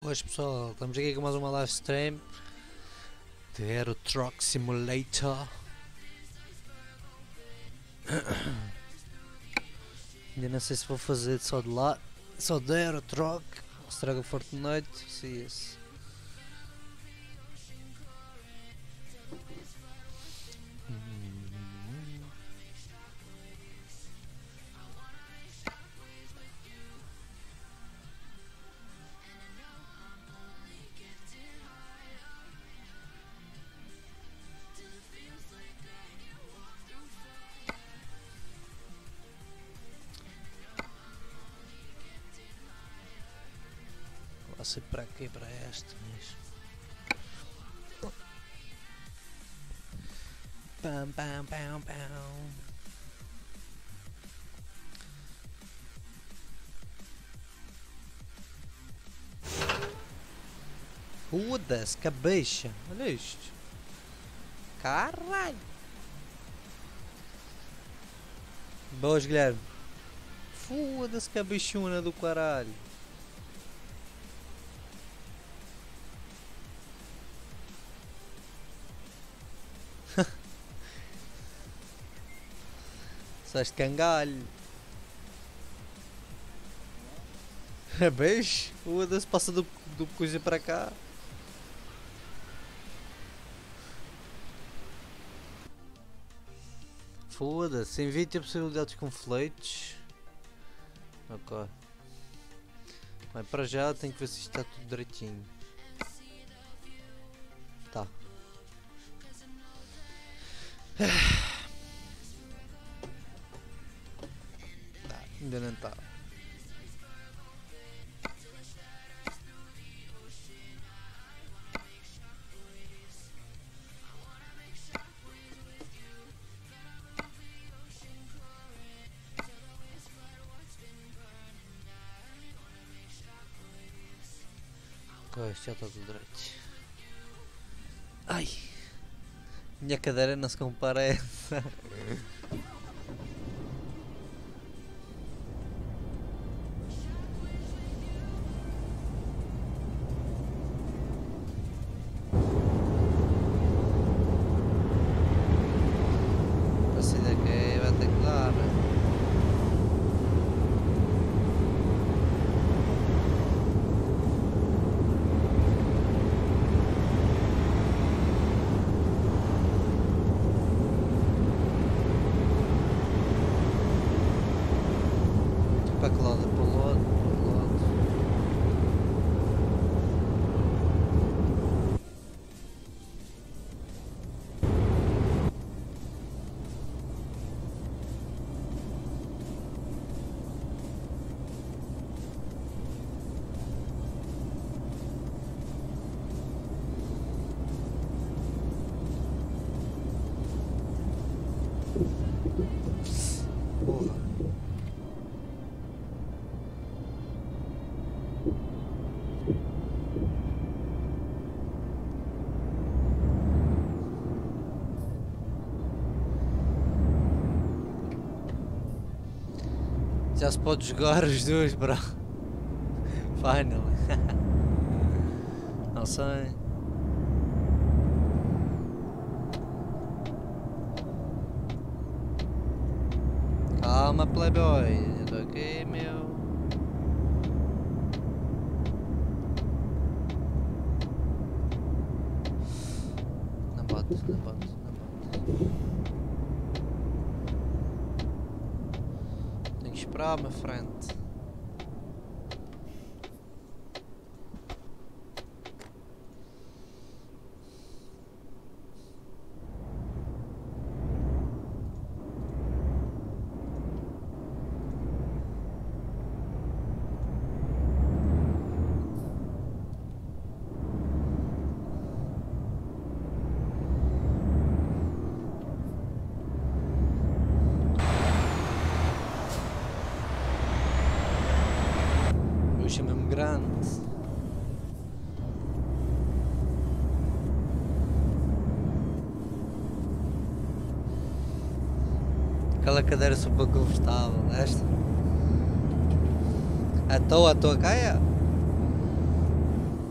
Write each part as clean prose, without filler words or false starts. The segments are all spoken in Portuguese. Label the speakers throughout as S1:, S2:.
S1: Boas pessoal, estamos aqui com mais uma live stream de Euro Truck Simulator. Ainda não sei se vou fazer só de lá, só de Euro Truck, ou se trago Fortnite, se esse. Vou ser para aqui, para este mesmo. Pam, pam, pam, pam. Foda-se, cabeça. Olha isto. Caralho. Boas, Guilherme. Foda-se, cabeçona do caralho. Sais de cangalho. Beijo. Foda-se, passa do coisa para cá. Foda-se, evite a possibilidade de conflitos. Ok. Bem, para já tenho que ver se isto está tudo direitinho. Tá. Ainda não está. Ok, já está tudo direito. Ai! Minha cadeira não se compara a essa. Para que lado? Para o lado, para o lado. Porra. Já se pode jogar os dois, bro. Final. Não sei. Calma, playboy. Eu tô aqui, meu. Não bate, não bate, não bate. Tenho que esperar à minha frente. É mesmo grande. Aquela cadeira super confortável, esta. À toa cá é.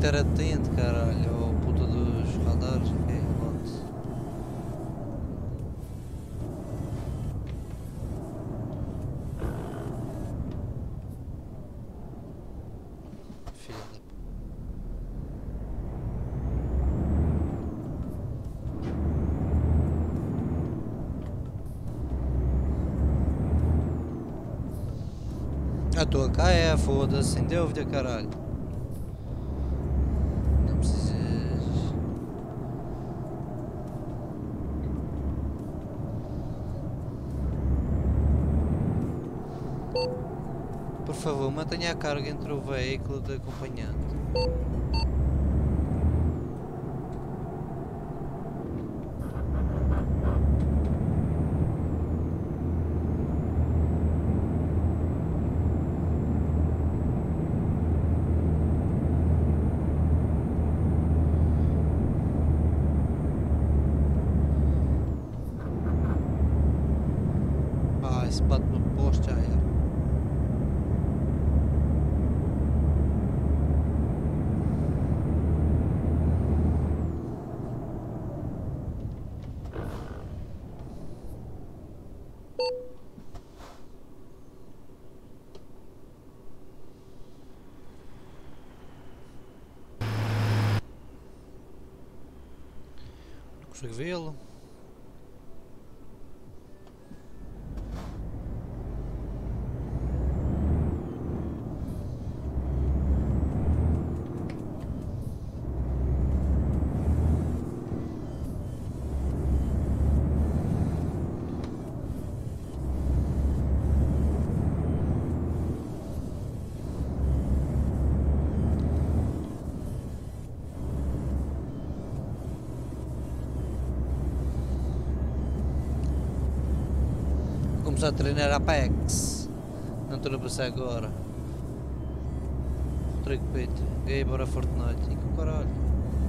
S1: ter atento, caralho, ao puta dos radares, ok, lote. Filha da... A tua cá é, foda-se, sem dúvida, caralho. Não precisas... Por favor, mantenha a carga entre o veículo de acompanhante. Ah, esse bate no posto já era. Não consigo vê-lo. Começar a treinar Apex. Não estou a passar agora. Trick Pit. Gay para Fortnite. E que caralho.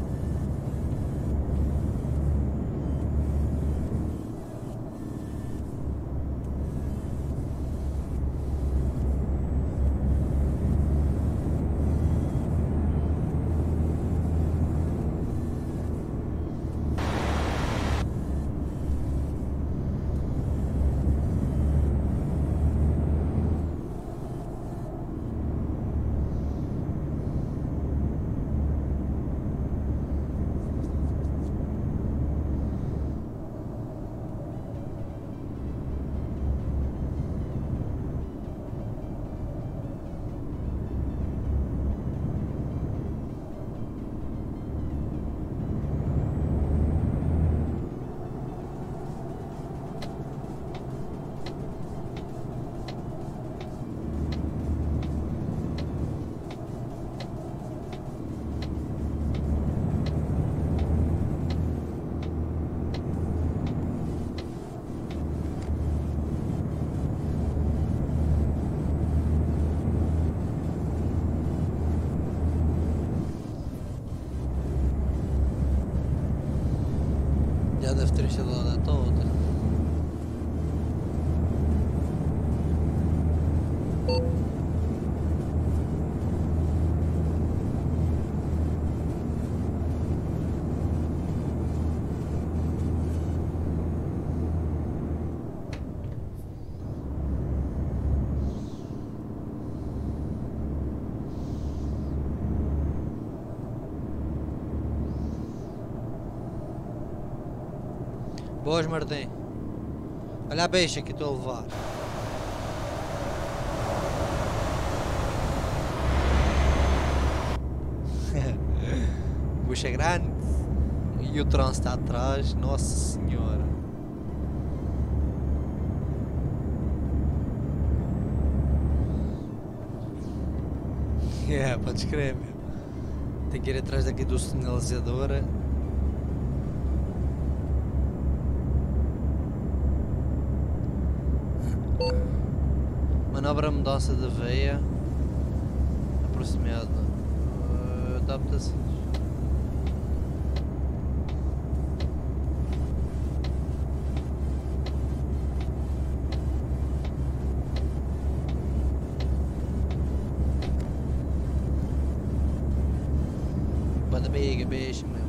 S1: Já deve ter instalado a toda. Boas, Martim. Olha a beixa que estou a levar. Bucha grande. E o trânsito está atrás. Nossa Senhora. Podes crer, meu. Tem que ir atrás daqui do sinalizador. Manobra mudança de veia aproximada. Adapta-se. Big bicho, meu.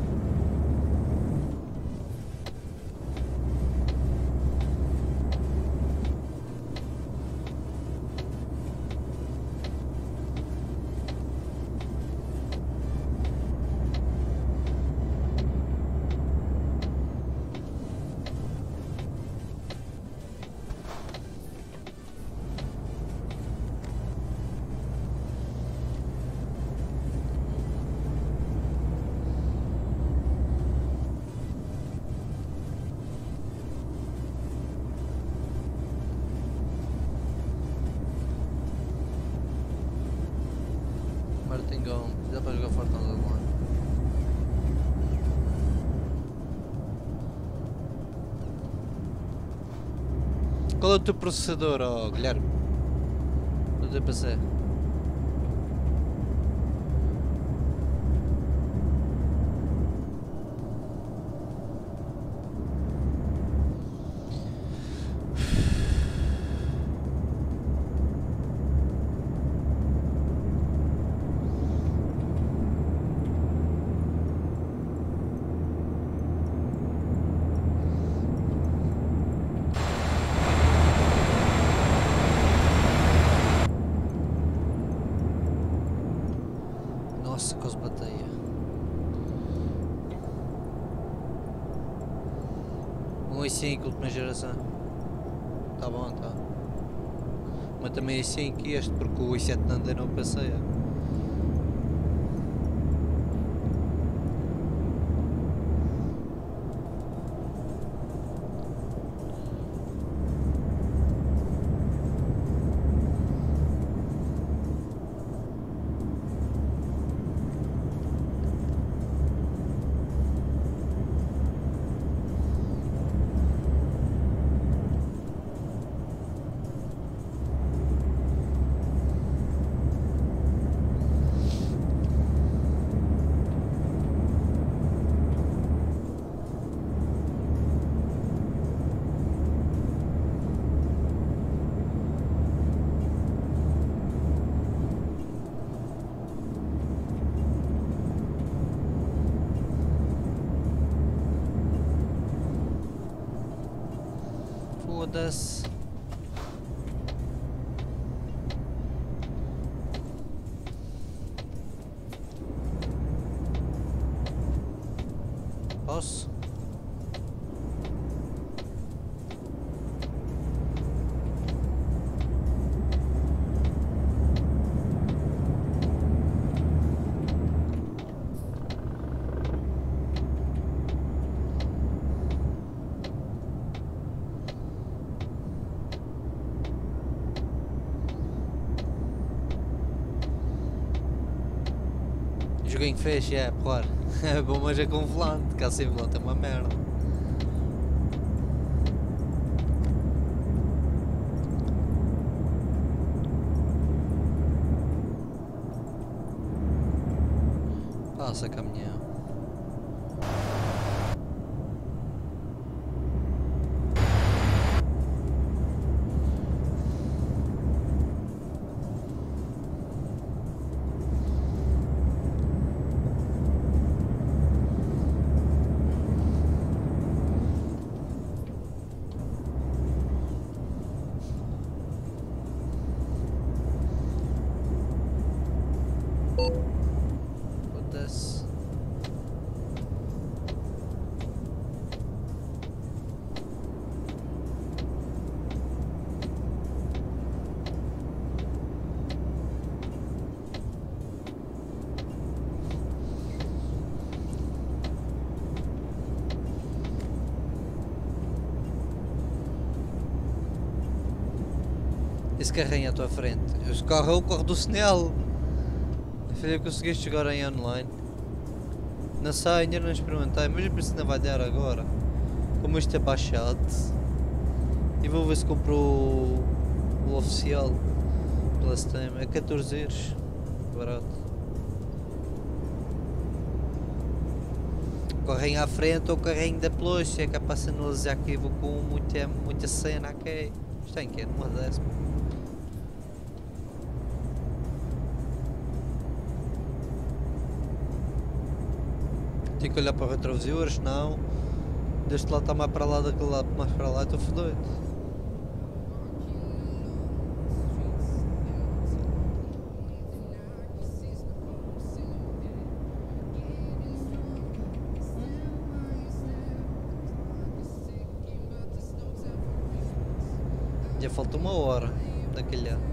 S1: Martingão, dá para jogar forte online. Qual é o teu processador, oh, Guilherme? Do teu PC? Nossa, que os bateia. Um i5 última geração. Tá bom, tá. Mas também i5 e este porque o i7 não anda no PC. Foda-se. Posso? Joguinho fecho, é, claro. É bom, mas é com volante, cá sem volante é uma merda. Passa, caminhão. Foda-se. Esse carrinho à tua frente. Esse carro é o carro do sinal. Filha, conseguiste jogar em online? Não sei, ainda não experimentei, mas eu penso que não vai dar agora. Como isto é baixado. E vou ver se compro o oficial pela Steam. É 14 euros. Barato. O carrinho à frente ou o carrinho da peluche. É capaz de analisar que eu vou com muita cena aqui. Isto tem que é numa décima. Tenho que olhar para o retrovisor, senão deste lado está mais para lá, daquele lado mais para lá, estou fodido. Já falta uma hora daquele lado.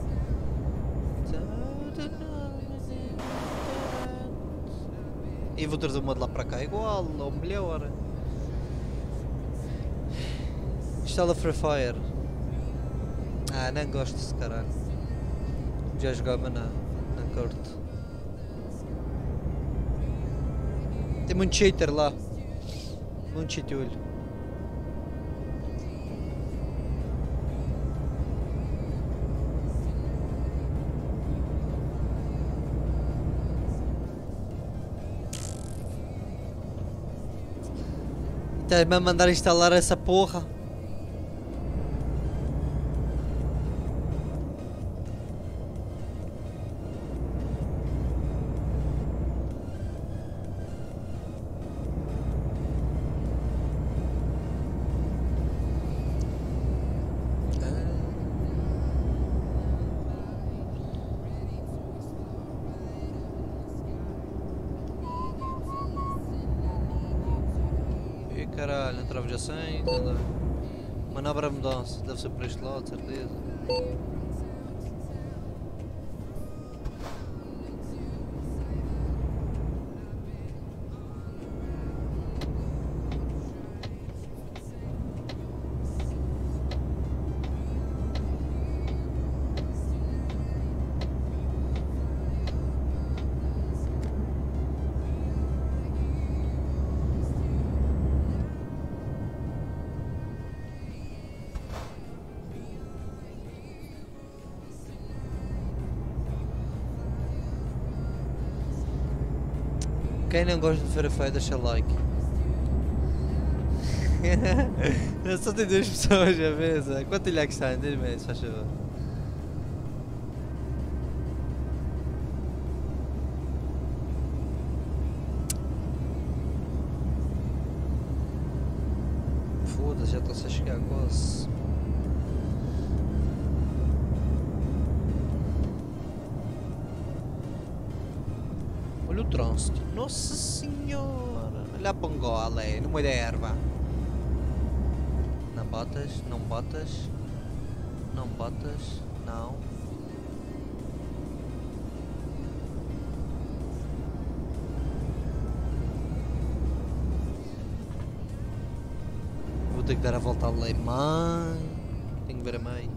S1: E vou trazer uma de lá para cá igual, ou melhor. Instala Free Fire. Ah, não gosto desse caralho. Já jogava, não curto. Tem muito cheater lá. Muito cheatolho. Estás-me a mandar instalar essa porra? Caralho, entrava já sem, manobra mudança, deve ser por este lado, de certeza. Quem não gosta de Verify deixa like. Eu só tenho 2 pessoas a ver. Quanto likes está? Diz-me aí, se faz favor. Foda-se, já estou-se a chegar quase. Olha o trânsito. Nossa senhora. Olha a pangola aí, no meio da erva. Não botas, não botas. Não botas, não. Vou ter que dar a volta à lei, mãe. Tenho que ver a mãe.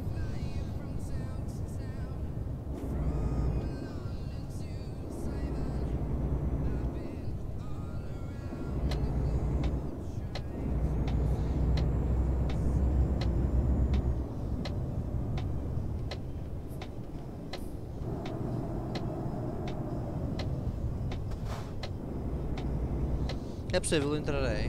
S1: É possível entrar aí?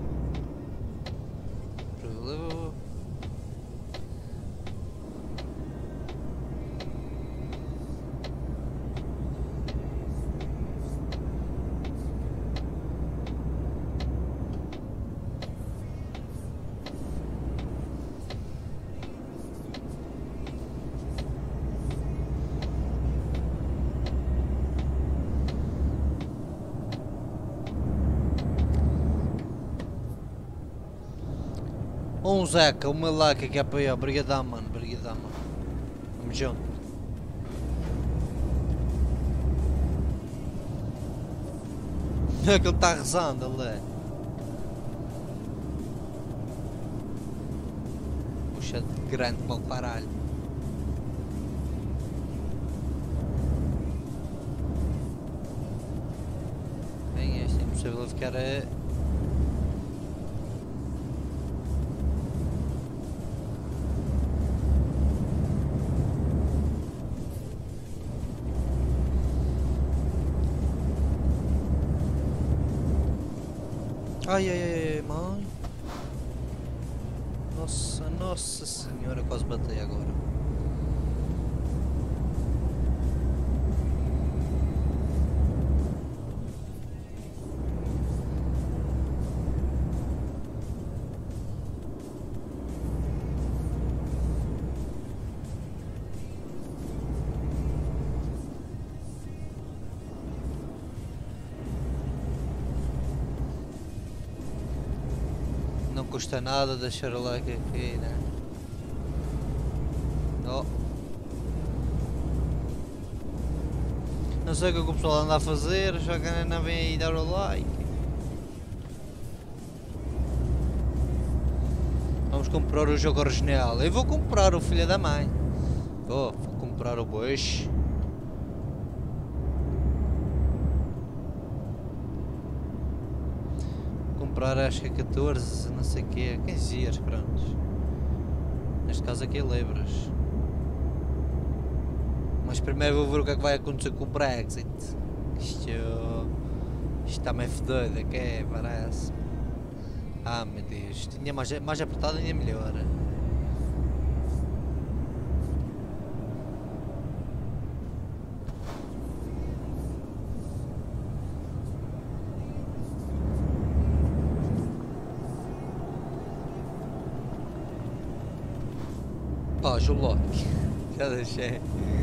S1: Zeca, uma laca que é para aí, obrigadão mano, obrigadão mano. Vamos junto. É que ele está rezando ali. Puxa, grande para o caralho. Bem, este é impossível ficar a... Ai ai ai, mãe. Nossa senhora, quase batei agora. custa nada deixar o like aqui, né? Oh. Não sei o que o pessoal anda a fazer, já que não vem aí dar o like. Vamos comprar o jogo original. Eu vou comprar o filho da mãe. Vou comprar o Bush. Comprar acho que é 14, não sei o que, 15 dias, pronto. Neste caso aqui é libras. Mas primeiro vou ver o que é que vai acontecer com o Brexit. Isto está meio fedido aqui, parece. Ah meu Deus, tinha mais apertado ainda melhor. Pá, Juloc, já deixei.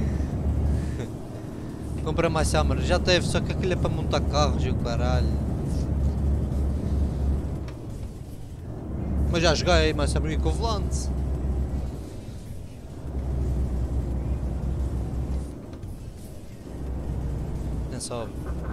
S1: Compra mais Summer, já teve, só que aquilo é para montar carros e o caralho. Mas já joguei mais Summer com o volante. Nem sobe.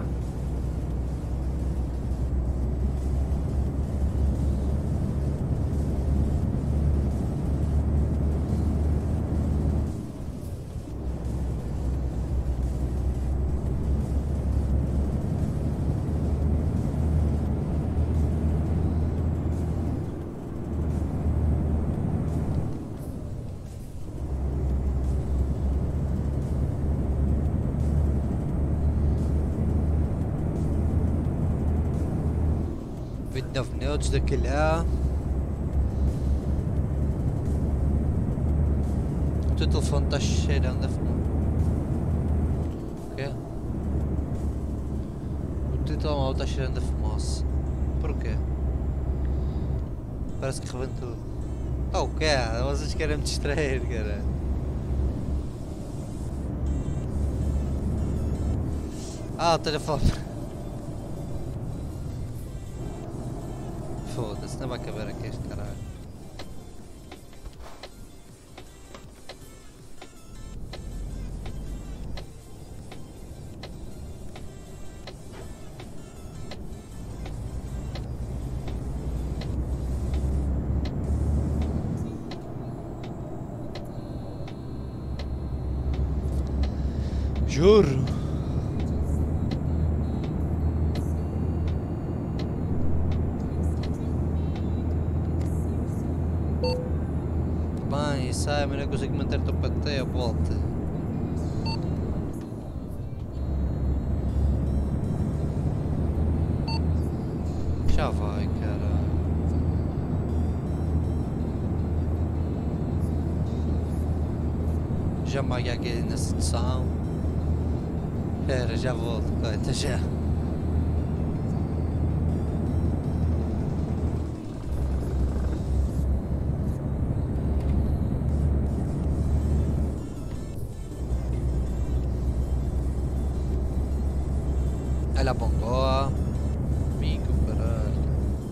S1: Minutos daquele lá. O teu telefone está cheirando a fumar. O quê? O teu telemóvel está cheirando a fumaça. Porquê? Parece que rebentou. Oh, o quê? Vocês querem me distrair, cara. Ah, o telefone. Foda-se, não vai caber aqui este caralho. Juro. Bem, sai, mas não consigo manter-te até a volta. Já vai, cara. Já me aqui na sedução. Espera, já volto, até já. Olha a bongoa. Mico, caralho.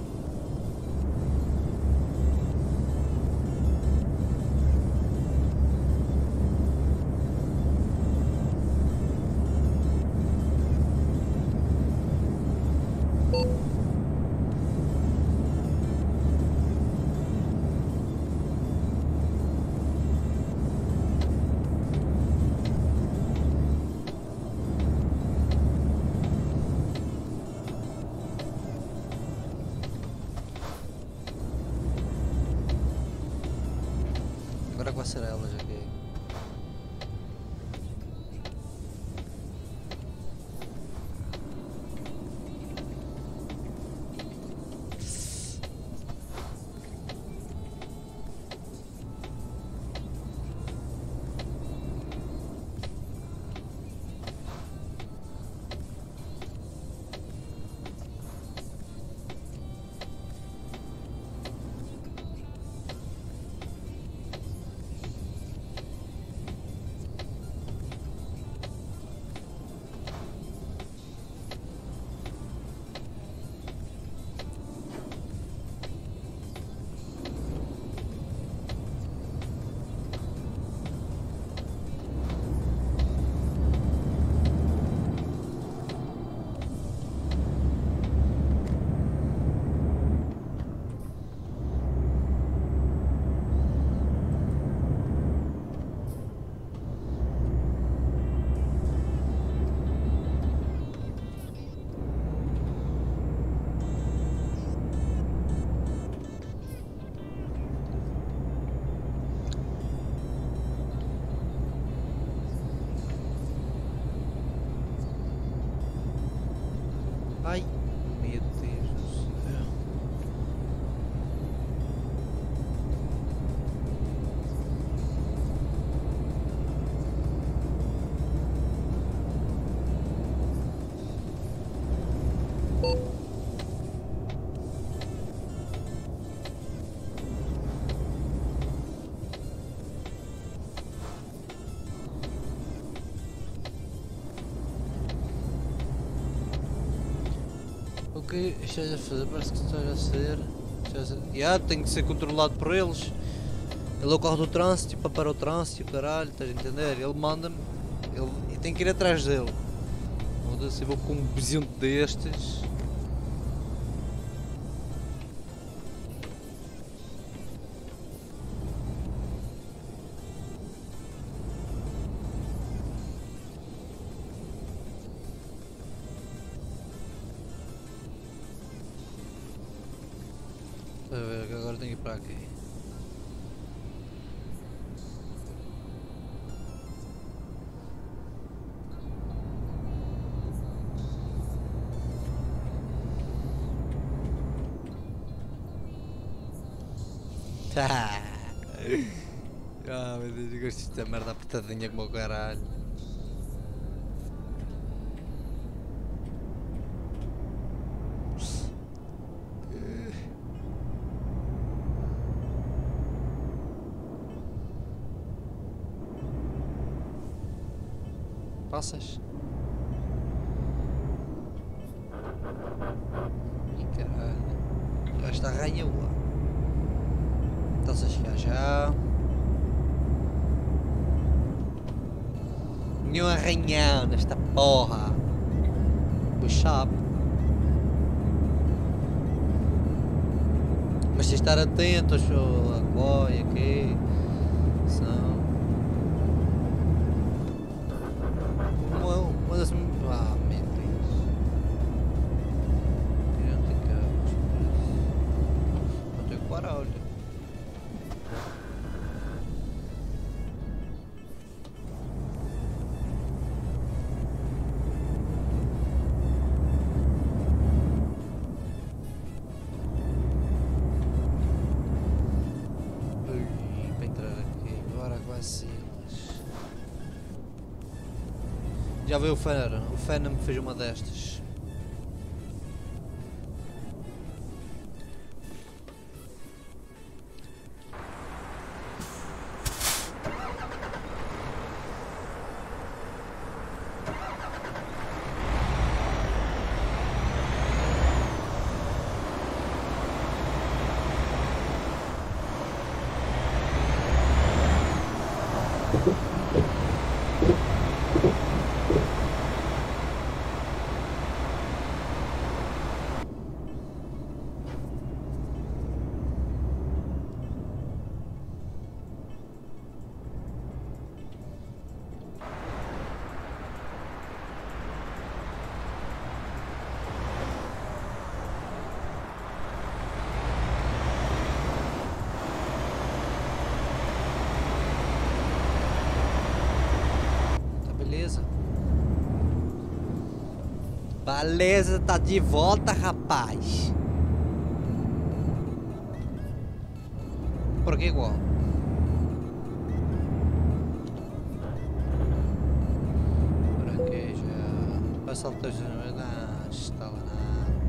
S1: Agora com a cerelas aqui. Meu Deus do céu. O que estás a fazer? Parece que estás a ser. Tem que ser controlado por eles. Ele é o carro do trânsito, tipo, para o trânsito, caralho, estás a entender? Ele manda-me, ele tem que ir atrás dele. Foda-se, eu vou com um bezento destes. Estás a ver que agora tenho que ir para aqui. Meu Deus, eu gosto desta merda apertadinha como o caralho. Passas? Ih, caralho. Já está arranhou. Estás a chegar já. Nenhum arranhão nesta porra. Puxa-up. Mas tens de estar atento a boia aqui. São. Uma das. Ah, meu Deus. Não tem carros. Não tenho que parar, olha. Já veio o Fena me fez uma destas. Beleza, tá de volta, rapaz. Por que igual? Por aqui já. Passa o texto, não está lá nada.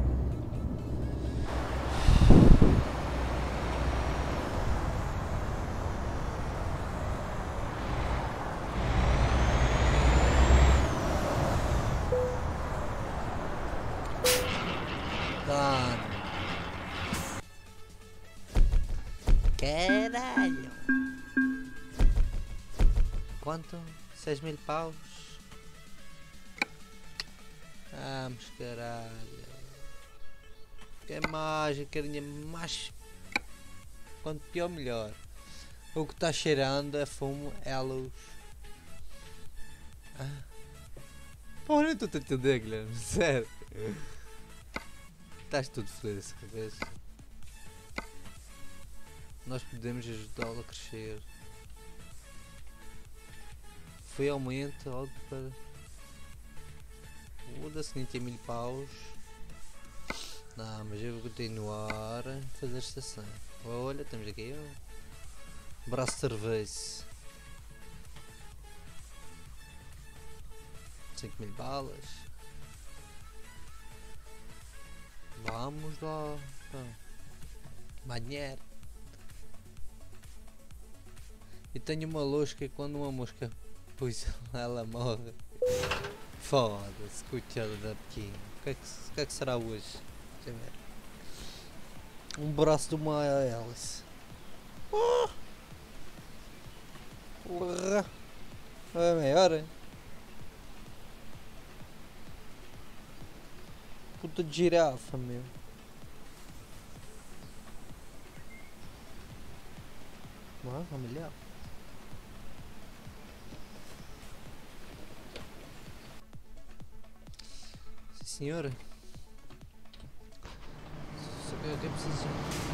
S1: Caralho! Quanto? 6.000 paus? Vamos, caralho! Quer mais? Quer mais? Quanto pior, melhor. O que está cheirando é fumo, é a luz. Porra, nem estou a entender, Guilherme, sério. Estás tudo feliz essa cabeça. Nós podemos ajudá-lo a crescer. Foi aumento algo para. Muda-se nem tem 1000 paus. Não, mas eu vou continuar a fazer estação. Olha, temos aqui um braço de cerveja. 5.000 balas. Vamos lá. Mais dinheiro. E tenho uma losca e quando uma mosca pus ela morre. Foda-se, coitada da pequena. O que é que será hoje? Deixa eu ver. Um braço de uma hélice. Porra! É maior, hein? Puta de girafa, meu. Vamos melhor. Sim, senhora. Só que eu preciso.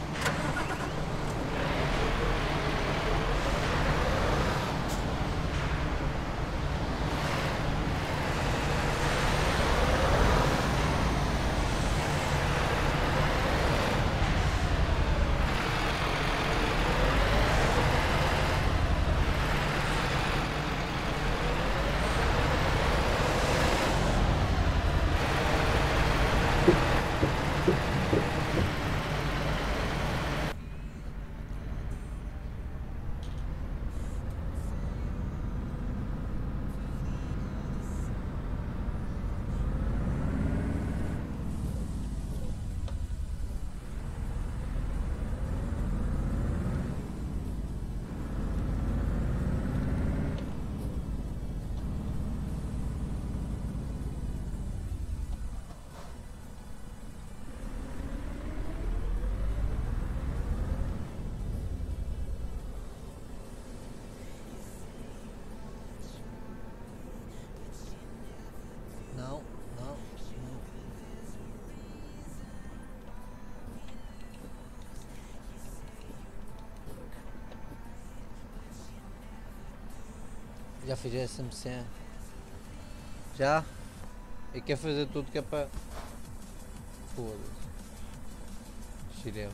S1: Não. Já fiz essa missão. Já? E quer fazer tudo que é para. Foda-se. Xireu.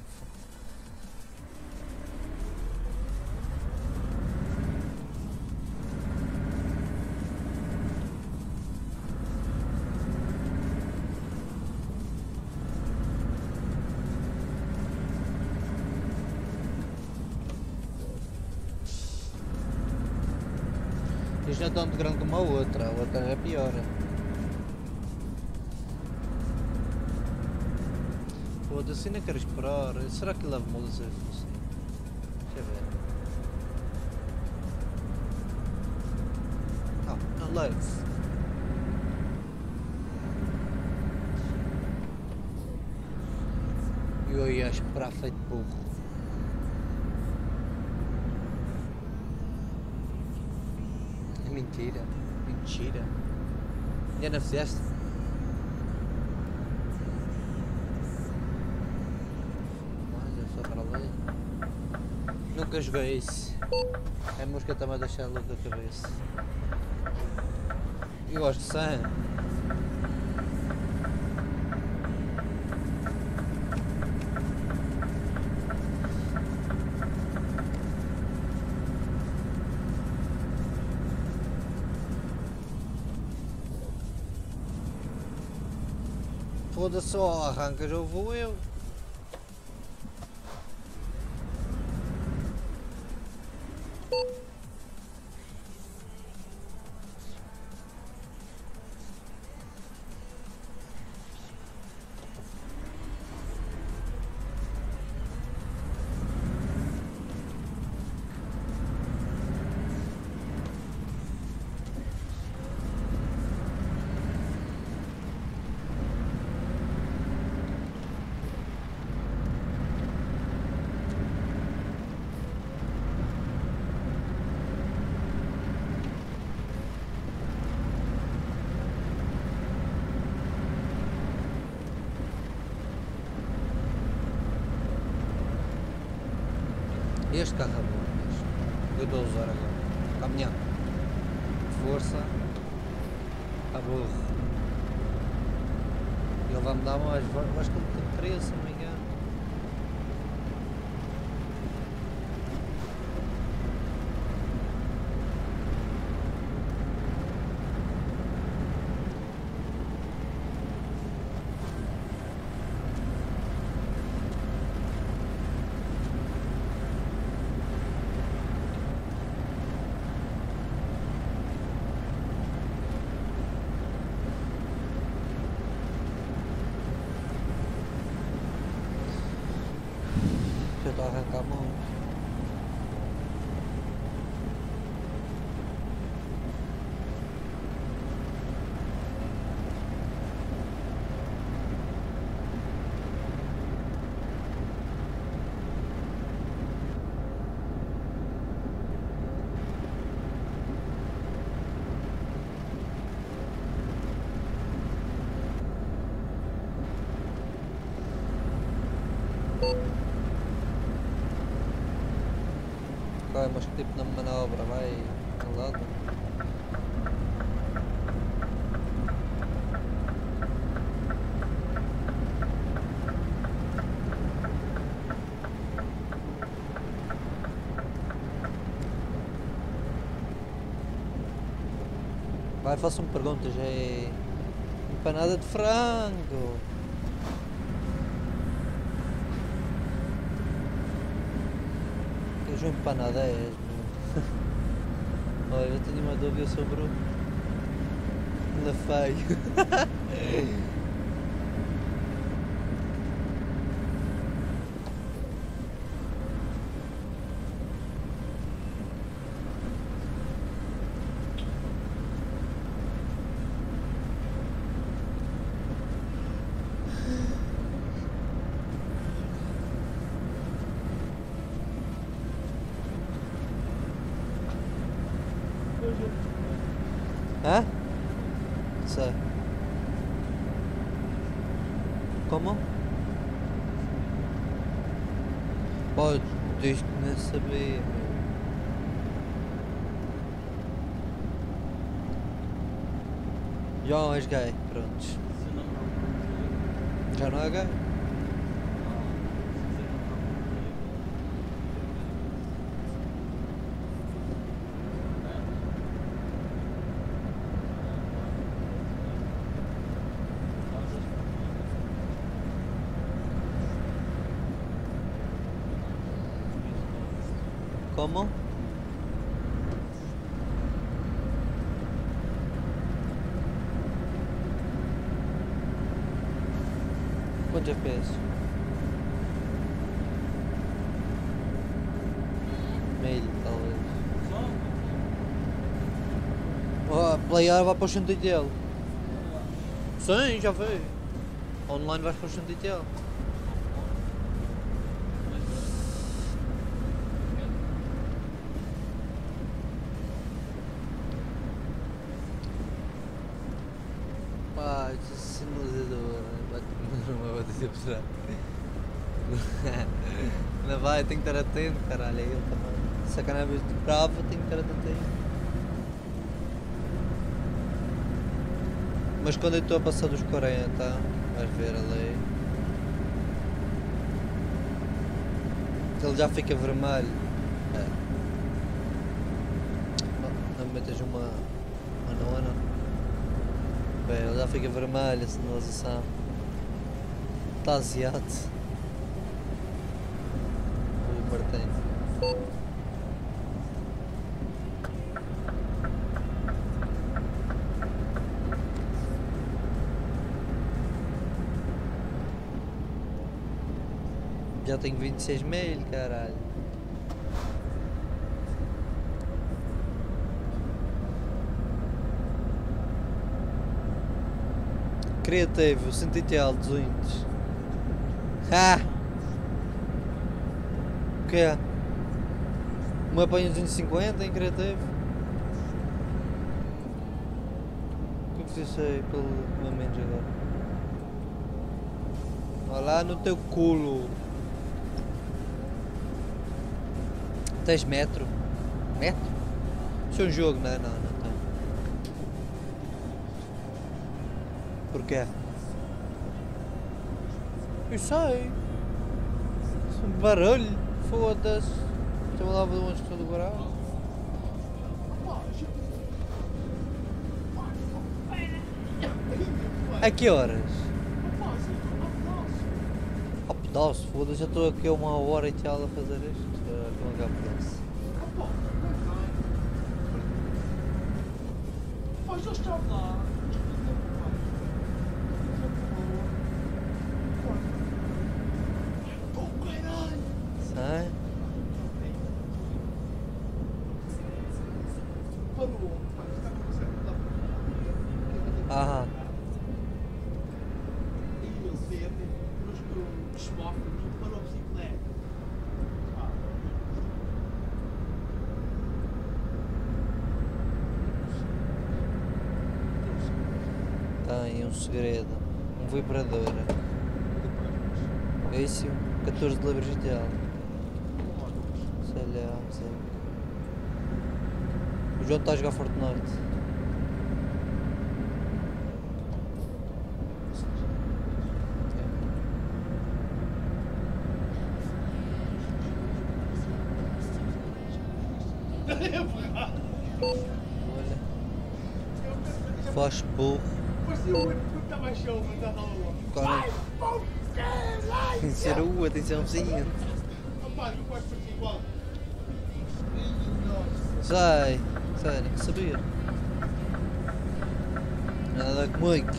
S1: Isto não é tão grande como a outra é pior. Foda-se, ainda quero esperar. Será que leva mudas a funcionar? Deixa eu ver. Não leve. Eu ia esperar feito burro. Mentira. Já não fizeste? Olha só para ali. Nunca joguei isso. A música está-me a deixar louco da cabeça. Eu gosto de sangue. Foda-se só, arrancas ou vou eu. Este carro é bom mesmo. Eu estou a usar agora. Caminhão. Força. Aburro. Ele vai me dar mais. Vais com frio, se não me engano. Eu estou a arrancar muito. Ok, mas que tipo de manobra vai ao lado? Vai, façam-me perguntas, é empanada de frango. Que empanada é esta? Olha, eu tenho uma dúvida sobre o lafeio. Hã? Sei. Como? Pode, desde que não saber. Já não és gay, prontos. Já não é gay? Como? Quantos FPS? Meio, talvez. Oh, player vai para o 180. Sim, já foi. Online vais para o 180. Pá, sinalizador, não vai dizer para não vai, tem que estar atento, caralho, é ele também. Sacanagem de prova, tem que estar atento. Mas quando eu estou a passar dos 40, vais ver ali. Ele já fica vermelho. É. Não me metas uma nona. Bem, ele já fica vermelho a sinalização. Está aziado. O Martim. Já tenho 26 mil, caralho. Criativo, o Centitial dos Intes. Ah! O que é? Uma apanha 250 em criativo? O que é que sei pelo menos agora? Olha lá no teu culo. Tens metro? Metro? Isso é um jogo, não, não tem. Porquê? Eu sei. Barulho. Foda-se. Estava lá onde estou do baralho. A que horas? Ao pedaço, foda-se, já estou aqui a 1h e tal a fazer isto. Com HPS.
S2: Mas eu estou lá. Oh, caralho!
S1: Sai.
S2: Parou.
S1: Aham.
S2: E ele sempre, mas que o semáforo não parou a bicicleta.
S1: Tem um segredo. Um vibrador. É isso? 14 de libras ideal. Sei lá, sei. O João está a jogar Fortnite. Olha. Faz burro.
S2: Parecia o outro que estava a show, mas estava lá.
S1: Cara.
S2: Caralho!
S1: Tem que ser o atençãozinha.
S2: Rapaz, não pode parecer igual.
S1: Sai, sai, nem que saber. Nada comigo.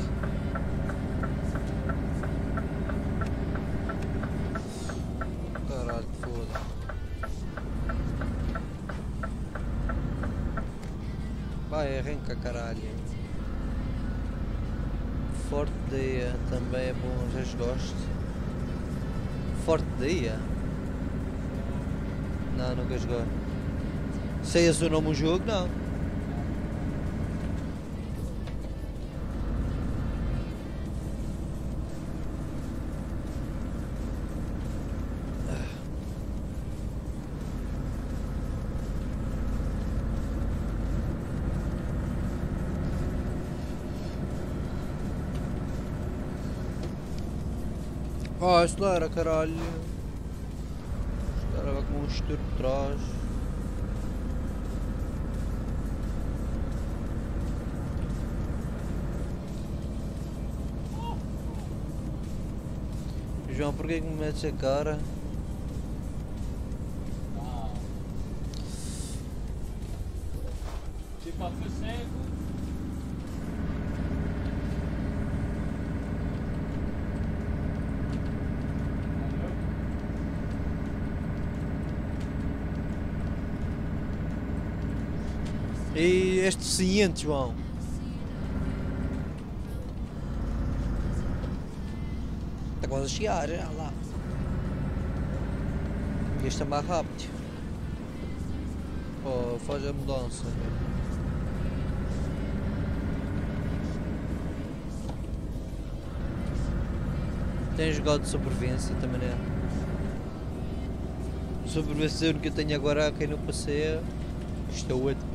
S1: Caralho, foda. Vai, arranca caralho. Forte dia também é bom, já gosto. Forte dia? Não, nunca joguei. Sei esse o nome do jogo, não. Oh, acelera, caralho. Acelera com um estouro de trás. João, porquê que me metes a cara?
S2: Você pode ser cego.
S1: E este ciente, João. Está quase a chegar, já lá. Este é mais rápido. Oh, faz a mudança. Tem jogado de sobrevivência também, né? Sobrevivência que eu tenho agora aqui no PC. Isto é outro.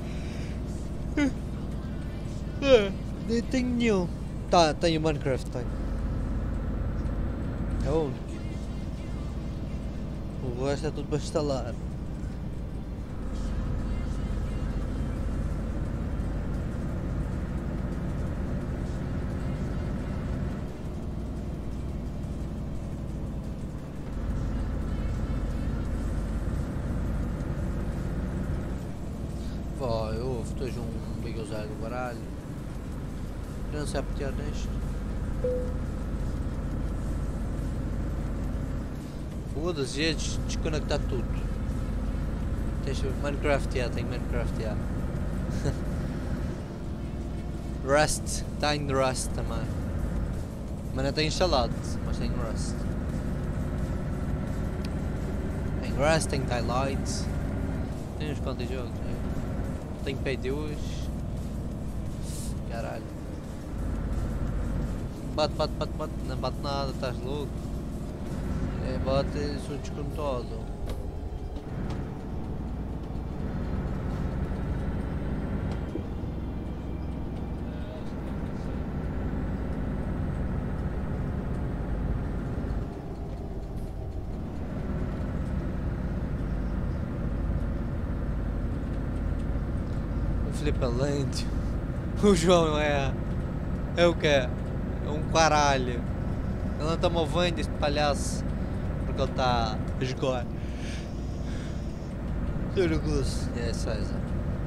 S1: Nem tenho nenhum. Tá, tenho Minecraft, tenho. É o único. O resto é tudo para instalar. Vai, ouve, tu és um bigosado do baralho. Eu não sei apetear nisto. Foda-se, ia desconectar tudo. Tens Minecraft, já, tenho Minecraft, já. Rust, tenho Rust também. Mas não tenho instalado, mas tenho Rust. Tenho Rust, tenho Daylight. Tenho uns quantos jogos, né? Tenho P2. Caralho. Bate, não bate nada, estás louco? É, bate, sou descontrolado. Filipe é lento. O João é o que? É um caralho. Ele não está movendo este palhaço porque ele está a jogar. Orgulho. É César.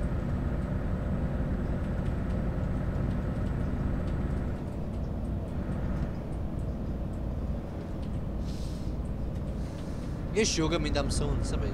S1: Este jogo a mim dá-me sono, sabe?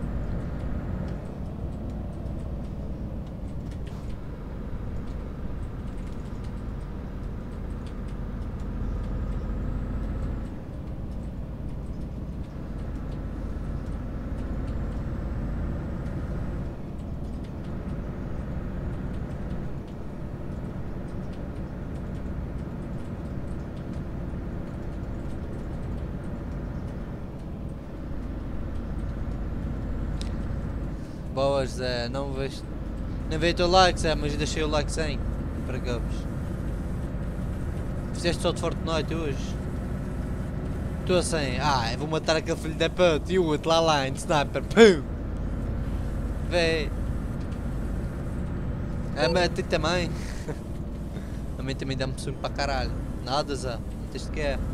S1: Boas, Zé, não vejo. Nem veio o teu like, Zé, mas deixei o like sem. Para cabos. Fizeste só de Fortnite hoje. Estou assim, eu vou matar aquele filho da puta e o outro lá em sniper. Pum! Vê. Mas a ti também. A mim também dá-me sono para caralho. Nada, Zé. Não tens de que é.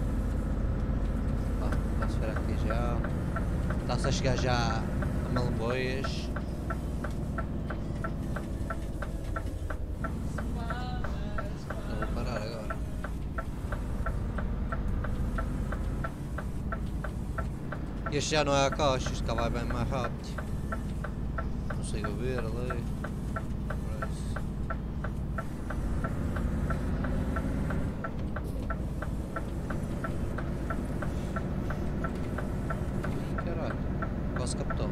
S1: Vamos esperar aqui já. Está-se a chegar já a Malamboias. Este já não é a caixa, este cá vai bem mais rápido. Não consigo ver ali. Caralho, quase captou.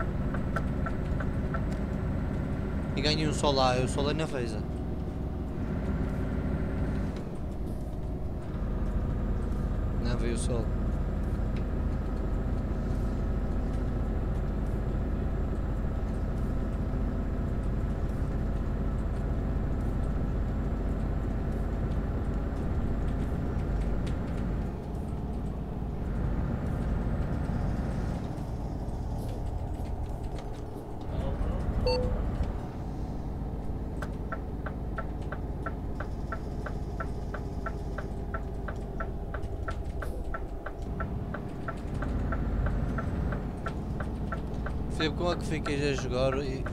S1: E ganhei um sol lá, eu solei na feza. Não veio o sol. Como é que ficas a jogar e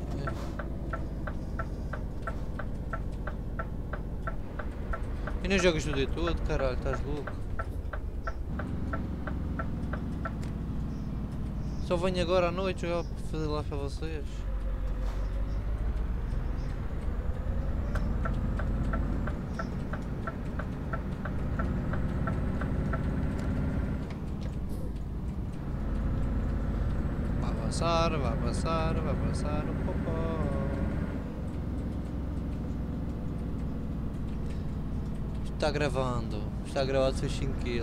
S1: não jogas o dia todo, caralho, estás louco? Só venho agora à noite jogar para fazer lá para vocês. Vai passar o popó. Está gravado seus 5 kg.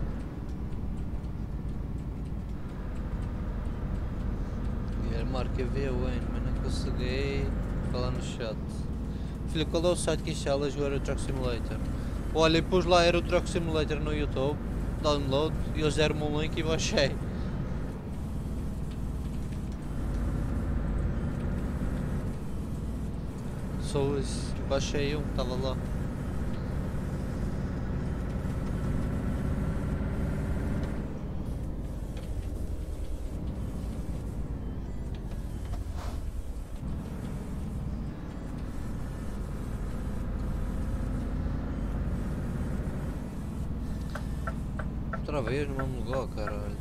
S1: Marca VON, mas não consegui falar no chat. Filho, qual é o site que instalas o Euro Truck Simulator? Olha, pus lá Euro Truck Simulator no YouTube, download, e eles deram-me um link e baixei. Só isso, baixei um, estava lá. Outra vez no mesmo lugar, caralho.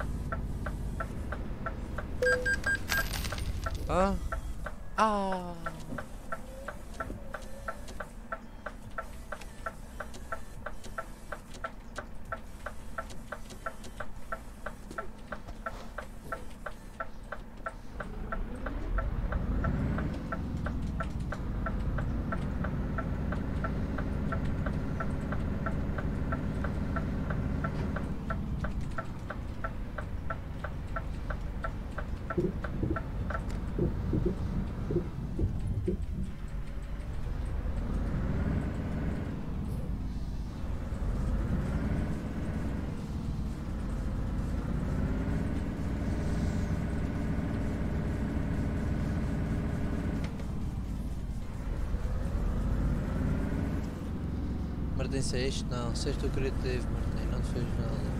S1: Pertence a este? Não, se este o criativo, Martim, não te fez nada.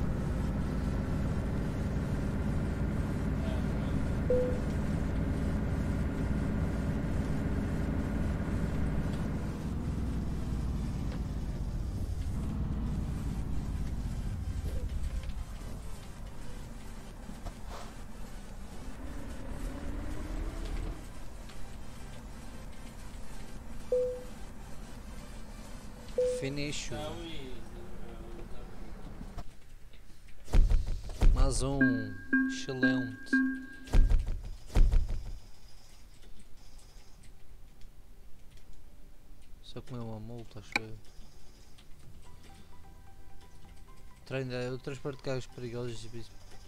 S1: Finish. Mais um. Excelente. Só comeu uma multa, acho eu. Treino o transporte de carros perigosos e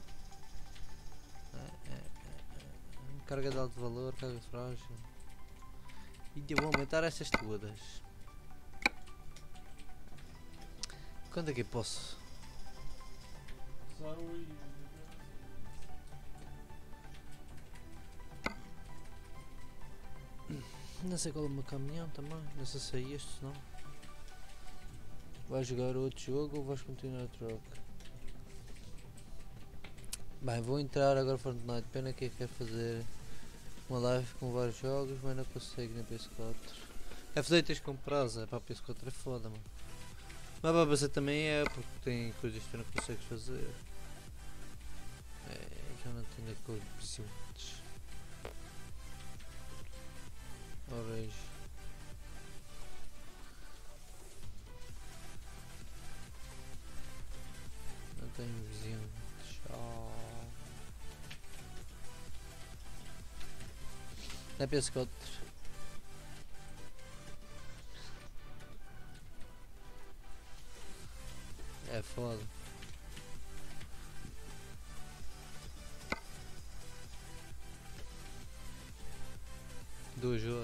S1: carga de alto valor, carga frágil. E eu vou aumentar estas todas. Quando é que eu posso? Não sei qual é o meu caminhão também, não sei se é este, não. Vais jogar outro jogo ou vais continuar a troca? Bem, vou entrar agora Fortnite, pena que eu quero fazer uma live com vários jogos, mas não consigo na PS4. F8 tens que comprar, Zé, para a PS4 é foda, mano. Mas para você também é, porque tem coisas que tu não consegues fazer. Já não tenho coisas. Orange. Não tenho vizinho. Tchau. Na PS4. É foda. Duas horas.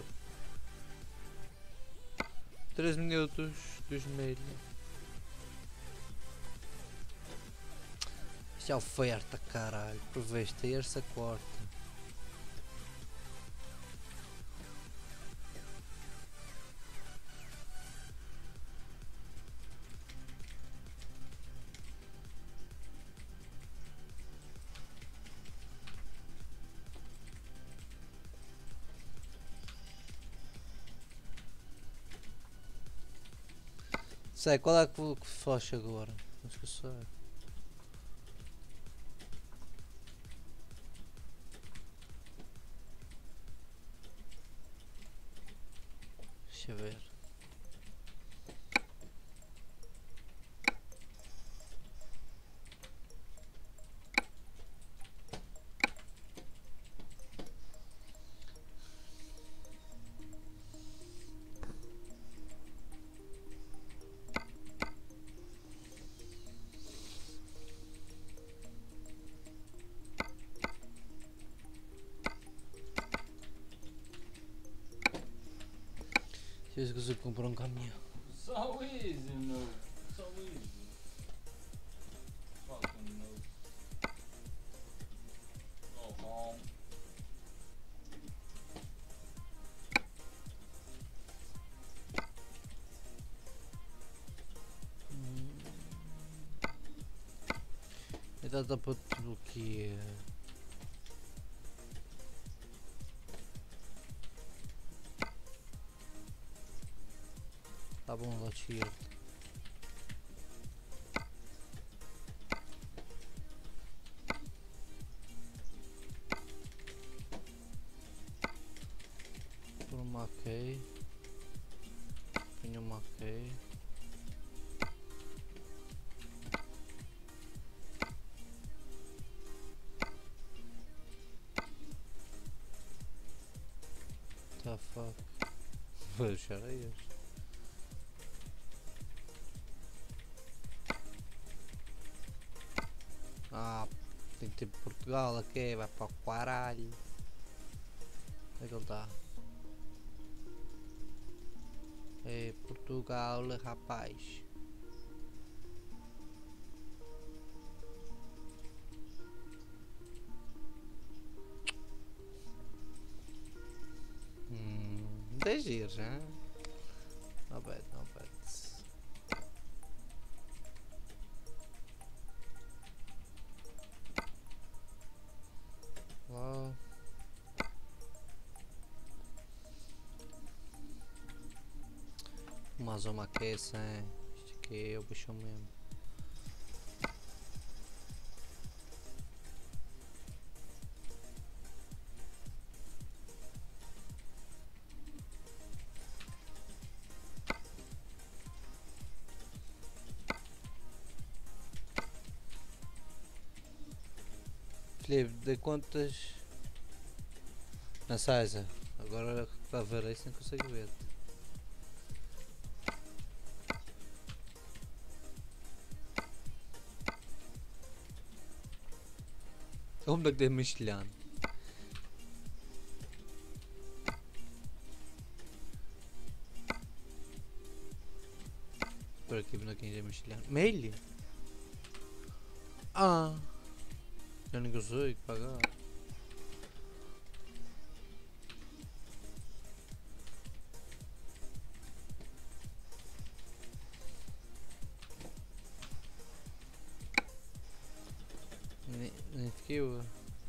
S1: 3 minutos. 2,5. Isto é oferta, caralho. Proveste terça, quarta. Sei, qual é que faz agora? Não esqueci. Deixa eu ver. Deixa eu ver se consigo comprar um caminhão.
S3: So easy, no. So easy. Fucking no. Go home.
S1: Então dá para desbloquear. Tá bom, lá tiro. Por uma ok. Tenho uma ok. Tá fuck. Vou deixar aí. Ah, tem que ter Portugal aqui, vai para o caralho. Onde é que ele está? É Portugal, rapaz. Não tem giros, hein? Não bad, não bad. Mais uma caça, hein? Isto aqui é o bichão mesmo. Filipe, dei contas na Saiza. Agora para ver isso não consigo ver. Onde é que dei mexilhando? Por aqui, bonequinho de mexilhando. Mail? Ah! Eu nem consigo pagar. Nem fiquei eu.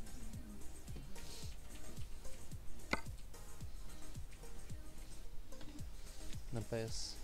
S1: Na PS.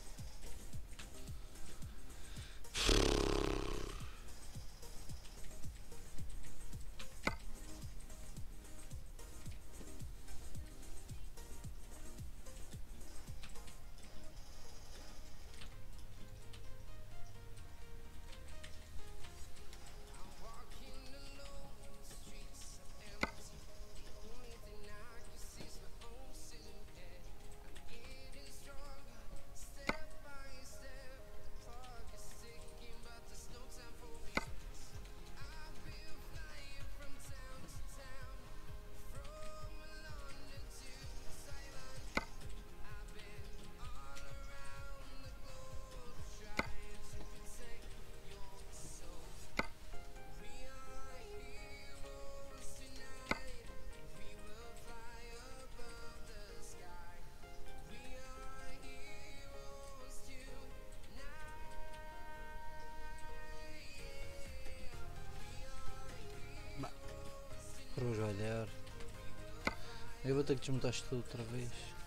S1: Para os olhar. Eu vou ter que desmontar isto tudo outra vez.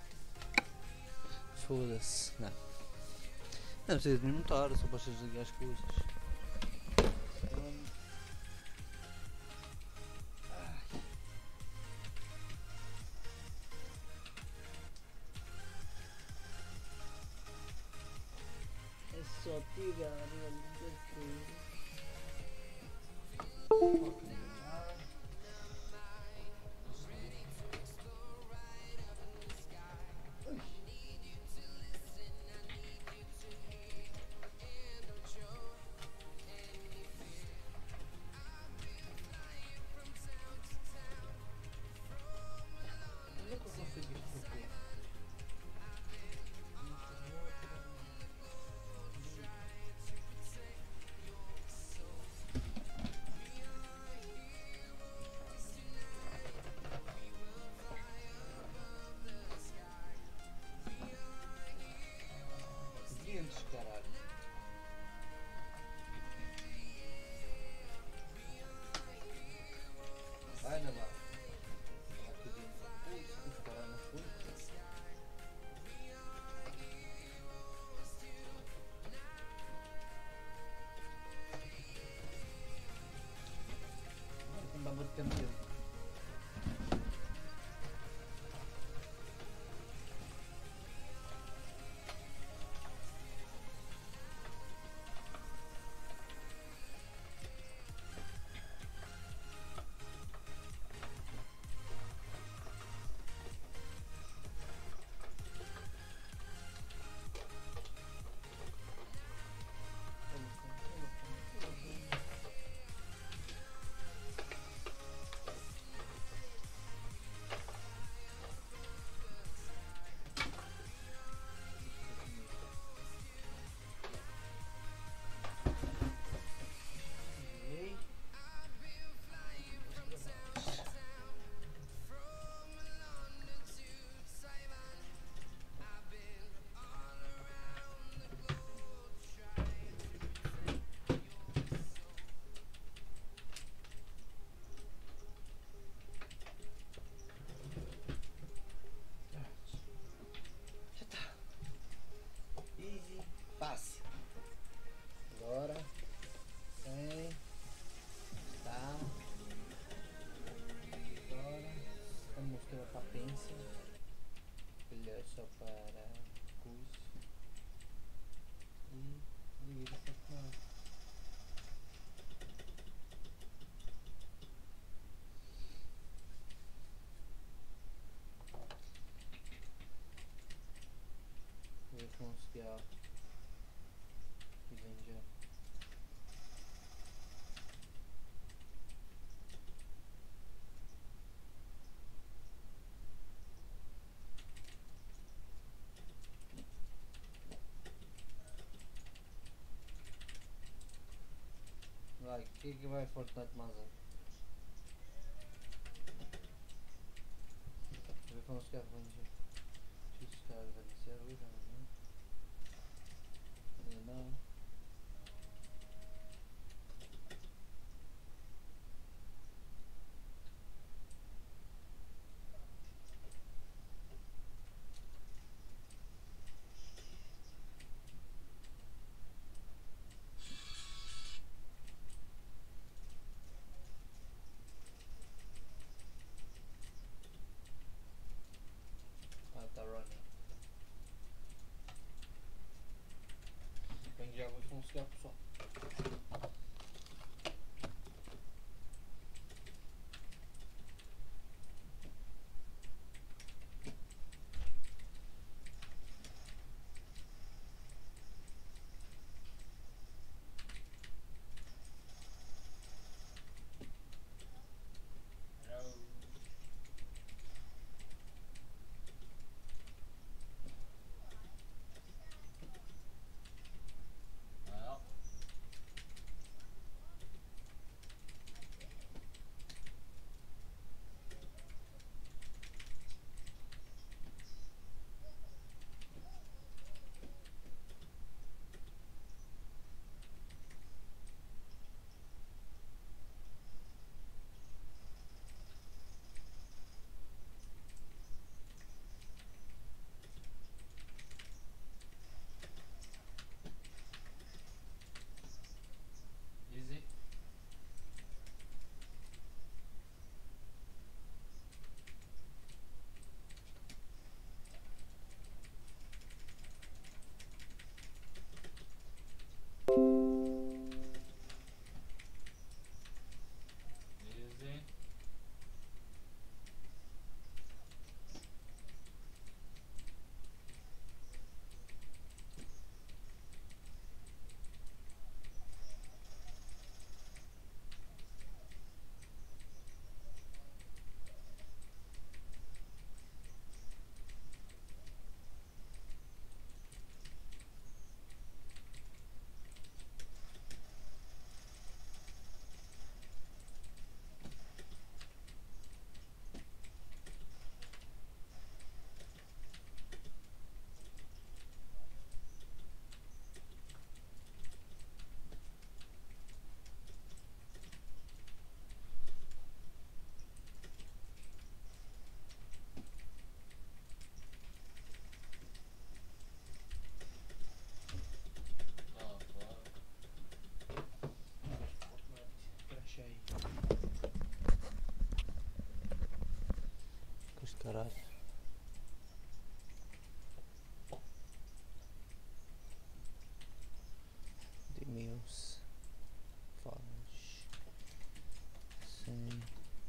S1: Foda-se. Não. Não precisa de desmontar, só basta desligar as coisas. É só tirar daqui. Caralho. Vai, não vai. Os caras não foram. Não dá muito tempo dele. licença. Olha só para coisa. E liga para tomar. Vou ver se consegui algo. E vem já. Vai, o que vai Fortnite mais aí? Vou ver como os carros vão já. Deixa os carros vão iniciar hoje, amanhã. Ainda não. Ah, tá running. Vem já, vou chegar pessoal.
S3: Hello. Well. Easy. Easy. Oh, fuck.
S1: Crachei. Com este caralho. Demils. Faz. Sim.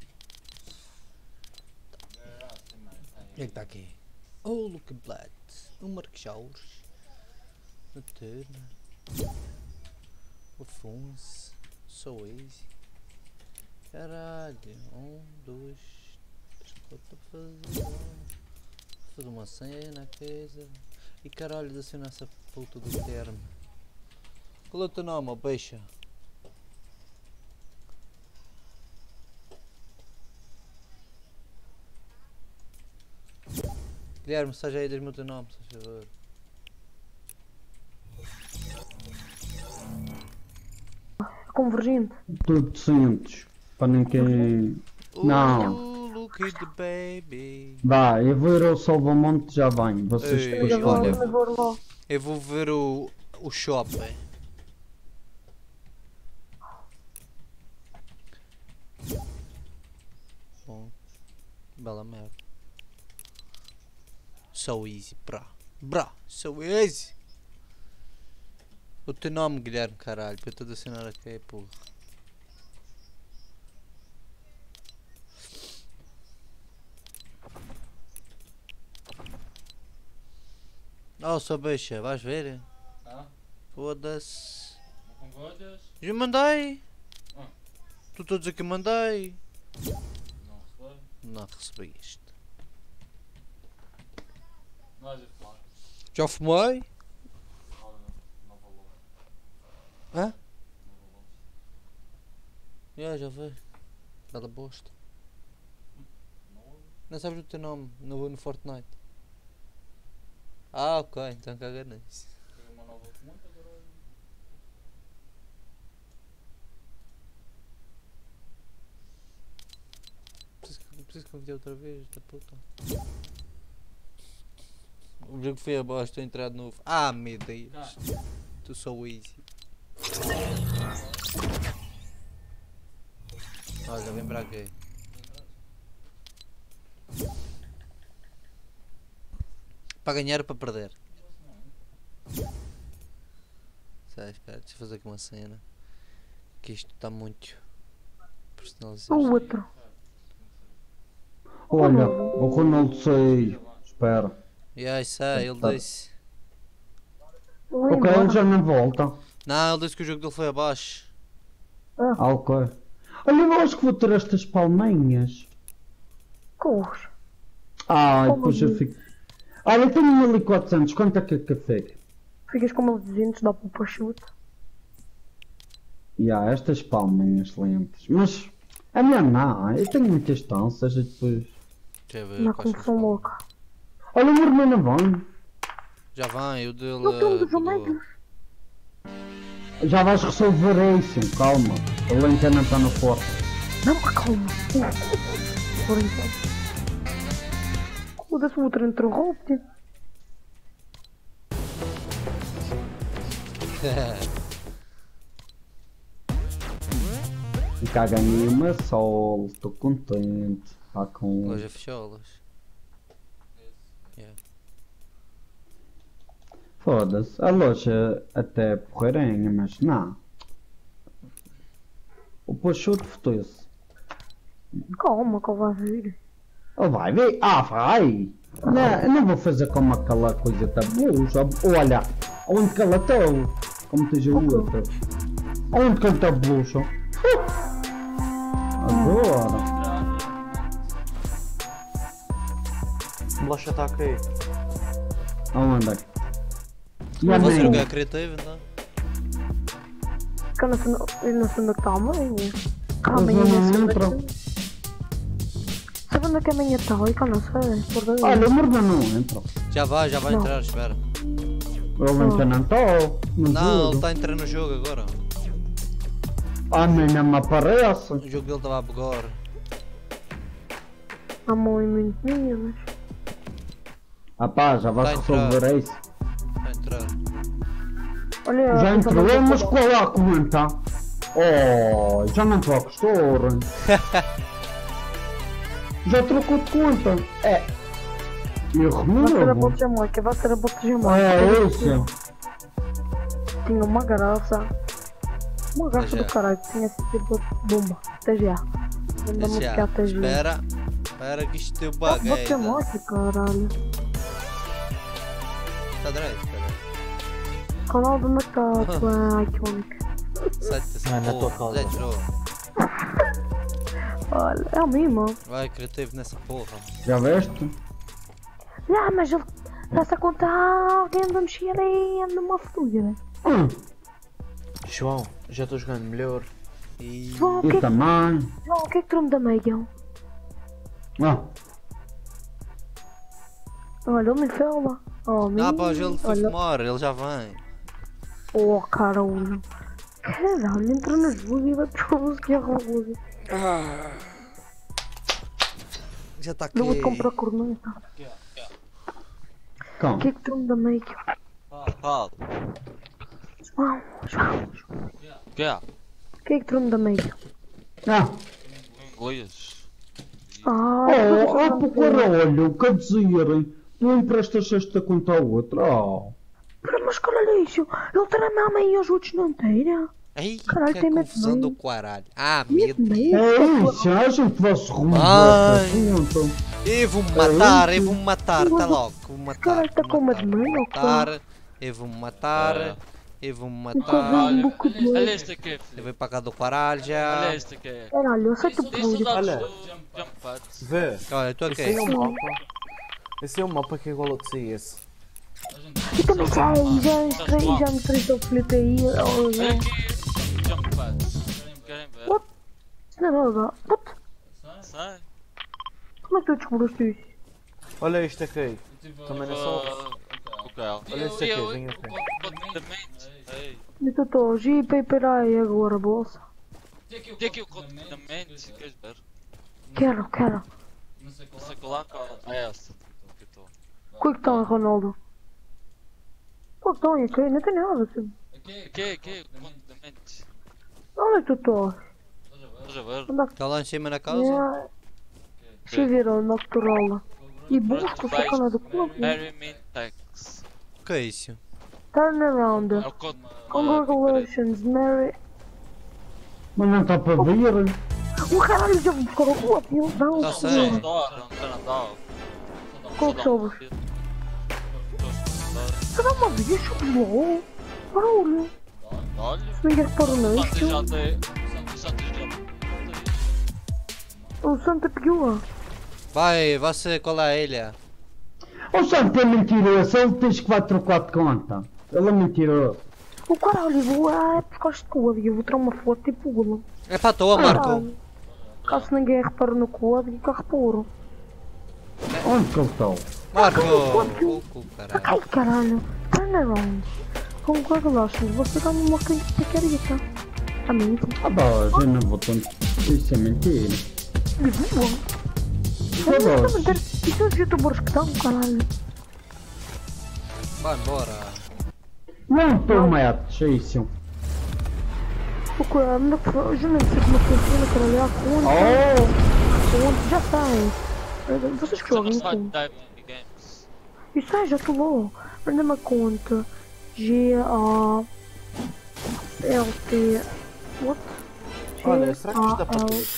S3: They're asking my
S1: O que é que está aqui? Oh, look at that. Um Marquesauros. Noturna. O Afonso. So easy. Caralho. 1, 2, 3, 4 para fazer. Fazer uma cena, coisa. E caralho, de acionar essa puta do termo. Qual é o teu nome, ó peixe? Guilherme, seja aí, diz-me o teu nome, se faz favor.
S4: Convergente.
S5: Tudo simples. Para ninguém. Não.
S1: Look at the baby.
S5: Vá, eu vou ir ao Salvamonte já venho. Vocês
S1: Ei,
S5: depois
S4: Também vou,
S1: olha,
S5: falam.
S4: também vou lá.
S1: Eu vou ver o shopping. Bom, bela merda. So easy, bro. Bro, so easy. O teu nome, Guilherme, caralho, para eu te assinar aqui, porra. Oh, sua bicha, vais ver?
S3: Ah,
S1: Foda-se.
S3: não concordas?
S1: Já mandei.
S3: Ah.
S1: Tu estou a dizer que eu mandei.
S3: Não recebe?
S1: Não recebi isto.
S3: Não és a fumar.
S1: Já fumei?
S3: Olha, não valor.
S1: Hã?
S3: Não valor.
S1: Já vi. Bela bosta.
S3: Não valor.
S1: Não sabes o teu nome no Fortnite? Ah, ok, então caga nisso.
S3: Tem uma nova conta agora.
S1: Preciso convidar outra vez, da puta. O jogo foi abaixo, estou a entrar de novo. Ah, meu Deus.
S3: Cá.
S1: Tu sou easy. Olha, vem para aqui. Para ganhar ou para perder? Sei, espera, deixa eu fazer aqui uma cena. Que isto está muito personalizado.
S4: O outro.
S5: Olha, o Ronaldo saiu. Espera.
S1: E aí, sai, ele disse.
S5: Ok, ele já não volta.
S1: Não, ele disse que o jogo dele foi abaixo.
S5: Ah, ok. Olha, eu acho que vou ter estas palminhas.
S4: Corros.
S5: Ah,
S4: Como
S5: depois eu
S4: assim?
S5: fico. Olha, eu tenho 1400, quanto é que fica?
S4: Ficas com 1200, dá para o chute.
S5: Estas palminhas lentes. Mas a minha não, eu tenho muitas tanças e depois.
S1: Deixa eu ver.
S4: Não,
S1: quais
S4: como
S1: são
S4: são
S1: os
S4: louca.
S5: Olha, o meu irmão não vai.
S1: Já vai, o dele.
S4: Não tem dos
S1: bugou.
S4: amigos.
S5: Já vais resolver isso, calma. A lente não está no forte.
S4: Não, calma. Por enquanto. Foda-se, o outro interrompe.
S5: E cá ganhei uma sol, estou contente. Está com.
S1: Loja fecholas.
S5: Foda-se, a loja até é porreirinha, mas não. O Peixoto votou-se.
S4: Calma, que ele vai vir.
S5: Ele vai ver? Ah, vai! Não, eu não vou fazer como aquela coisa da blusa. Olha, onde que ela está? Como tens a outra? Onde que ele está a blusa? Agora!
S6: Bolacha está aqui.
S5: Aonde é que? E a
S1: Você
S5: mãe?
S1: jogar criativo então?
S4: Que eu não sei onde é que está a mãe. A
S5: Mas
S4: mãe
S5: eu não
S4: não sei
S5: entro.
S4: onde é que- Sabe onde é que a mãe está? É que eu não sei. Por Deus.
S5: Olha, o Morda não entra.
S1: Já vai
S4: Não.
S1: entrar, espera.
S5: Ele ainda não está.
S1: Não, ele está a entrar no jogo agora.
S5: A mãe não me aparece.
S1: O jogo dele estava a bugar.
S4: A mãe muito minha, mas...
S5: Ah pá, já vais
S1: Vai entrar.
S5: resolver isso.
S1: Vai entrar.
S4: Olha,
S5: Já
S4: eu
S5: entrou,
S4: também vou
S5: mas
S4: falar.
S5: qual é a conta? Oh, já não estou a gostar. Já trocou de conta. É. E
S4: Vai ser a
S5: remunevo.
S4: bota de Jamaica, vai ser a bota de Jamaica.
S5: É isso.
S4: Tinha uma graça. Uma graça
S1: Até
S4: do
S1: já.
S4: caralho, tinha tipo bomba. Até já. Bomba
S1: Já.
S4: musical até já.
S1: Espera. Espera que isto teu
S4: Bota
S1: bug é.
S4: de Jamaica, caralho.
S1: Está direito, espera.
S4: Ronaldo na cara, tu é iconic.
S1: Sai-te essa
S6: Não, na tua
S1: porra.
S6: casa.
S1: Já entrou.
S4: Olha, é o mesmo.
S1: Vai, criativo nessa porra.
S5: Já veste?
S4: Ah, mas ele está-se a contar alguém anda a mexer aí numa folha.
S6: João, já estou jogando melhor.
S1: E.
S4: João,
S5: Eu também.
S4: o que é que tu me dá meio?
S5: Ah,
S4: Olha, ele me fala. Oh,
S1: Não, pá, ele foi
S4: olha.
S1: fumar, ele já vem.
S4: Oh, caralho. Caralho, entra no jogo e vai para o que é roubado.
S1: Já está aqui.
S4: Eu vou-te comprar corneta. O
S5: calma.
S4: que é que tu me dá meio?
S3: Fala.
S4: João,
S3: Que é?
S4: o que é que tu me dá meio?
S5: Ah,
S3: Inglês.
S4: Ah,
S5: oh, por caralho, quer dizer, Tu emprestas esta conta ao outro, oh.
S4: Mas caralho, isso. Ele tem a mesma e os outros não têm.
S1: Ai,
S4: Caralho,
S1: que
S4: tem
S1: confusão
S4: medo.
S1: do caralho. Ah, medo.
S5: É isso, a gente vai-se remover
S1: Ai.
S5: esta conta.
S1: Eu vou-me matar, eu vou-me matar, tá logo. Vou-me matar.
S4: Caralho, tá com uma de mãe, ou
S1: matar. Eu vou-me matar.
S3: É.
S1: Eu vou-me
S4: Nunca vi
S1: matar.
S4: um buco de
S3: Olha
S4: mãe.
S3: este aqui,
S1: Eu
S3: filho.
S1: vou para cá do caralho já.
S3: Olha este aqui.
S4: Caralho, eu sei que tu
S3: Tem
S4: pude.
S3: saudades
S6: Olha.
S3: do Jump Pads.
S6: Vê.
S1: Olha, estou
S6: Esse
S1: aqui.
S6: aí é um mapa. Esse é um mapa que é igual ao de CS.
S4: E também já mostrei o Felipe aí.
S3: Olha aqui Jump Pads. Querem ver?
S4: What? Isso não é nada. What?
S3: Sai.
S4: Como é que tu descobriste isso?
S6: Olha isto aqui. Também não é só.
S3: Ok.
S6: Olha este aqui, vem aqui.
S4: Eu estou hoje e peraí agora, bolsa.
S3: Tem aqui o continente, se queres ver?
S4: Quero.
S3: Não sei qual é essa.
S4: Qual é que estão, Ronaldo? Qual é que estão? Aqui não tem nada. Assim.
S3: Aqui, o continente.
S4: Onde é que tu estás?
S3: Estás a ver?
S4: Onde é que
S1: Está lá em cima na casa?
S4: deixa eu ver onde é que tu rola. E busca o sacana do clube.
S3: Mary Mintex.
S1: O que é isso?
S4: Turn around.
S3: É o código.
S4: Congratulations, Mary.
S5: Mas não está para ver.
S4: O caralho já vou buscar o clube. Não,
S1: Tá
S4: não.
S1: certo.
S3: Não está na dog.
S4: Qual que sobres? Será uma vez sobres logo? Barulho.
S3: Olha.
S4: Se ninguém reparou nisto.
S3: Já tem.
S4: O Santa pegou.
S1: Vai, você qual é a ilha?
S5: O Santo é mentiroso, ele tens que vai trocar de conta. Ele é mentiroso.
S4: O caralho, vou buscar este código. Eu vou tirar uma foto e pô-lo.
S1: É para a toa, Marco.
S4: Caso ninguém repare no código, que reparo.
S5: Onde que ele está?
S1: Marco!
S4: Quanto?
S1: O caralho.
S4: Ai caralho, turn around. Congratulations, você está numa picareta. A mim,
S5: Ah, bah, eu não vou tanto. Isso é mentira.
S4: Isso é os youtubers que estão, caralho.
S1: Vai embora.
S5: Não prometes, é isso.
S4: O que eu não sei como funciona, caralho, a conta.
S5: Oh!
S4: Já sai. Vocês que jogam com. Isso aí, já estou lá. Prenda-me a conta. GALT. What?
S6: Olha, será que isto dá para tudo?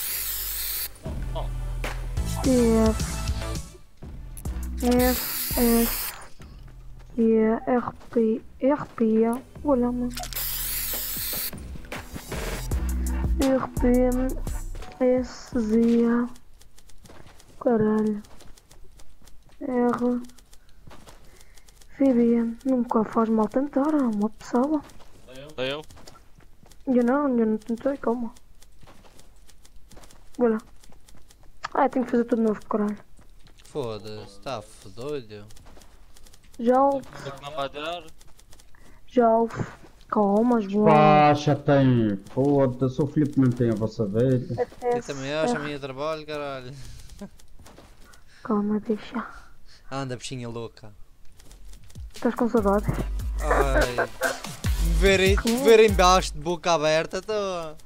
S4: RP, olha, mano. RPSZ, caralho. RVB, nunca faz mal tentar, é uma pessoa.
S3: Eu?
S4: Eu não tentei, calma. Olha. Tenho que fazer tudo novo, caralho.
S1: Foda-se, tá doido.
S4: Já,
S3: Não vai dar?
S4: calma, João.
S5: Baixa, tem. Foda-se, o Filipe não tem a vossa vez.
S1: Eu também acho a minha trabalho, caralho.
S4: Calma, deixa.
S1: Anda, bichinha louca.
S4: Estás com saudades?
S1: Ai. Ver embaixo de boca aberta, tô.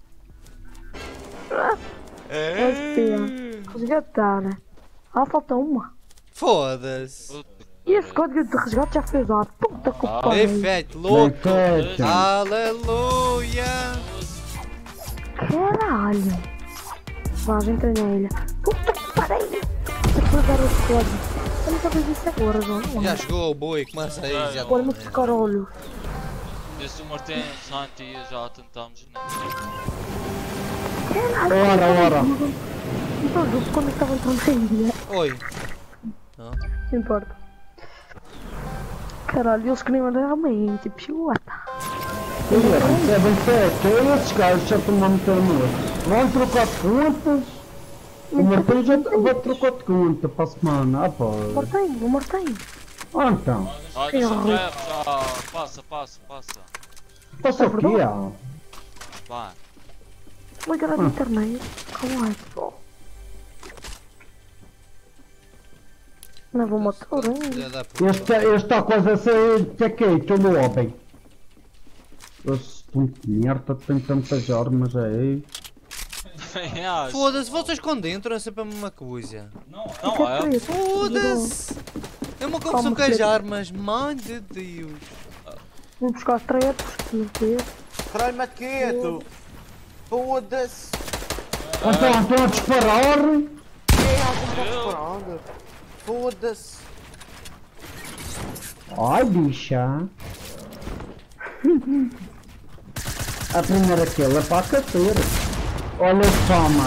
S4: Resgatar. Falta uma.
S1: Foda-se.
S4: E esse código de resgate já foi usado. Puta que pariu.
S1: Efeito louco.
S5: Perfeito.
S1: Aleluia.
S4: Caralho. Vais entrar na ilha. Puta que pariu. Depois dar esse código. Eu nunca fiz isso agora, João.
S1: Já chegou o boi, começa aí, já.
S4: Olha, muito caralho.
S3: Desde o Martim Santi já tentamos.
S5: Ora.
S4: Então, justo quando eu estava entrando na ilha.
S1: Oi.
S4: Não importa. Caralho, eles queriam realmente, tipo, what?
S5: Isso é bem certo. Esses caras já estão a meter no. Vão trocar de contas. O Martim já vai trocar de conta para a semana. Ah, pá.
S4: O Martim.
S5: Então.
S3: Deixa eu ver, passa.
S5: Passa o quê?
S3: Vai.
S4: Ligar a internet. Calma aí, pessoal. Não vou matar, hein?
S5: Este está quase a ser taqueito no homem. Esse ponto de merda tem tantas armas aí.
S1: Foda-se, vocês quando entram é sempre a mesma coisa.
S3: Não é?
S1: Foda-se. Eu me confusão com as armas, mãe de Deus.
S4: Vou buscar trepos, não sei.
S6: Caralho, mete quieto! Foda-se!
S5: Então, estão a disparar?
S6: Quem é algum tá disparando? Foda-se!
S5: Ai, bicha. A primeira kill é para aquecer. Olha o fama.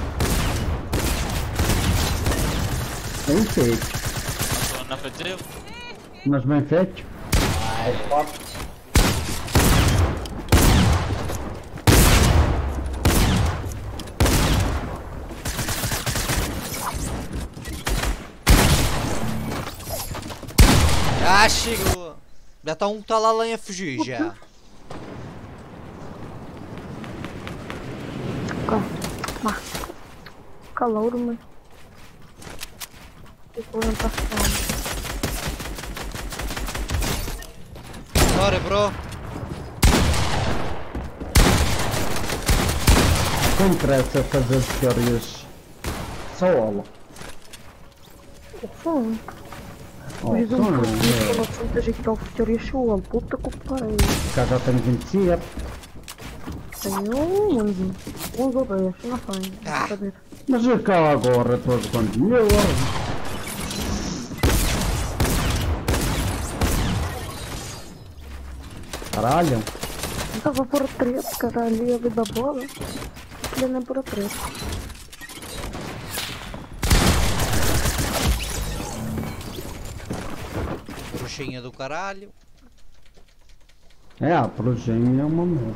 S5: Bem feito.
S3: Na frente dele.
S5: Mas bem feito. Ai, foda.
S1: Ah, chegou. Já está um que está lá além a fugir já.
S4: Calor, mas... Eu vou levantar fome.
S1: Bora, bro.
S5: Não interessa fazer teorias solo.
S4: Fome.
S5: Oh,
S4: Mas eu não
S5: sonho.
S4: consigo muita gente que oferece teoria show. Puta que pariu.
S5: Cá já tenho 27.
S4: Tenho 11. 11 ou 10, não sei. Brincadeira.
S5: Mas eu cá agora estou jogando melhor. Caralho.
S4: Estava por treta, caralho, ia ver da bola. Ele não é por treta.
S1: Bruxinha do caralho.
S5: É, a projetinha é uma merda.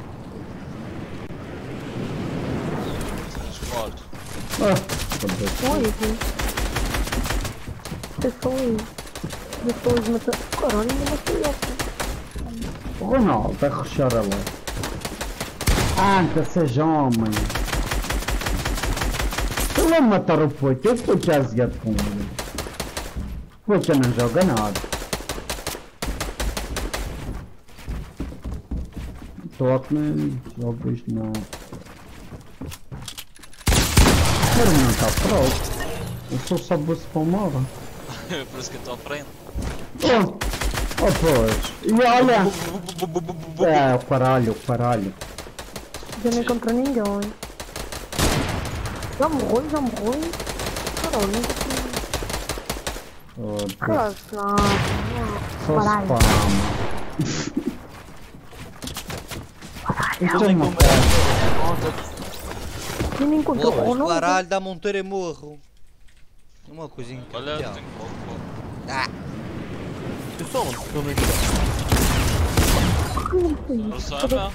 S3: Discordo.
S4: Oi, pessoas. Depois matar. Caralho, não matei essa.
S5: Ronaldo, a rechar lá. Anta, seja homem. Eu vou matar o Poito, eu fui já zigado com ele. O Poito não joga nada. Toque, não joga isto não. Mas não está pronto. Eu sou só bolso para uma hora.
S3: Por isso que eu estou à frente.
S5: Oh, pois. E olha. É, o caralho, o caralho.
S4: Já não encontrei ninguém. Já morreu, já morreu. Caralho, não
S5: Oh, Deus.
S4: Deus, não.
S5: Só
S4: Caralho.
S5: spam. Isto é
S6: Tem
S5: uma
S6: como
S4: Quem me encontrou?
S1: Porra,
S4: Ou não?
S1: caralho, dá monteiro e morro. Uma coisinha que
S3: Olha,
S1: eu
S3: tem pouco.
S1: Ah,
S6: Eu sou onde? Eu não vi.
S3: Não sabe, não.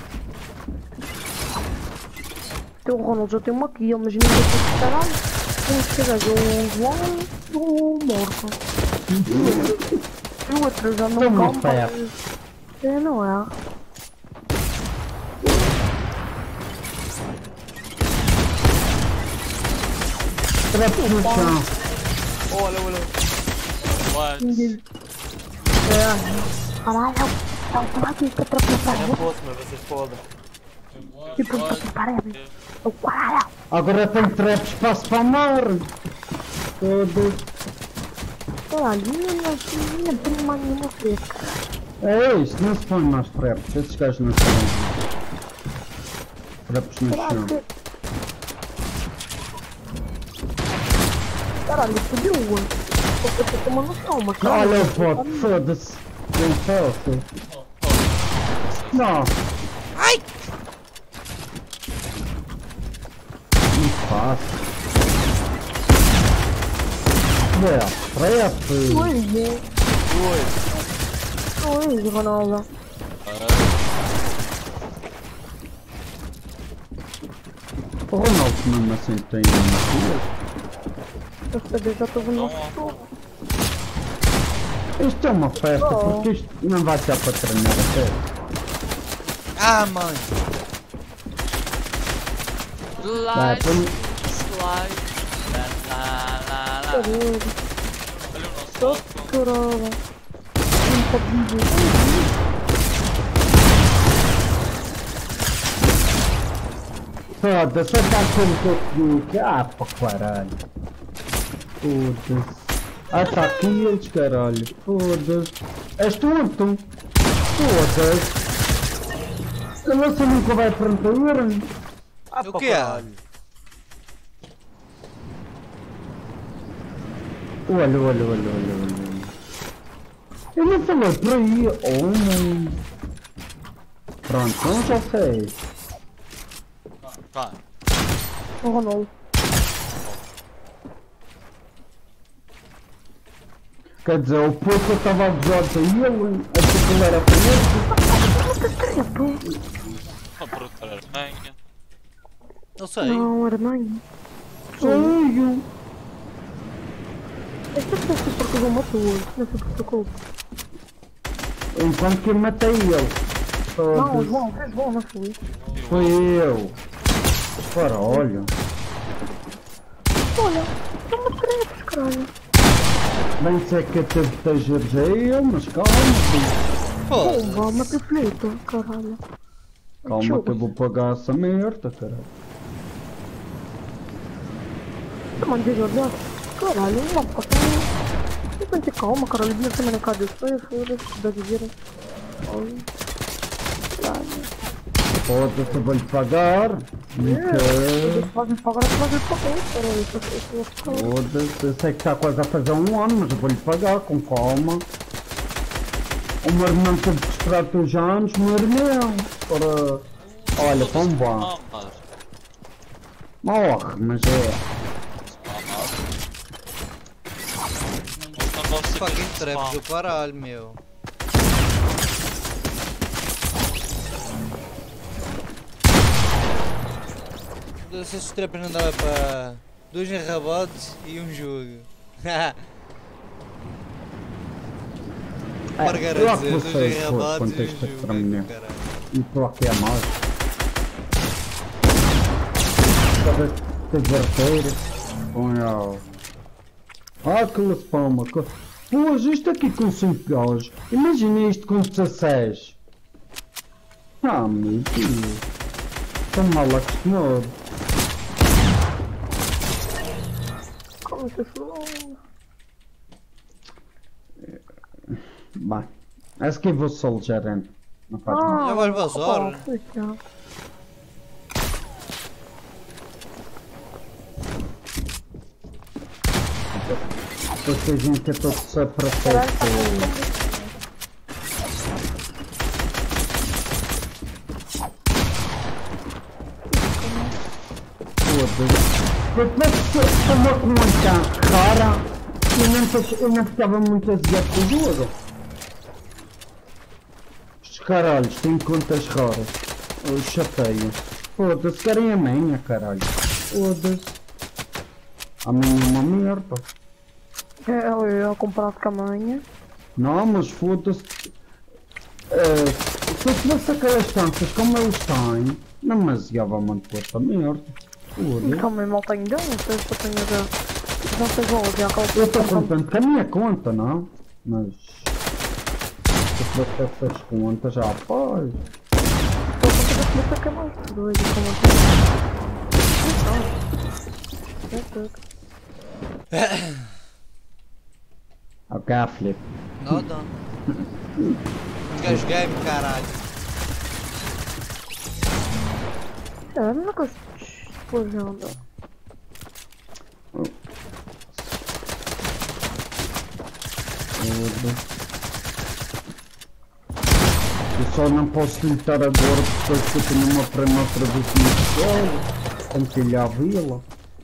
S4: Tem o Ronald, já tem uma aqui, mas ninguém tem caralho. Tem que chegar um João e um morto. E o outro já não
S5: Toma
S4: come.
S5: fé.
S4: É, não é?
S5: Trapos no chão.
S6: Olha, olha.
S3: What?
S4: É. Caralho, tá aqui que atrapalha
S6: Eu
S4: pra
S6: posso, mas vocês podem.
S4: tipo, tá aqui parede. O caralho.
S5: Agora tem traps para spamar. Todos.
S4: Caralho, minha prima nenhuma fez, cara.
S5: É isto, não se põe mais traps. Esses gajos não sabem. Traps no chão.
S4: Caralho, fudeu. Eu tô tomando calma, cara.
S5: Olha o voto, foda-se. Tem foto. Não.
S1: ai!
S5: Muito fácil. Ué, trap.
S4: Oi, Ronaldo.
S5: O Ronaldo mesmo assim tem uma.
S4: Desta vez já tô vendo
S3: Não.
S4: um fogo.
S5: Isto é uma festa, porque isto não vai ser para treinar até.
S1: Ah, mãe!
S5: Vai, põe-
S3: Slide. Lá.
S4: Caralho,
S3: Olha o nosso
S4: tô
S3: foco.
S4: caralho. Não pode dizer.
S5: Foda-se, só está como que eu. Ah, para caralho. Foda-se. Ah, tá aqui eles, caralho. Foda-se. És tonto. Foda-se. Você nunca vai enfrentar.
S6: Ah,
S1: O
S6: pá,
S1: que é?
S6: caralho.
S5: Olha. Eu não falei por aí. Homem. Pronto, então já sei.
S3: Vai.
S4: O Ronaldo.
S5: Quer dizer, o pouco eu estava a gozar a ele, a que ele era famoso.
S3: Uma bruta armanha.
S1: Não sei.
S4: Não, era mãe.
S5: Feio.
S4: Esta foi porque eu matou. Não foi por culpa.
S5: Enquanto que eu matei ele.
S4: Não,
S5: Foda-se.
S4: João, não foi.
S5: Foi eu. Para, olha.
S4: Olha, são umas crepes, caralho.
S5: Bem sei que eu teve que esteja eu, mas calma, filho.
S1: Foda-se.
S4: Pô, uma perfeita, caralho.
S5: Calma que eu vou pagar essa merda, caralho.
S4: Mano, desordem. Caralho, uma passada. Eu pensei, calma, caralho, minha semana cá de foi, foda-se, da dizer. Olha. Caralho.
S5: Foda-se, eu vou-lhe pagar.
S4: Eles fazem pagar, fazem pagar, caralho.
S5: Foda-se, eu sei que está quase a fazer um ano, mas eu vou-lhe pagar, com calma. O meu irmão teve que esperar 3 anos, meu irmão. Para... Olha, vamos lá. Morre, mas é...
S1: Fucking trap do caralho, meu. Esses traps não dava para 2 enrabados e um jogo. Margarida,
S5: eu acho que
S1: 2
S5: vocês
S1: enrabados
S5: quando
S1: e
S5: tens
S1: um
S5: que
S1: jogo.
S5: terminar.
S1: Caralho.
S5: E estou aqui a mais. Tens arteiras. Olha. Ah, aquela spama. Pois, isto aqui com 5 gajos. Imagina isto com 16. Ah, meu Deus. Estou mal acostumado.
S4: Como se falou?
S5: Bem, acho que eu vou só gerente. Não faz mal.
S1: Já vais vazar?
S5: Depois a gente é todo só para foto. Foda-se. Depois uma conta rara, eu não ficava muito aziado com o jogo. Os caralhos têm contas raras. Eu chateio. Foda-se, querem a minha, caralho. Foda-se. A minha é uma merda.
S4: Eu ia comprar com a manhã.
S5: Não, mas foda-se. Se eu tivesse aquelas tantas como eles têm, não me aziava muito com esta merda. Foda-se.
S4: Também mal tenho dão, não sei se eu tenho de... Não sei qual, já aquela
S5: Eu estou contente com a minha conta, não? Mas... Se eu tivesse essas contas, já faz.
S4: Estou contente com a que é mais doido, como assim. É tudo.
S5: Ok, Felipe.
S1: Nada. Gajo game, caralho.
S4: É, não gosto de explosão, não.
S5: Eu só não posso lutar agora porque eu tenho uma prima outra vez no escola. Tenho que ir à vila.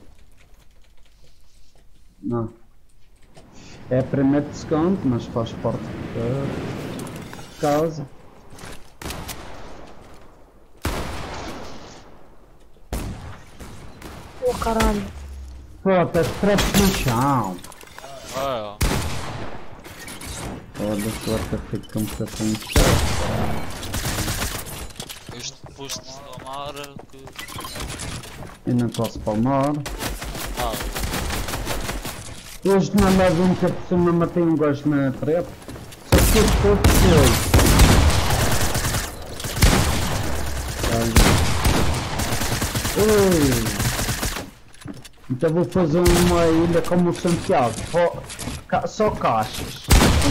S5: Não. É a primeira de segundo, mas faz parte da casa.
S4: Oh caralho.
S5: Pronto, as traps no chão.
S3: Olha.
S5: Foda-se, o até fica um bocadinho no chão.
S3: Este posto de spamar que...
S5: Eu não posso palmar.
S3: Ah,
S5: Hoje não andava um que a pessoa me matei um gajo na trap. Só que este foi. Oi. Então vou fazer uma ilha como o Santiago. Só caixas.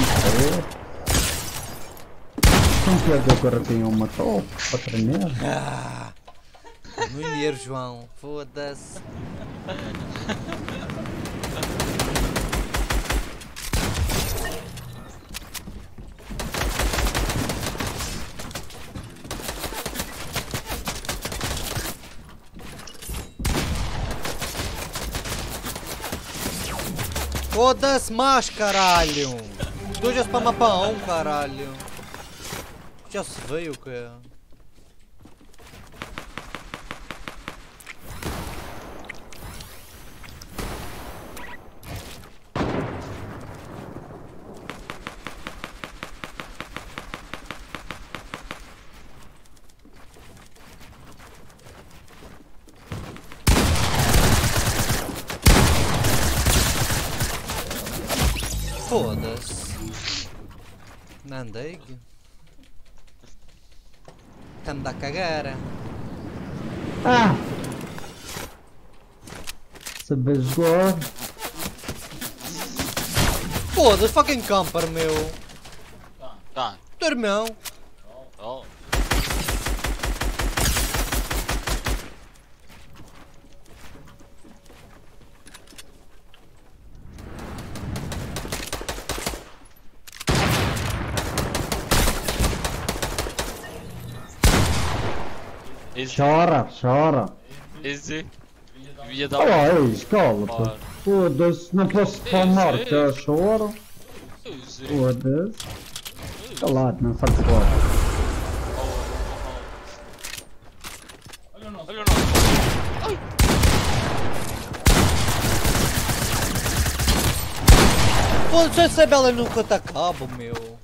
S5: Tem que ver agora tem uma top para treinar.
S1: Ah, mulher, João, foda-se. Foda-se mais, caralho! Dois já se para mapão, caralho! Já se veio o que é? Foda-se. Nandei. Anda a cagar.
S5: Ah! Saber jogar.
S1: Foda-se, fucking camper, meu.
S3: Tá.
S1: Teu irmão.
S3: Oh.
S5: Chora, chora.
S3: Easy. Devia dar
S5: Olha, escola-te.
S3: Ora.
S5: Foda-se, não posso spawnar, que eu choro.
S3: Easy.
S5: Foda-se. Calado, não sabe fora.
S3: Olha o nosso.
S1: Foda-se, essa bela nunca te acaba, meu.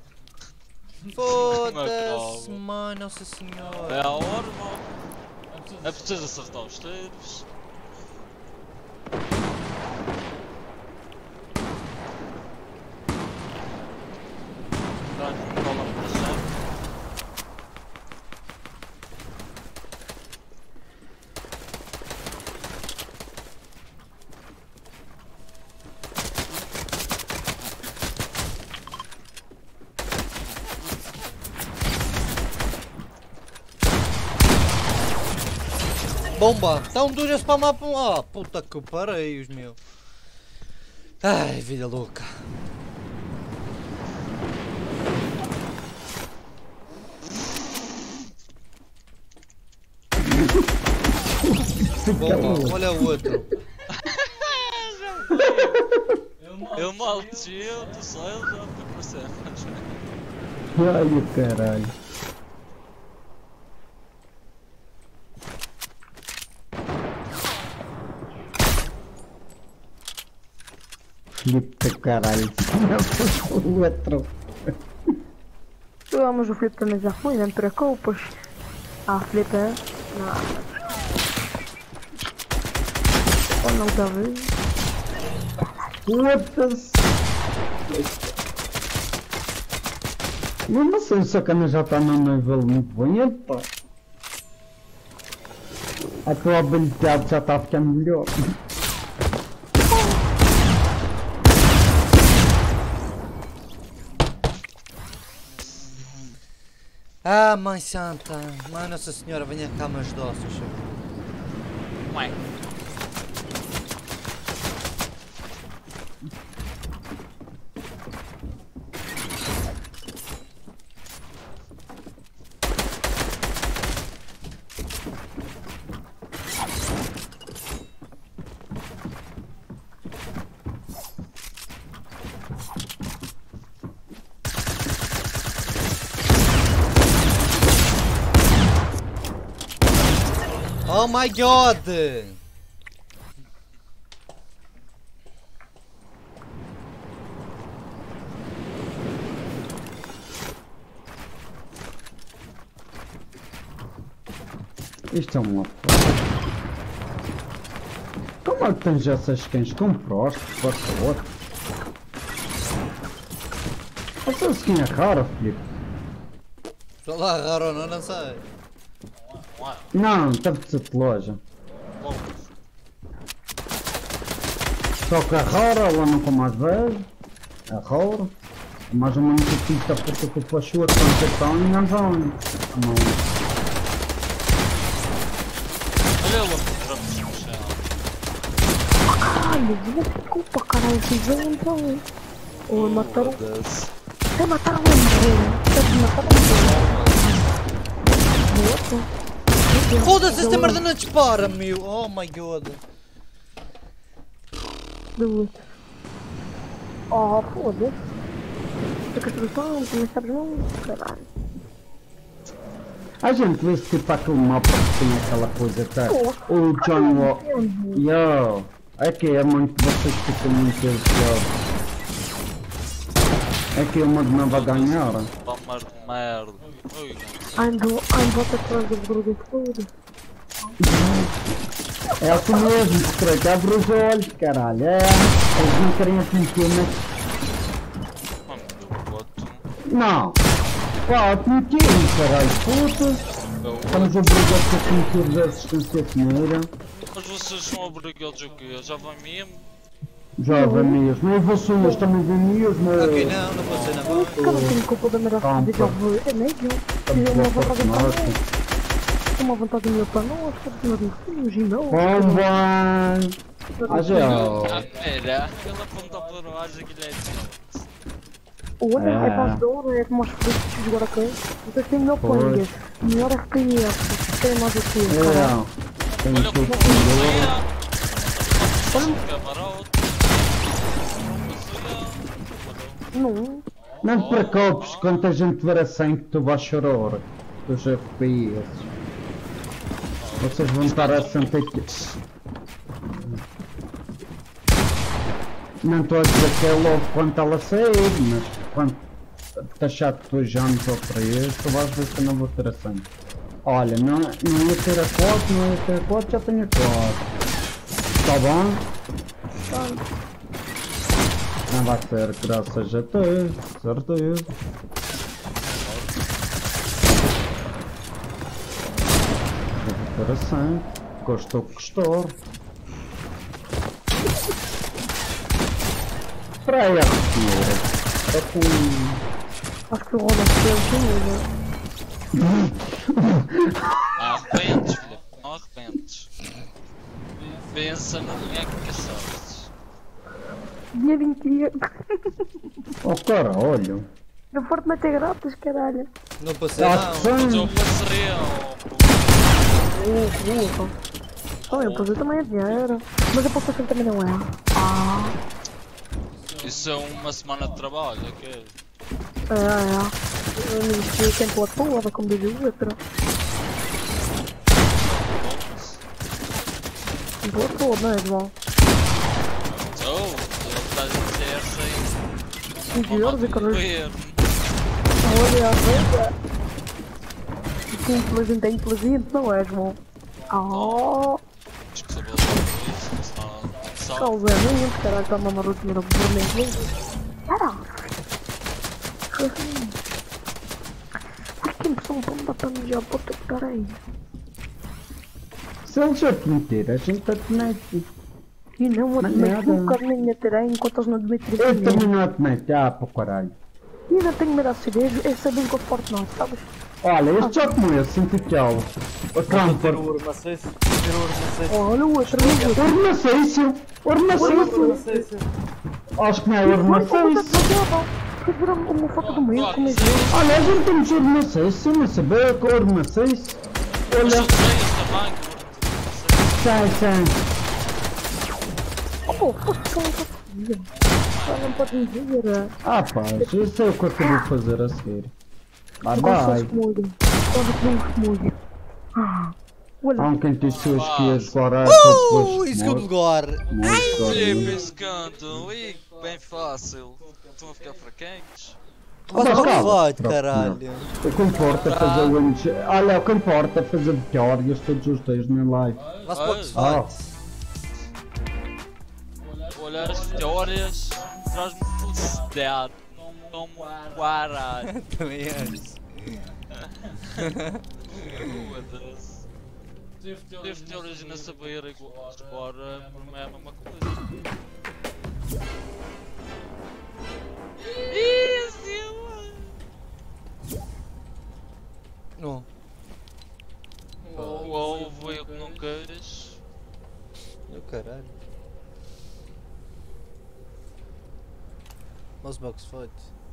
S1: Foda-se, mãe, nossa senhora.
S3: É a hora, mano. É preciso acertar os tiros. Dá um bola para cima.
S1: Bomba! Estão duras para mapa. Ah, puta que pareios, meu. Ai, vida louca. Bomba, olha o outro.
S3: Eu mal desceu, tu só ele já foi para cima.
S5: Ai, o caralho. Filipe do caralho. O outro.
S4: Mas o Filipe também já foi, não te culpas. Ah, Filipe, é? Não. Ou não, talvez.
S5: Foda-se. Eu não sei se a cana já está num nível muito bonito, pá. A tua habilidade já está a ficar melhor.
S1: Ah, mãe santa. Mãe nossa senhora, venha cá, mas doces.
S3: Ué.
S1: Oh my god!
S5: Isto é uma foda. Como é que tens essas skins? Compraste, por favor. Essa skin é rara, Filipe.
S1: Sei lá, raro ou não, não sei.
S5: Não, deve ser de loja. Só que é rara, ela nunca mais vejo. Agora, mais ou menos aqui está porque eu faço a transação e não vão.
S3: Olha lá, entramos no chão.
S4: Caralho, desculpa, caralho, fizeram então. Ou mataram. Até mataram um bom.
S1: Foda-se, esta merda não dispara, meu! Oh my god!
S4: Oh, foda-se. A construção, também sabes não? Caralho.
S5: A gente vê se tipo aquele mapa que tem aquela coisa até. O John Walk. Yo! É que é muito. Vocês ficam muito ansiosos. É que uma de não vai ganhar.
S3: Palmas de merda. Ui,
S4: Volta atrás do Bruno todo.
S5: É assim mesmo, estreito, abre os olhos, caralho. É, eles não querem admitir, mas. Não! Pá, admitir, caralho, puta! Estamos obrigados a admitir a assistência primeira.
S3: mas vocês são obrigados o quê? Já vai mesmo?
S5: Já vem mesmo, e vocês também vêm mesmo.
S1: Ok, não vou ser na mão.
S4: Cara, não tenho culpa da melhor de jogo. É mesmo. Fiz uma vontade para nós. Uma vontade minha para nós. Não, não.
S5: Como vai?
S3: Pera, ele aponta para o ar, Guilherme.
S4: Olha, é passador, é como os preços agora aqui. Vocês têm melhor ping, melhor FPS, tem mais o que
S3: Olha como
S5: não te preocupes, quando a gente tiver a 100 que tu vais chorar dos FPS. Vocês vão estar a 100. Não estou a dizer que é logo quando ela sair, mas quando taxar de 2 anos ou 3, tu vais ver que eu não vou ter a 100. Olha, não ia ter a 4, não ia ter a 4, já tenho a 4. Está bom? Não vai ser, graças a Deus, certeza. Vou ter a 100, gostou que gostou. Para aí a senhora.
S4: Acho que o Ronald fez
S3: arrependes, Filipe, não arrependes. Pensa no dinheiro que caçaste.
S4: Dia 20 dias.
S5: Oh caralho.
S4: No Fortnite é grátis, caralho.
S1: Não passei
S5: Acho
S1: não.
S5: que são.
S3: Mas eu passaria
S4: Eu posso também é dinheiro. Mas a população também não é.
S3: isso é uma semana de trabalho, ok?
S4: Eu me disse que tempo a toda, como diz o outro. Tempo a toda, não é, João?
S3: Então, ele está a dizer assim.
S4: 20 euros e caralho.
S3: Governo.
S4: Olha, veja. Que inteligente, não é, João?
S3: Acho que saber isso, senão não sabe.
S4: Causa nenhum, caralho, está a mamar o dinheiro por mim. Caralho. Ai, que impressão para me dar para mijar, puta que pariu.
S5: Se eles já te meter, a gente admite.
S4: E não admito que o carne me terá enquanto eles não admitem isso.
S5: Eu também não admito, para caralho.
S4: E ainda tenho medo de ser é saber que eu Fortnite, sabes?
S5: Olha, este já comeu, sinto que algo. O camper.
S4: Olha o outro,
S5: Ornacício. Acho que não é ornacício.
S4: Quer ver uma foto do meu, como é que é?
S5: Olha, a gente temos ornacício, não sabia que ornacício. Olha. Sai.
S4: Oh, foda-se, que eu não posso dizer. Não pode me dizer.
S5: Pá, eu sei o que eu vou fazer a seguir. Bye. Há quem te suas que ia jogar
S1: Segundo lugar!
S3: Filipe, esse canto, ui, bem fácil. Estão a ficar fraquinhos.
S1: Quase para fight, caralho!
S5: O que importa é fazer wins. Olha, o que importa é fazer vitórias todos os dias na live.
S1: Mas poucos fights!
S3: Olhar as vitórias traz-me felicidade. Como caralho.
S1: Também és.
S3: Devo ter origem a saber agora, por mim é a mesma coisa.
S1: Mousebox fode.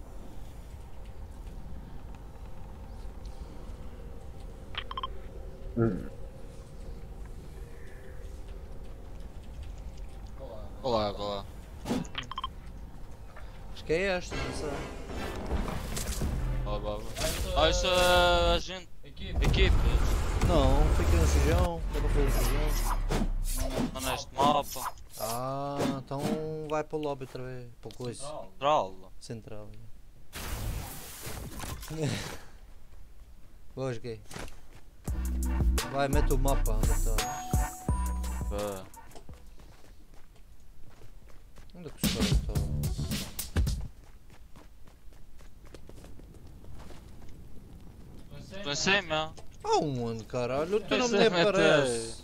S3: Olá, olá.
S1: Acho que é esta, não sei.
S3: Olá, olá. Ah, isso é a gente. Equipe.
S1: Não, fica no sujão. Eu não fui no sujão.
S3: Não neste mapa.
S1: Ah, então vai para o lobby outra vez. Para o coisa.
S3: Central.
S1: Central. Boa, joguei. Vai, mete o mapa onde estás. Onde é que os caras estão?
S3: Estou em cima.
S1: Aonde, caralho? O teu nome
S3: Esse
S1: nem
S3: é
S1: aparece.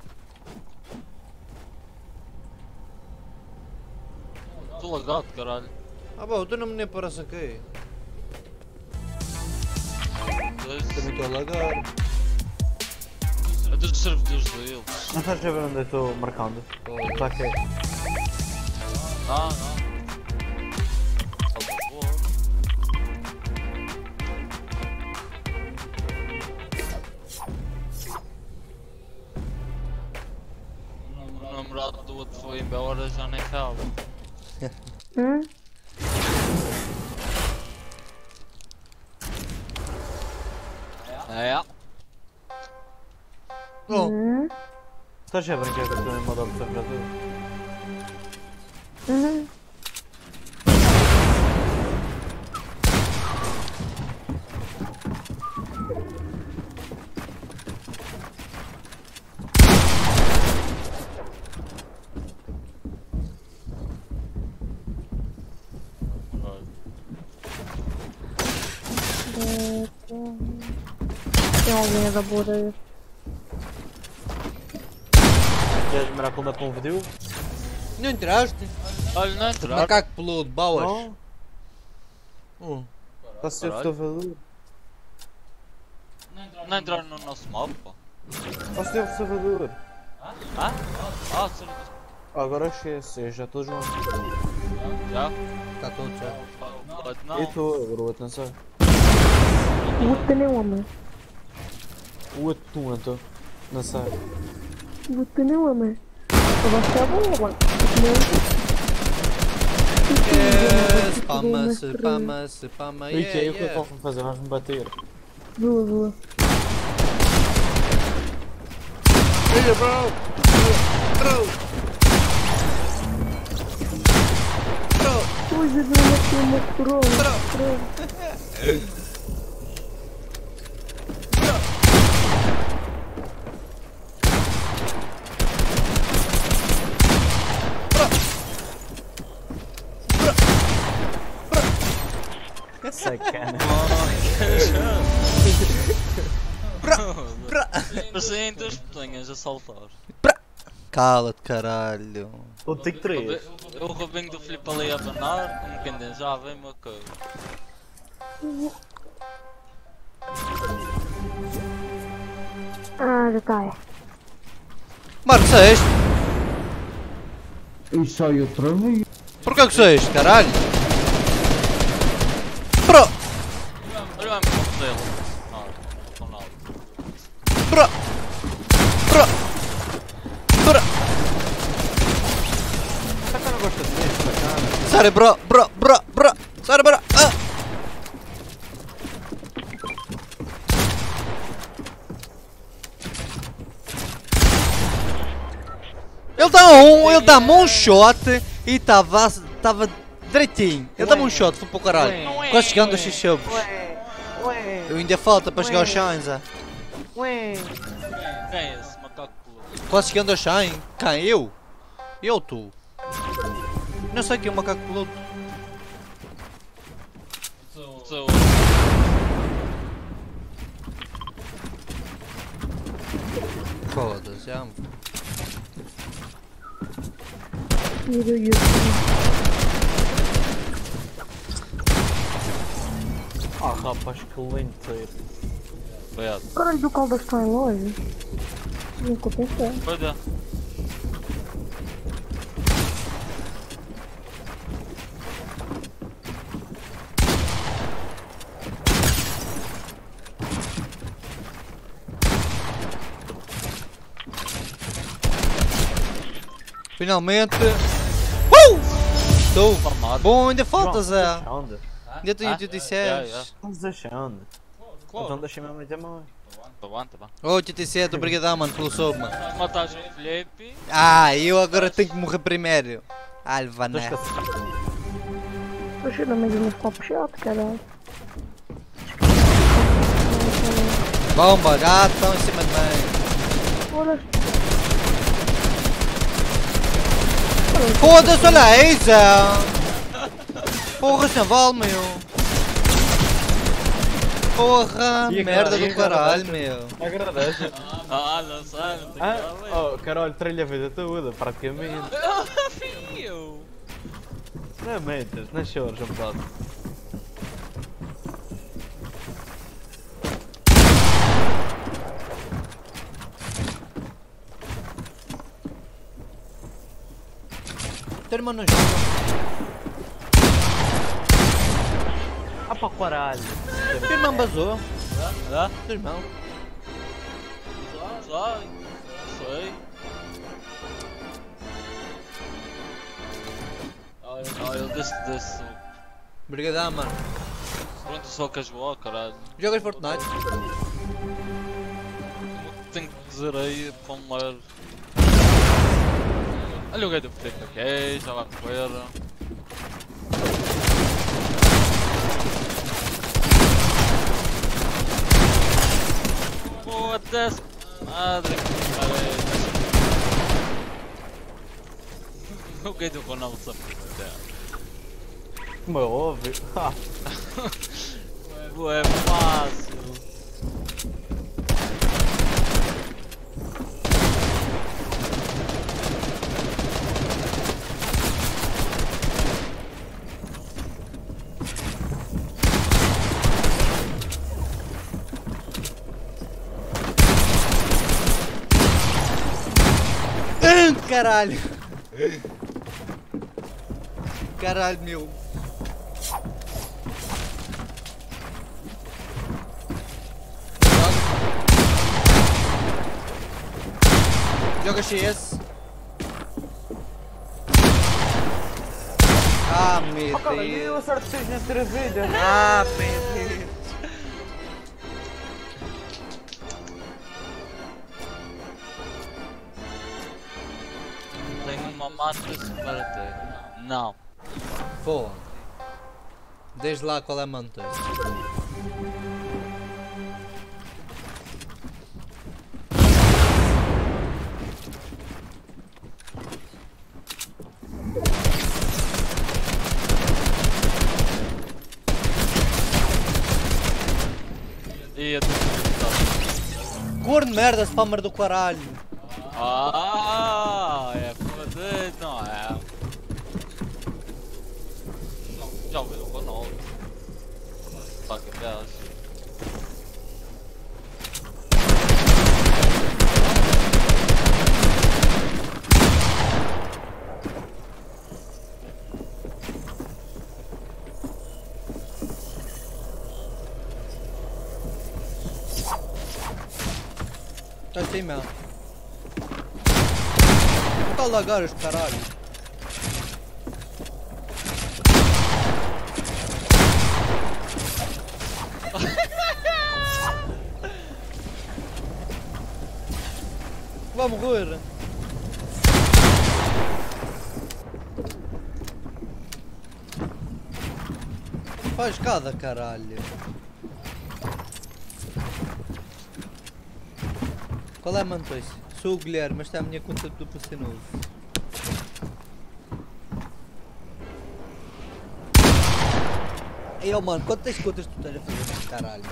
S3: Estou lagado, caralho.
S1: Ah, bom, o teu nome nem aparece aqui. Também estou a lagar.
S3: É dos servidores deles.
S6: Não estás a ver onde eu estou marcando? Está aqui.
S3: Não. Salva boa. O namorado do outro foi embora, já nem fala. É.
S1: Bom,
S6: Estás a brincar que eu estou em modo observador?
S4: Tem alguém da boreia.
S6: Queres mirar quando é para um vídeo?
S1: não entraste?
S3: Olha, não entraram.
S1: Macaco peludo, Bauas.
S6: Não. Está a ser
S3: Caralho.
S6: observador.
S3: Não entraram no nosso mapa.
S6: Está a ser observador.
S3: Ah, servidor.
S6: Agora esquece, eu já estou junto.
S3: Já?
S1: Está todo já.
S3: Não.
S6: Eu estou, agora o outro não sei.
S4: O outro nem homem.
S6: O outro tu entra. Não sei.
S4: O outro nem homem. Eu vou achar bom, mano.
S1: Spama,
S6: E que é o que eu vou fazer? Vais-me bater.
S4: Boa.
S1: Filha, bro!
S4: Hoje eu vou uma coroa.
S6: Sacana.
S3: Parecem duas petanhas a saltar.
S1: Cala-te, caralho.
S6: Eu tenho 3.
S3: O Rubinho do Filipe ali a abanar, como quem diz, já vem uma coisa.
S4: Já tá.
S1: Marco, saíste?
S5: E sai outra vez.
S1: Porquê que saíste, caralho? Pro!
S3: Olha o M dele. Ronaldo.
S1: Pro!
S6: Sacana não gosta de mim, sacana.
S1: Sorry, bro! Sorry, bro! Ele dá-me um shot e estava direitinho. Ele dá-me um shot, foi para o caralho. Quase chegando aos X-Subs. Eu ainda falta para chegar ao Shines.
S3: Quem é esse macaco peludo?
S1: Quase chegando ao Shine. Quem? Eu? Eu, tu? Não sei quem é o macaco peludo.
S3: Sou
S1: Foda-se, já me.
S6: Rapaz, que lenteiro.
S3: Obrigado.
S4: Caralho, do Caldas está em loja. Nunca pensei.
S3: Olha.
S1: Finalmente! Estou! Bom, ainda falta, Zé!
S6: Onde?
S1: Ainda tenho 87.
S6: Estás achando? Então deixa-me a meter mão.
S3: Tá bom, tá bom.
S1: Oh, 87, obrigadão, mano, pelo soube, mano.
S3: Mataste o Felipe.
S1: Ah, eu agora tenho que morrer primeiro. Ah, levané.
S4: Poxa, não me deu uns copos chato, caralho.
S1: Bomba, já estão em cima de mim.
S4: Olha.
S1: Foda-se, olha aí, Zé! Porra, chaval, meu! Porra,
S6: E
S1: merda
S6: agora?
S1: do caralho, meu!
S6: Agradeço.
S3: Não sei, não tenho
S6: Ah, oh, caralho, trelha a vida toda, praticamente.
S3: eu.
S6: Não metas, não chores um bocado.
S1: Teu irmão não joga.
S6: Ah pá, caralho.
S1: Teu irmão basou.
S3: Hã?
S1: Teu irmão.
S3: Sei. Não, ele disse.
S1: Obrigadão, mano.
S3: Pronto, só casual, caralho.
S1: Jogas Fortnite?
S3: Tenho que dizer aí para me ler. Olha o gajo do Felipe aqui, já vai correr. Foda-se! Madre que pariu. O gajo do Ronaldo sabe o que é.
S6: Como é óbvio.
S3: É fácil.
S1: Caralho! Caralho, meu! Joga CS! Ah, meu
S6: Eu
S1: Deus!
S6: acerto 6 na terceira vida.
S1: Ah, meu Deus!
S3: Tenho uma máscara para ter. Não.
S1: Pô! Desde lá qual é a manteiga?
S3: E eu tenho que
S1: Corno de merda, spammer do caralho!
S3: é foda-se, não é? Já ouviu o Ronaldo? Só que aquelas.
S1: Tá assim mesmo. Tá a lagar os caralho. Vai morrer. Faz escada, caralho. Qual é, mantões? Sou o Guilherme, mas está a minha conta do PC novo. Ei, oh, mano, quantas contas tu tens a fazer nesse caralho?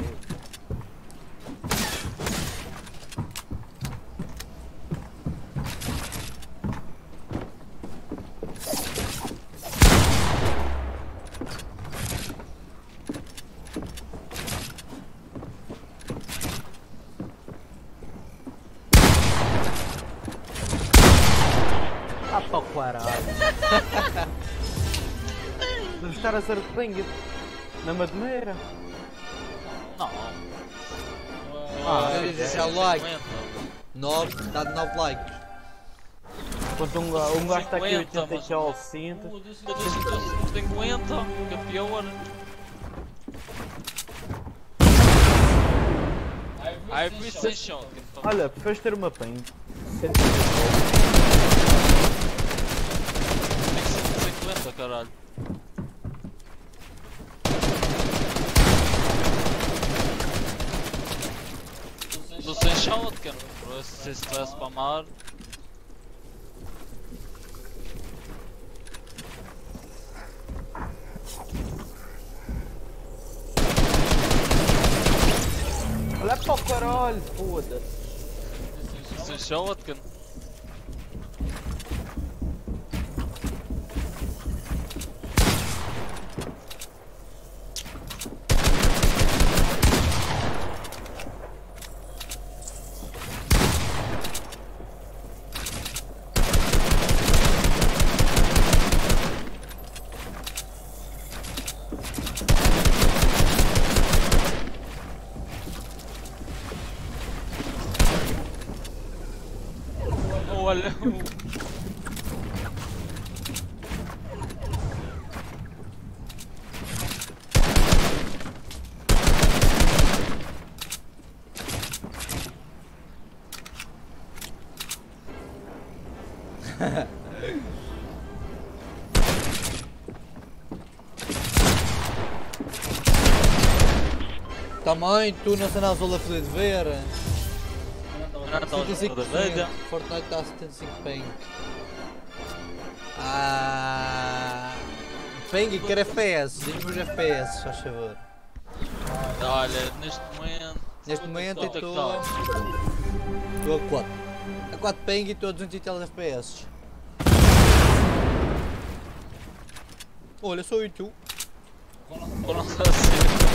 S6: Ah pá, caralho. Deve estar a ser de pinga. Na madeira.
S3: Não.
S1: Deixa o like. 9, dá de 9 likes.
S6: Enquanto um gajo está aqui
S3: 50,
S6: 80
S3: mas-
S6: e ao 60.
S3: Eu tenho 50, que é pior. Ai, por isso sem choque.
S6: Olha, preferes ter uma pen?
S3: Tem 150, caralho. Estou sem shotgun, por isso se estivesse para amar.
S6: Olha para o caralho, foda-se.
S3: Sem shotgun. Olha
S1: Também, tu não sei na azul a fazer de ver.
S3: Não,
S1: 75
S3: toda velha.
S1: Fortnite está a 75 ping. Ah, ping quer FPS, diz-me os FPS, faz favor.
S3: Olha, neste momento
S1: eu estou a 4. A 4 ping e estou a 200 e tal FPS. Olha, sou eu e tu.
S3: Foram assim.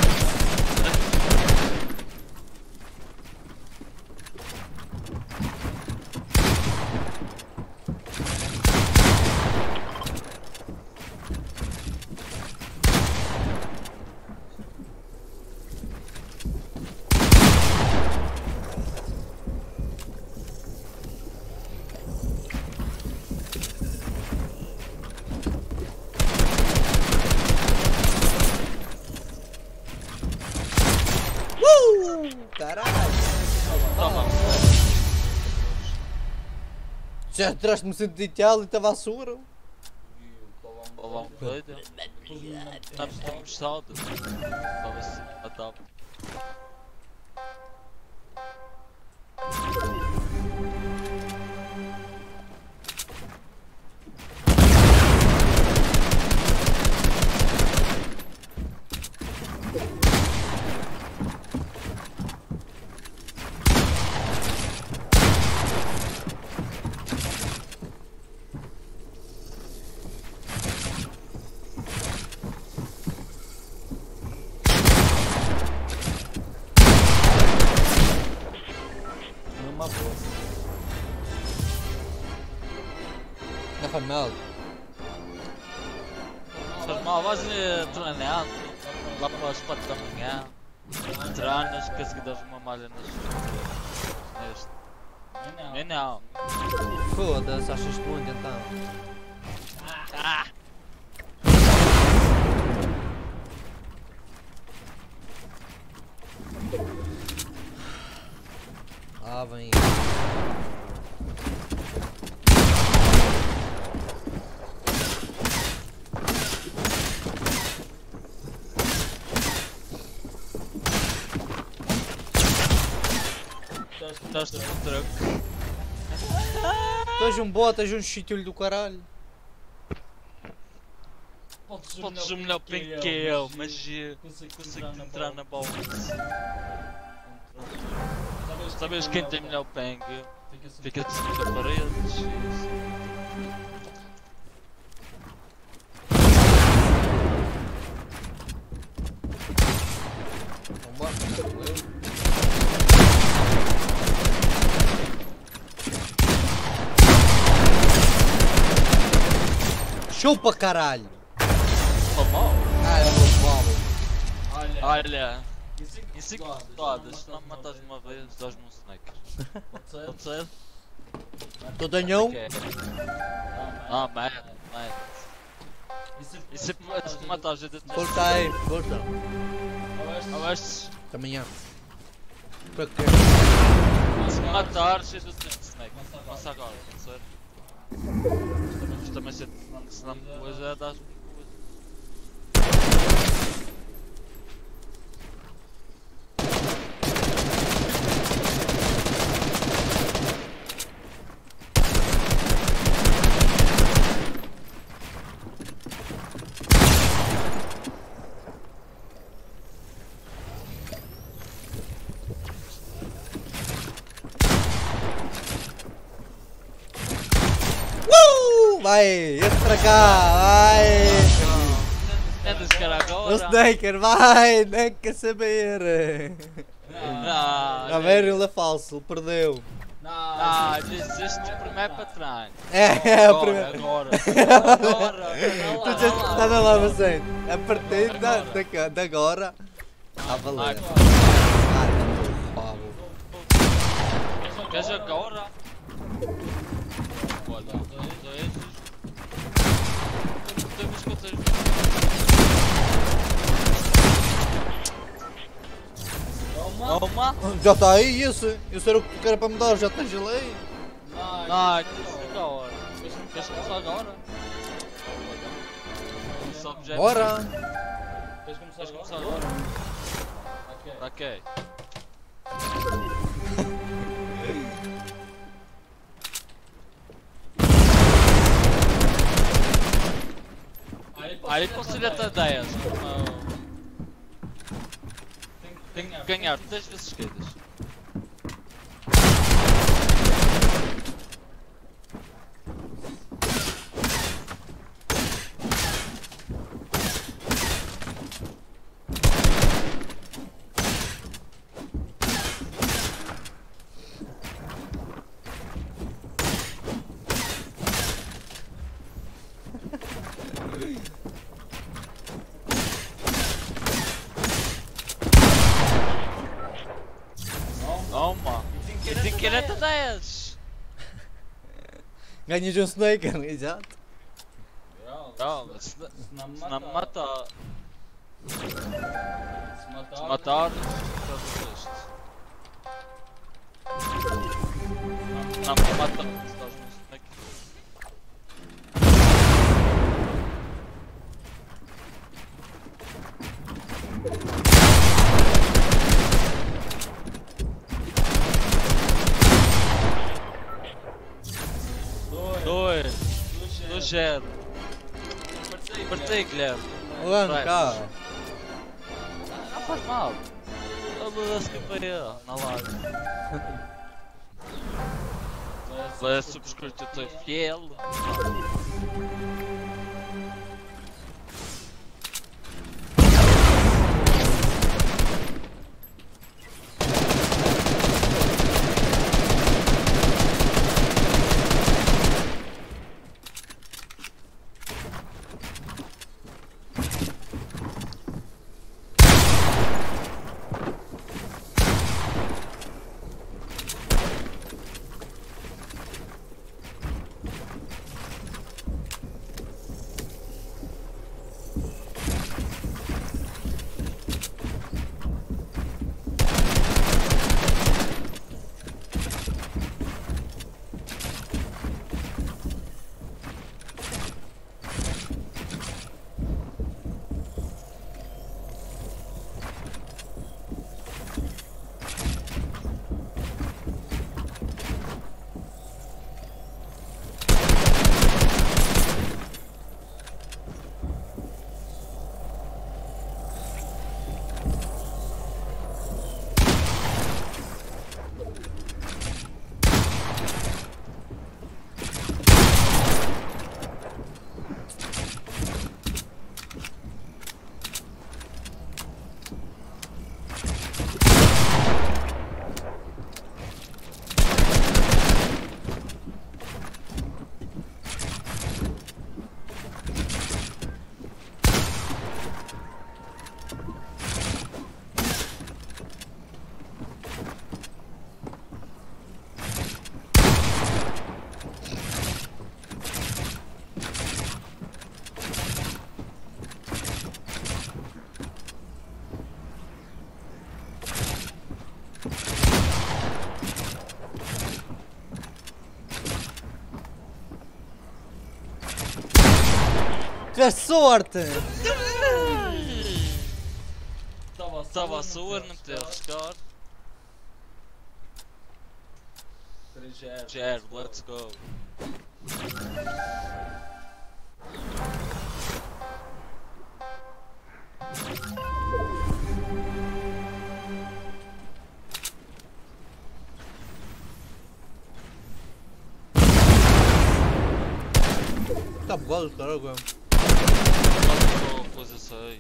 S1: Caralho!
S3: Toma.
S1: Já trouxe-me 100 e tal e estava a surro.
S3: Olá, doido. Não temos saldo. Estava-se a tapa.
S1: Uma boa. Não faz mal.
S3: Faz mal, vais treinar lá para as 4 da manhã. Treinas, que a seguir dás uma malha neste. Nem não.
S1: Foda-se, achas muito então?
S3: Ah!
S1: Ah, vem.
S3: Estás no truque.
S1: Tens um bot, tens um chitilho do caralho.
S3: Podes ser o melhor ping que eu, mas consigo entrar na bola. Sabes quem tem melhor ping? Fica de cima da parede.
S1: Chupa caralho!
S3: Tá bom?
S1: Ah, é o meu babo.
S3: Olha, em 5 rodadas, se não me matas uma vez, dás-me um snack. Pode ser?
S1: Tu tenho um?
S3: Ah, mete. E se matar a gente...
S1: Força aí, força.
S3: Oeste.
S1: Também há. Para quê?
S3: Se matar, cheio de snake. Passa agora, pode ser? Mas também se não me coisa, dás-me coisa.
S1: Vai, esse para cá, vai!
S3: É desse cara agora?
S1: O Snaker, vai! Nem quer saber!
S3: Não,
S1: A ver, ele é falso, ele perdeu.
S3: Não, desiste primeiro para trás.
S1: É o primeiro.
S3: Agora.
S1: Tu já está na lava sem. A partir de agora. Está a valer.
S3: Queres agora? Olha, temos quantas. Toma!
S1: Já está aí esse. Esse era o que era para me dar, já tens ele aí.
S3: Não, que agora. Queres começar agora?
S1: Bora!
S3: Queres começar agora? Ok. Aí considera-te 10. Tenho que ganhar 10 vezes seguidas. Toma! E tem que ir até 10!
S1: Ganhas um Snaker, exato.
S3: Não, se não me matar. Se matar, estás não me mata, estás no snake. Dois. 0. Partei, Guilherme.
S1: Olhando cá.
S3: Não faz mal. Eu mudança que foi na live. Vai subscrito, eu estou fiel.
S1: Tiveste sorte!
S3: Estava a sua, não teve score. 3-0, let's go.
S1: Tá bugado, caralho.
S3: Pois eu sei.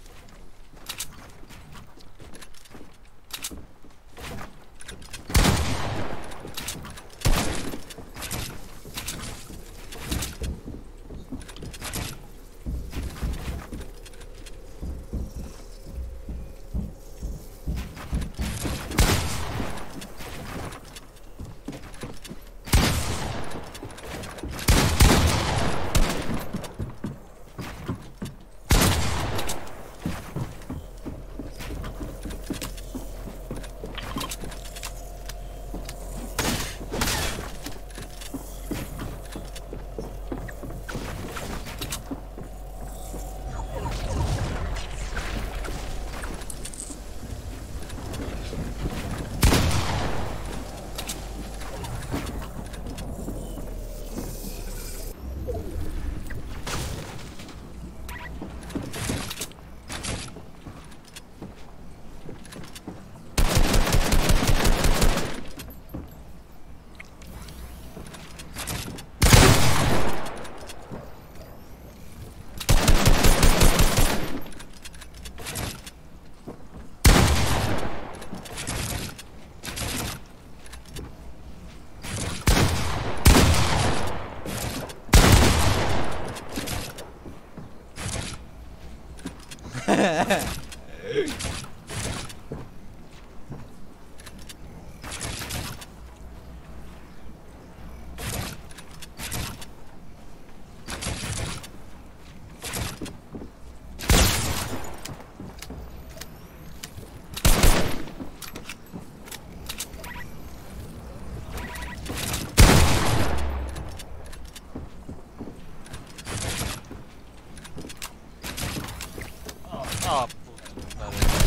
S3: Ah, puto,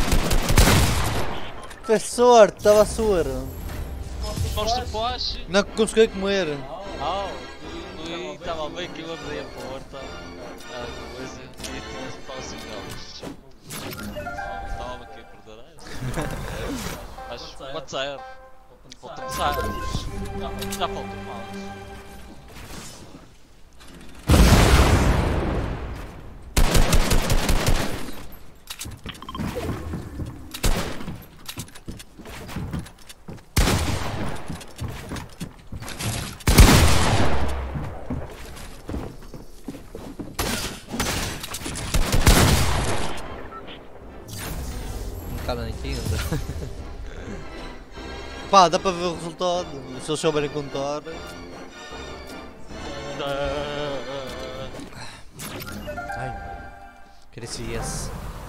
S1: Tiveste sorte, estava a suar.
S3: Foste poste?
S1: Não consegui comer.
S3: Fui, estava bem que eu abri a porta. A coisa, e tinha-se para os cigarros. Estava aqui a perder essa. Mas, pode ser. Vou começar. Já falta mais.
S1: Cada aqui ainda. Pá, dá para ver o resultado. Se eles souberem contar. Ai, queria ser esse.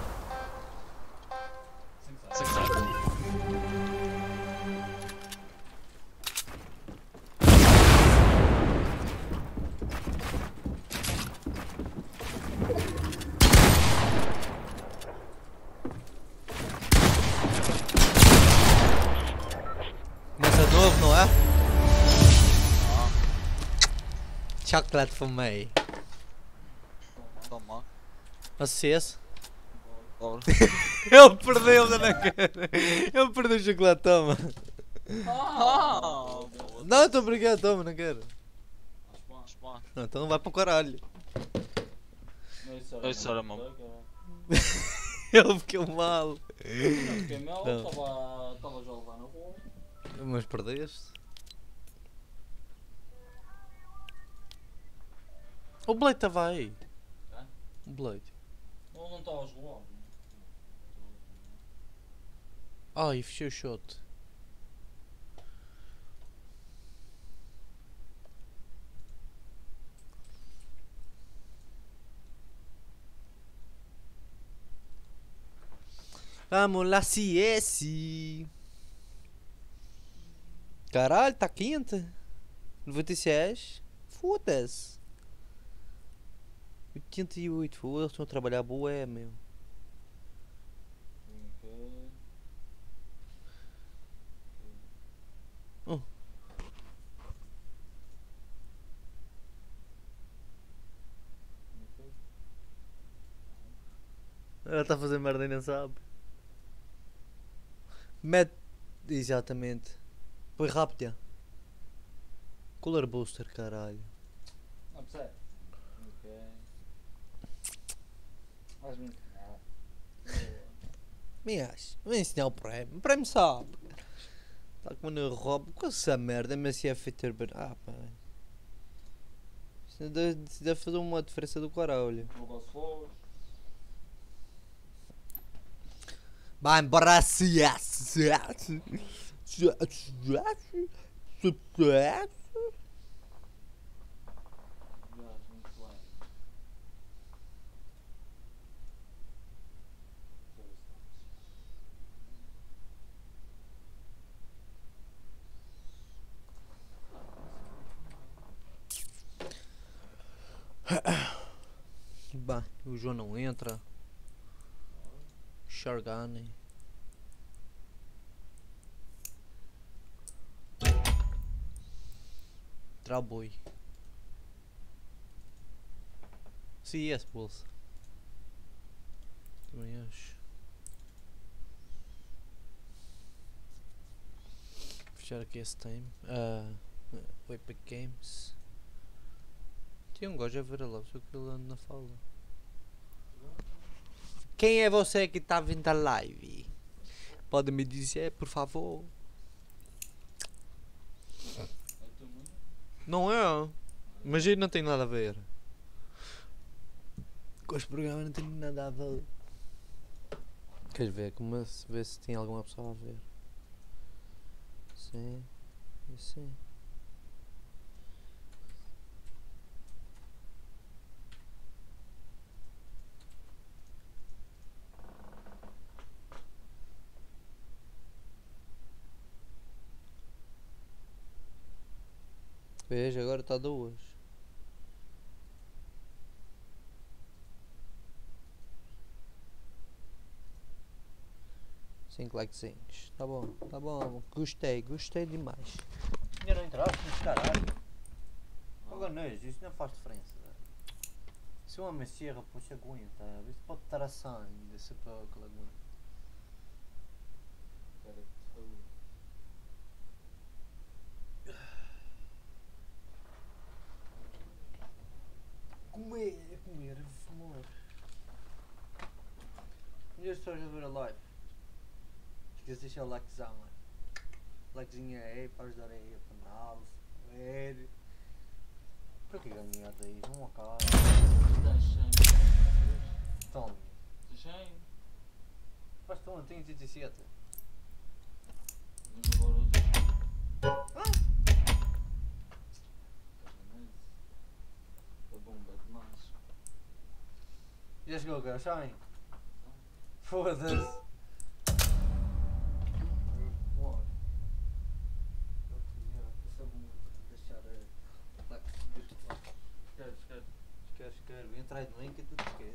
S1: Começa de novo, não é? Chocolate for me.
S3: Toma.
S1: Acesso.
S3: Ora.
S1: Ele perdeu-me na cara. Ele perdeu o chocolate, toma. Não, estou obrigado, toma, não quero. Não, então não vai para o caralho.
S3: Isso era uma...
S1: Ele ficou mal.
S2: Fiquei mal, estava já a levar na rua.
S1: Mas perdeste. O Blade estava aí. O Blade.
S2: Não estava a jogar.
S1: Ai, fechei o shot. Vamos lá, CS. Caralho, tá quente. 96. Foda-se. 88, pô, eles estão a trabalhar bué, meu. Oh. Ela está a fazer merda e não sabe. Mete. Exatamente. Foi rápido. Color booster, caralho.
S7: Não percebe? Ok. Vais me ensinar.
S1: Me acho. Vou ensinar o prémio. O prémio sabe. Está como no roubo. Com essa merda, mas se é feito. Ah, pá. Isso deve fazer uma diferença do caralho.
S7: Vou aos fogos.
S1: Vai embora assim.
S7: Muito bem.
S1: Bah, o João não entra. Shargane. Traboi. CS bolsa. Também acho. Fechar aqui esse time. O Epic Games. Tem um gajo a ver lá, só que ele anda na fala. Quem é você que está vindo da live? Pode me dizer, por favor? Não é? Mas aí não tem nada a ver. Com os programas não tem nada a ver. Queres ver? Como se vê se tem alguma pessoa a ver. Sim. Sim. Veja, agora está 2. Cinco likezinhos. Tá bom. Gostei demais. Ainda não entraste nesse caralho. Agora não, isso não faz diferença. Se uma mexerra, puxa, aguenta. Isso pode estar a sangue desse pouco, aguenta. Comer, amor. E as pessoas a ver a live? Esquece de deixar o likezão, mano. Likezinho aí para ajudar aí o canal, se ver. Para que ganhar daí? Vamos a casa. Tome. Faz tão, tenho 87. Já chegou o garçom? Foda-se. Quero. Entra aí no link e tudo quero.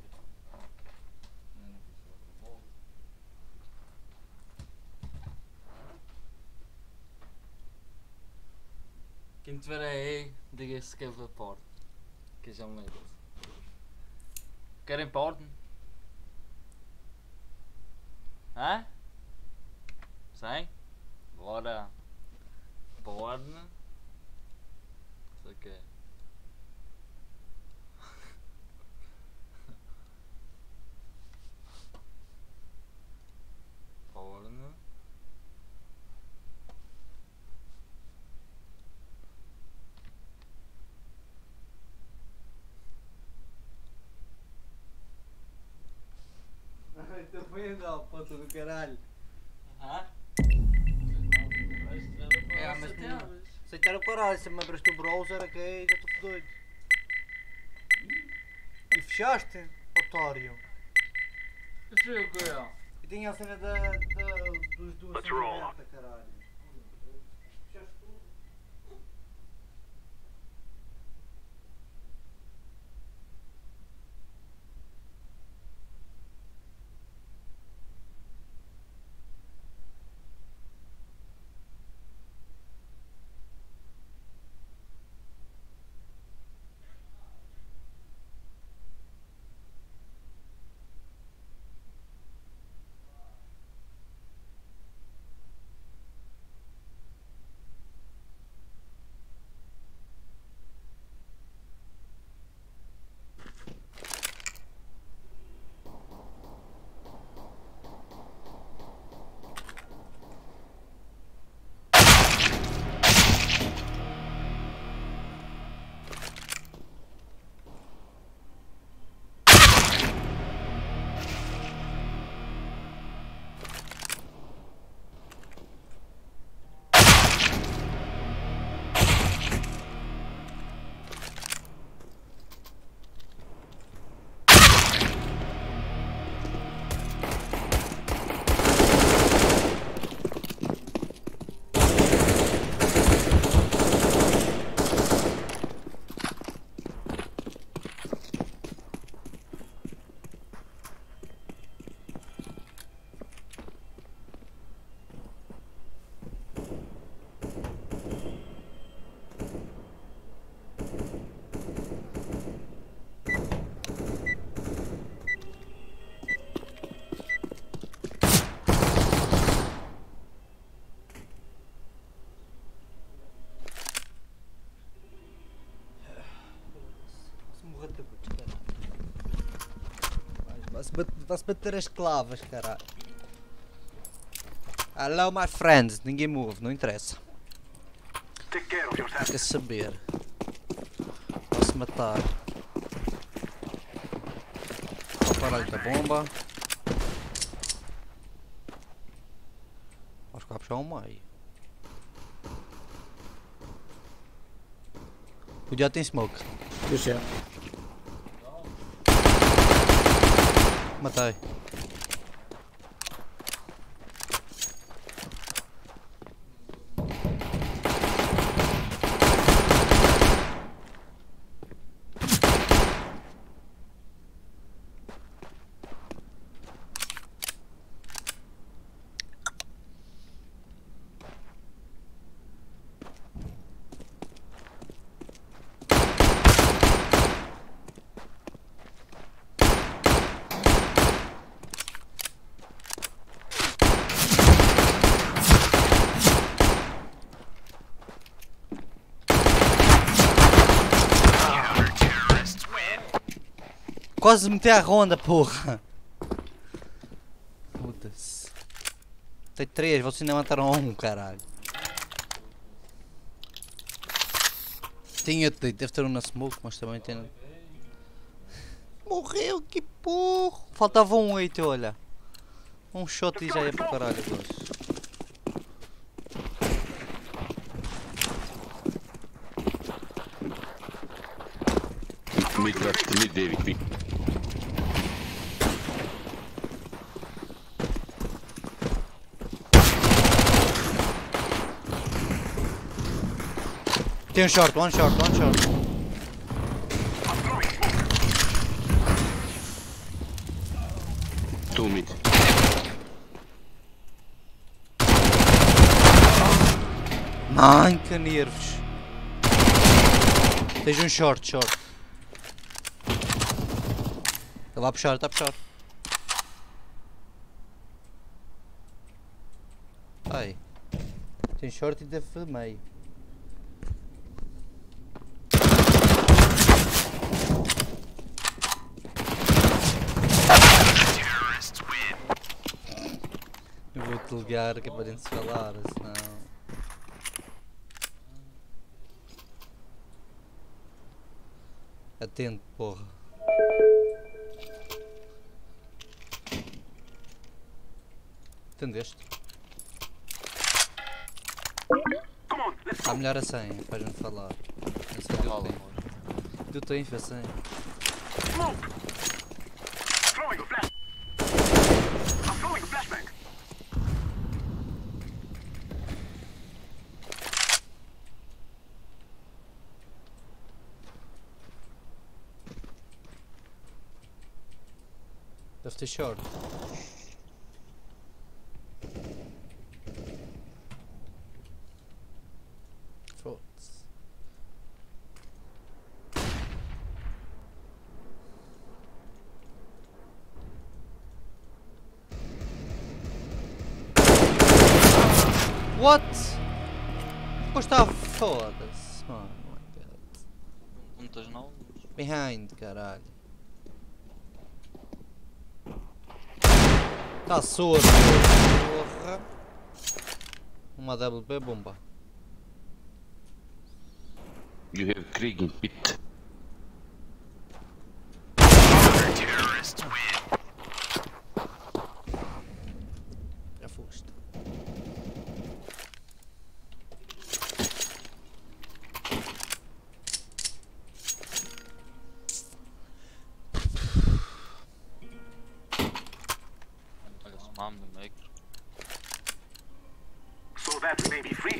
S7: Quem tiver aí, diga se quer ver porno. Que já me lembro. Querem porno? Hã? Sim? Bora. Porno. Isso aqui. Porno.
S1: Estou vendo, ó, puta do caralho.
S7: Hã?
S1: É, mas aceitar o caralho, se me abriste o browser aqui, já estou doido. E fechaste, otário.
S7: Fechei o que é?
S1: E tinha a cena dos duas cenas abertas, caralho. Fechaste tudo. Vai-se bater as clavas, caralho. Hello, my friends. Ninguém move, não interessa. Quer saber? Posso matar. Vou parar com a bomba. Acho que vai puxar um meio. Cuidado, tem smoke.
S6: Deixa.
S1: Matei. Quase meti a ronda, porra! Puta-se. Tem 3, vocês ainda mataram 1, caralho. Deve ter um na smoke, mas também tem. Morreu, que porra! Faltava um 8, olha. Um shot e já ia para caralho agora.
S8: Mid David.
S1: Tem um short, one short.
S8: Two mid.
S1: Ai, que nervos. Tens um short. Ele vai puxar, está a puxar. Ai. Tem short e deve de meio. Eu vou-te ligar que é para dentro se falar, senão... Atento, porra. Entendeste? Está melhor a 100, para não falar. Tu tens a 100. Deve ter short. Foda-se. What? Depois está foda-se, mano.
S3: Muitas não.
S1: Behind, caralho. Tá surdo, porra. Uma WP bomba.
S8: You have Krieg in pit.
S1: Já foste.
S3: Olha, no meio.
S9: So that we may be free.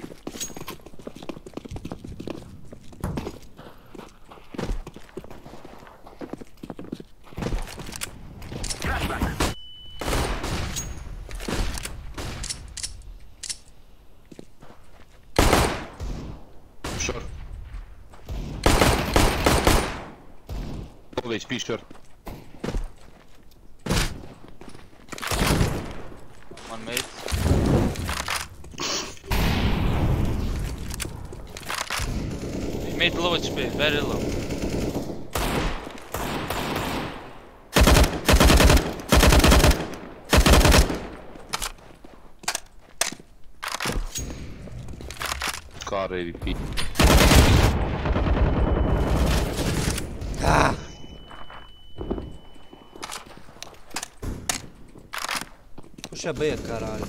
S8: Short. Full HP short.
S3: One mate. Mate low HP, very low.
S8: car AVP.
S1: Ah! Puxa bem, caralho.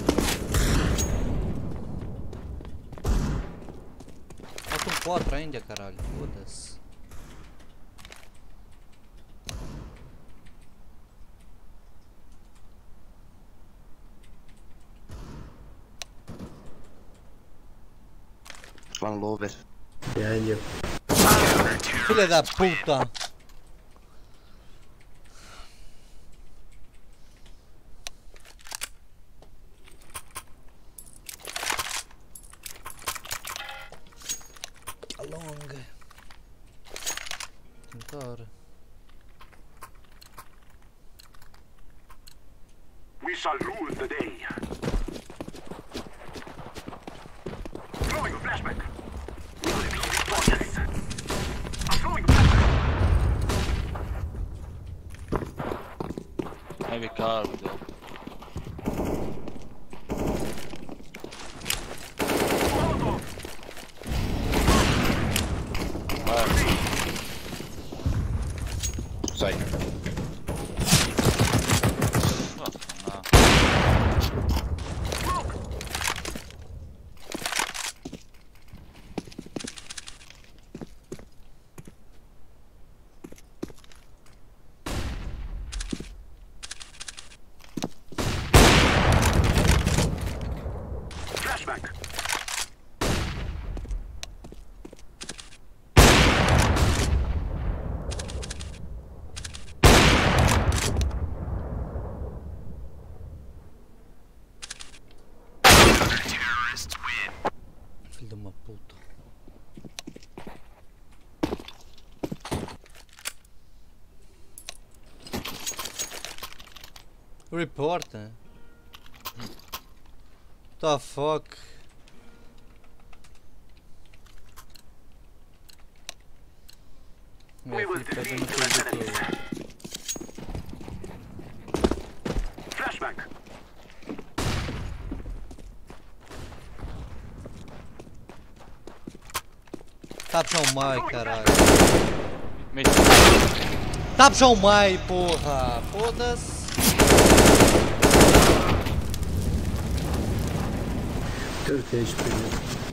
S1: Falta um 4 ainda, caralho. Foda-se.
S8: One lover.
S5: Behind you.
S1: Filha da puta. Longa. Tentar.
S9: We shall rule the day. Throwing a flashback. We will be victorious. I'm throwing a flashback.
S3: Maybe car though.
S8: Side.
S9: Flashback.
S1: Filho de uma puta. Report, hein? The fuck?
S9: We will defeat the enemies. Flashback.
S1: Tá puxar o Mai, caralho.
S3: Mid.
S1: Tá puxar o Mai, porra. Foda-se.
S5: Turkish people.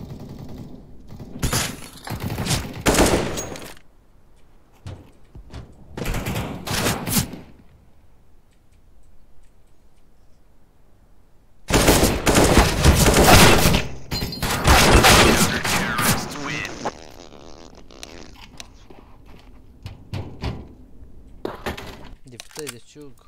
S1: Deve ter jogo.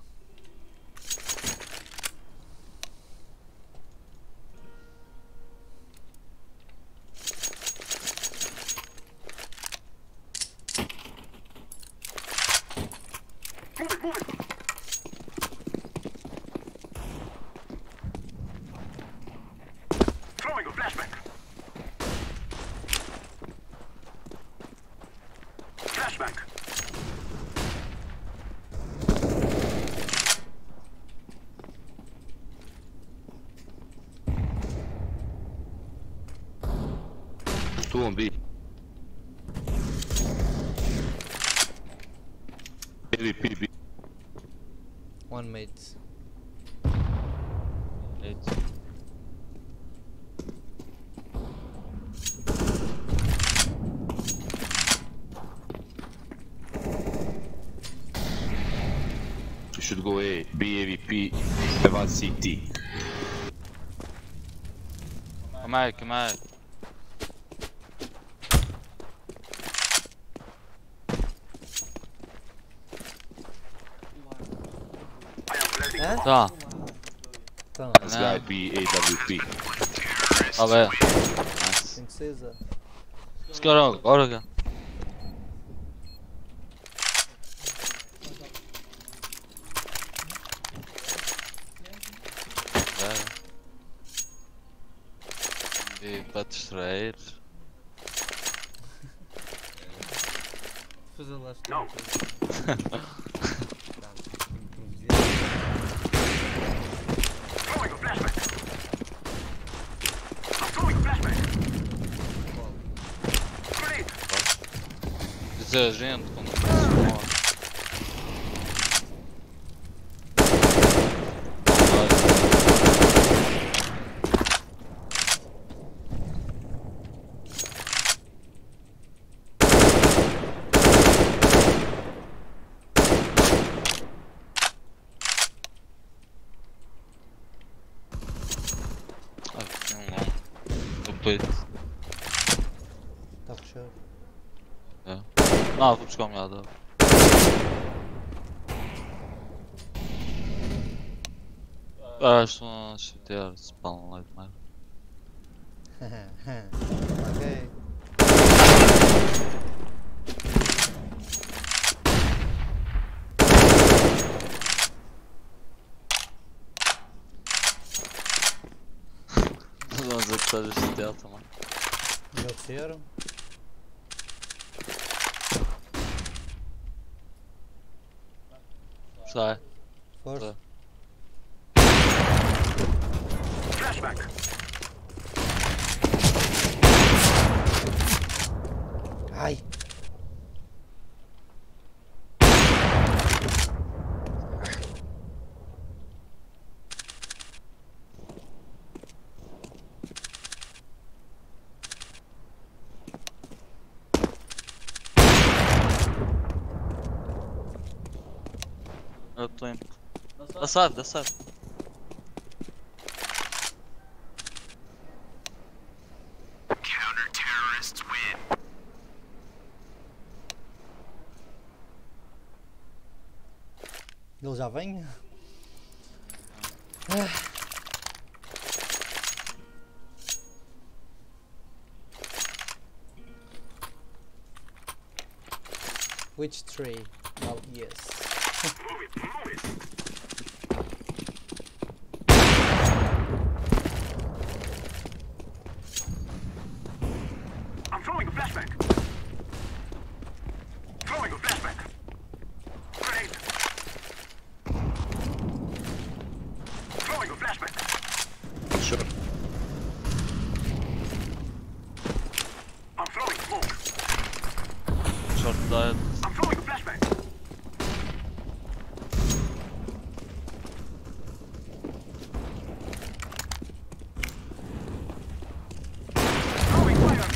S9: Throwing a flashback. Flashback.
S8: Two on B. AVP B.
S1: One mate.
S3: Mid.
S8: You should go A. B AVP. One CT.
S3: معاك معاك.
S1: Hã?
S3: Tá.
S1: Então,
S8: This guy B AWP.
S3: Tá bem.
S1: tem que ser Zé.
S3: Agora. E para distrair.
S1: Fazer lá
S9: Não. Throwing a flashback. I'm throwing a flashback.
S3: ter gente quando se morre.
S1: Está fechado.
S3: É. Não, vou buscar um lado. Estão a chatear, spawn lá demais.
S1: Ok.
S3: Vamos dizer que estás a chatear também.
S1: Já disseram?
S3: Sai.
S1: Força.
S9: Flashback.
S1: Ai!
S3: Eu estou indo. Da side, da side.
S9: Counter-terrorists win.
S1: Ele já vem? Which tree? Well, yes.
S9: Move it, move it. I'm throwing a flashback. Throwing a flashback. Grenade. Throwing a flashback.
S8: Sure.
S9: I'm throwing smoke.
S3: Short died.
S9: I'm throwing a flashback. Throwing fire.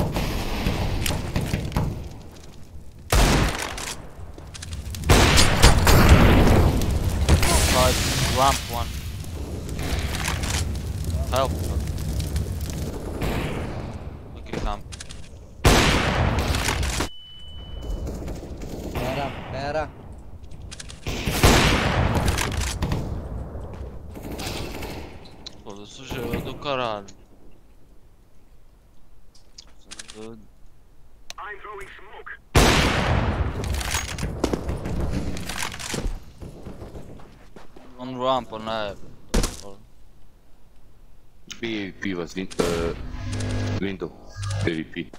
S3: Side. Lamp one. Help. Okay, camp.
S1: Pera.
S3: Foda-se o jogo do caralho.
S9: I'm throwing smoke.
S3: On ramp, on air.
S8: PvP was window. PvP.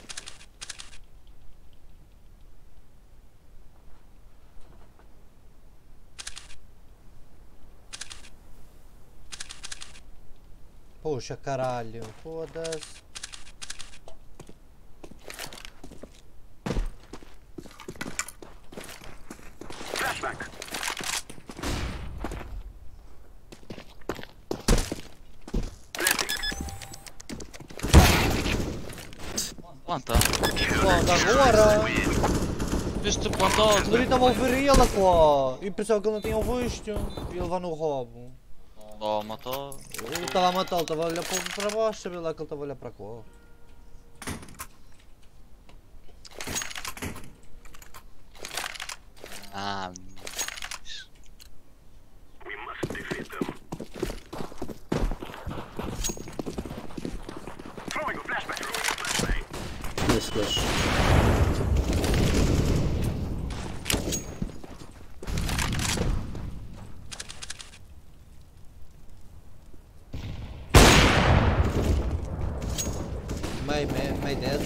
S1: Poxa, caralho. Foda-se.
S9: Flashback.
S3: Planta.
S1: Planta agora!
S3: Viste plantado?
S1: Ele estava a ouvir ele, pô! E pensava que ele não tinha visto. E ele vai no roubo.
S3: Oh, matou.
S1: Ele estava a matar, ele estava a olhar para baixo, sabia lá que ele estava a olhar para cá.
S3: Ah,
S9: We must defeat them. Throwing a flashback.
S6: This flash.
S1: May dead.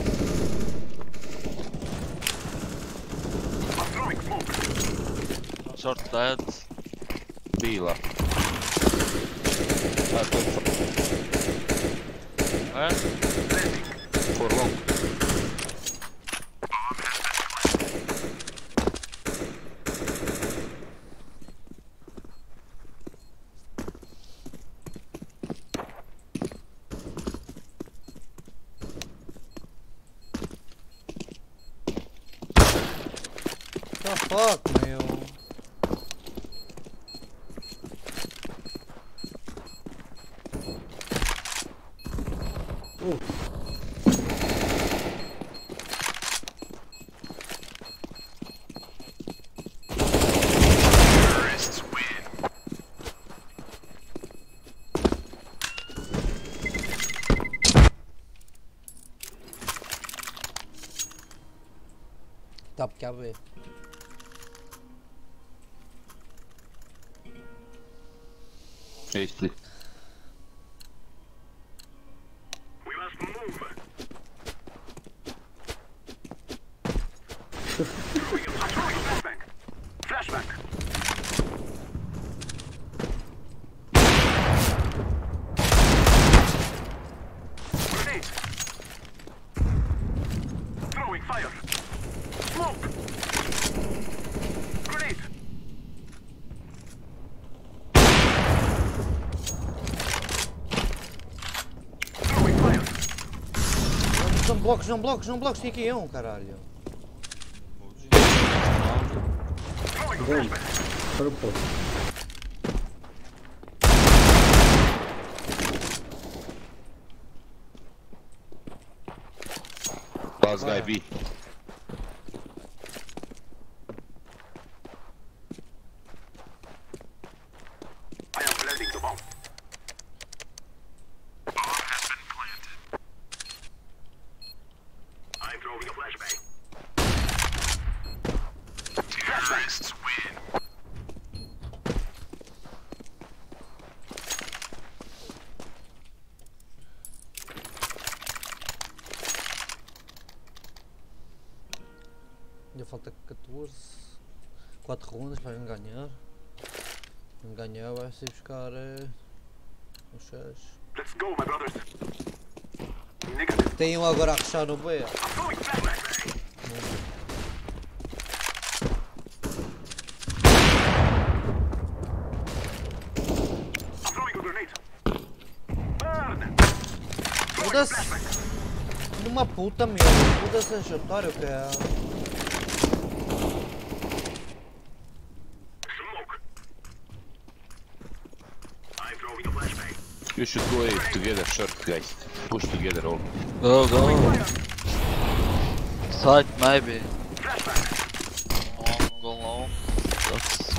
S9: I'm throwing smoke.
S3: short dead.
S8: B lá.
S3: Where?
S8: For long.
S1: sabe que há B.
S8: É isto ali.
S9: We must move. Flashback. Flashback. Grenade. Throwing fire. Smoke. Grenade. Throwing fire.
S1: Não blocos, tem aqui um, caralho.
S9: Throwing
S5: Vem.
S9: flashback.
S5: Para o posto.
S8: Last guy B.
S9: I am planting the bomb. I'm throwing a flashbang. Terrorists win.
S1: Ainda falta 14. 4 rondas para ganhar. Não ganhar vai ser buscar os 6.
S9: Let's go, my brothers. Negative.
S1: Tem um agora a fechar no B.
S9: I'm throwing flashbang. I'm throwing a grenade. Burn.
S1: Foda-se! Numa puta meu, foda-se esse otário que é.
S9: Smoke. I'm throwing a flashbang.
S8: You should go together, short guys. Push together all.
S3: Go, go. Side maybe.
S9: Flashbang.
S3: Long, go long. That's...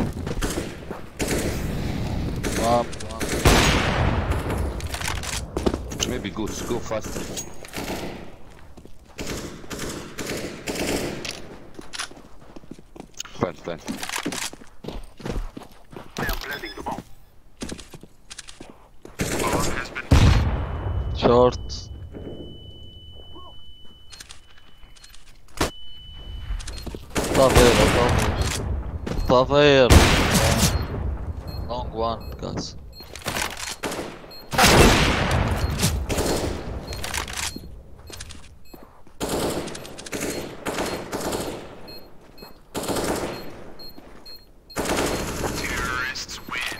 S3: One.
S8: Maybe go faster. Plant.
S9: I am planting the bomb.
S3: Short. Tá a ver. Long one, guys.
S9: Terrorists win.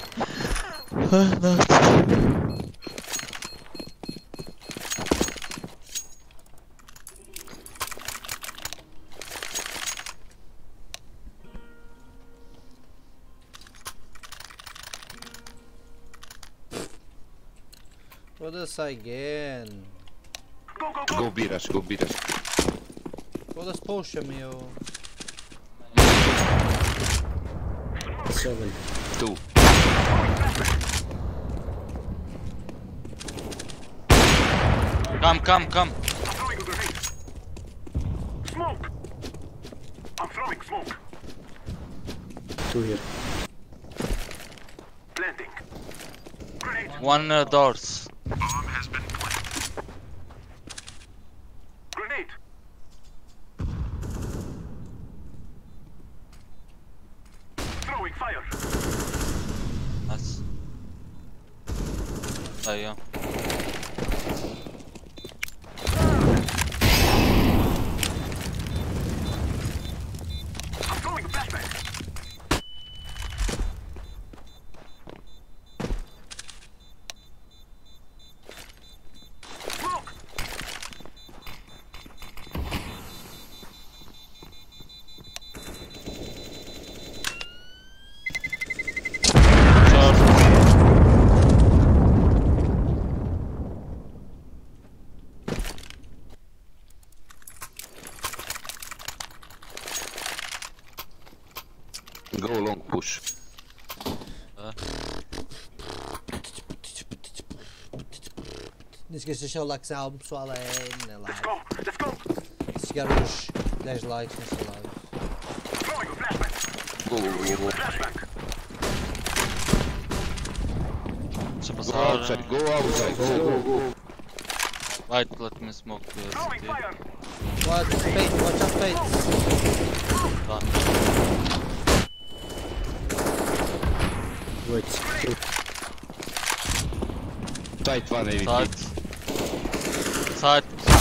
S1: Foda-se again.
S8: Go beat us.
S1: Foda-se, poxa meu.
S5: 7.
S8: 2.
S3: Come.
S9: I'm throwing a grenade. Smoke. I'm throwing smoke.
S5: 2 here.
S9: Planting. Grenade.
S3: One doors.
S9: Bomb has been planted. Grenade. Throwing fire.
S3: Nice. There you go.
S9: I'm throwing a flashbang. Smoke.
S8: Go long push.
S1: Não esqueça de deixar o like salve pessoal aí na live.
S9: Let's go.
S1: Se chegar os 10 likes nessa live.
S9: Throwing a flashback. Flashback.
S3: Deixa
S8: Go
S3: passar.
S8: outside, go outside, go.
S3: Vai, let me smoke
S9: Throwing
S3: city.
S9: fire.
S1: Watch out fate.
S3: Tá.
S8: Tight one, AVP.
S3: Side. Side.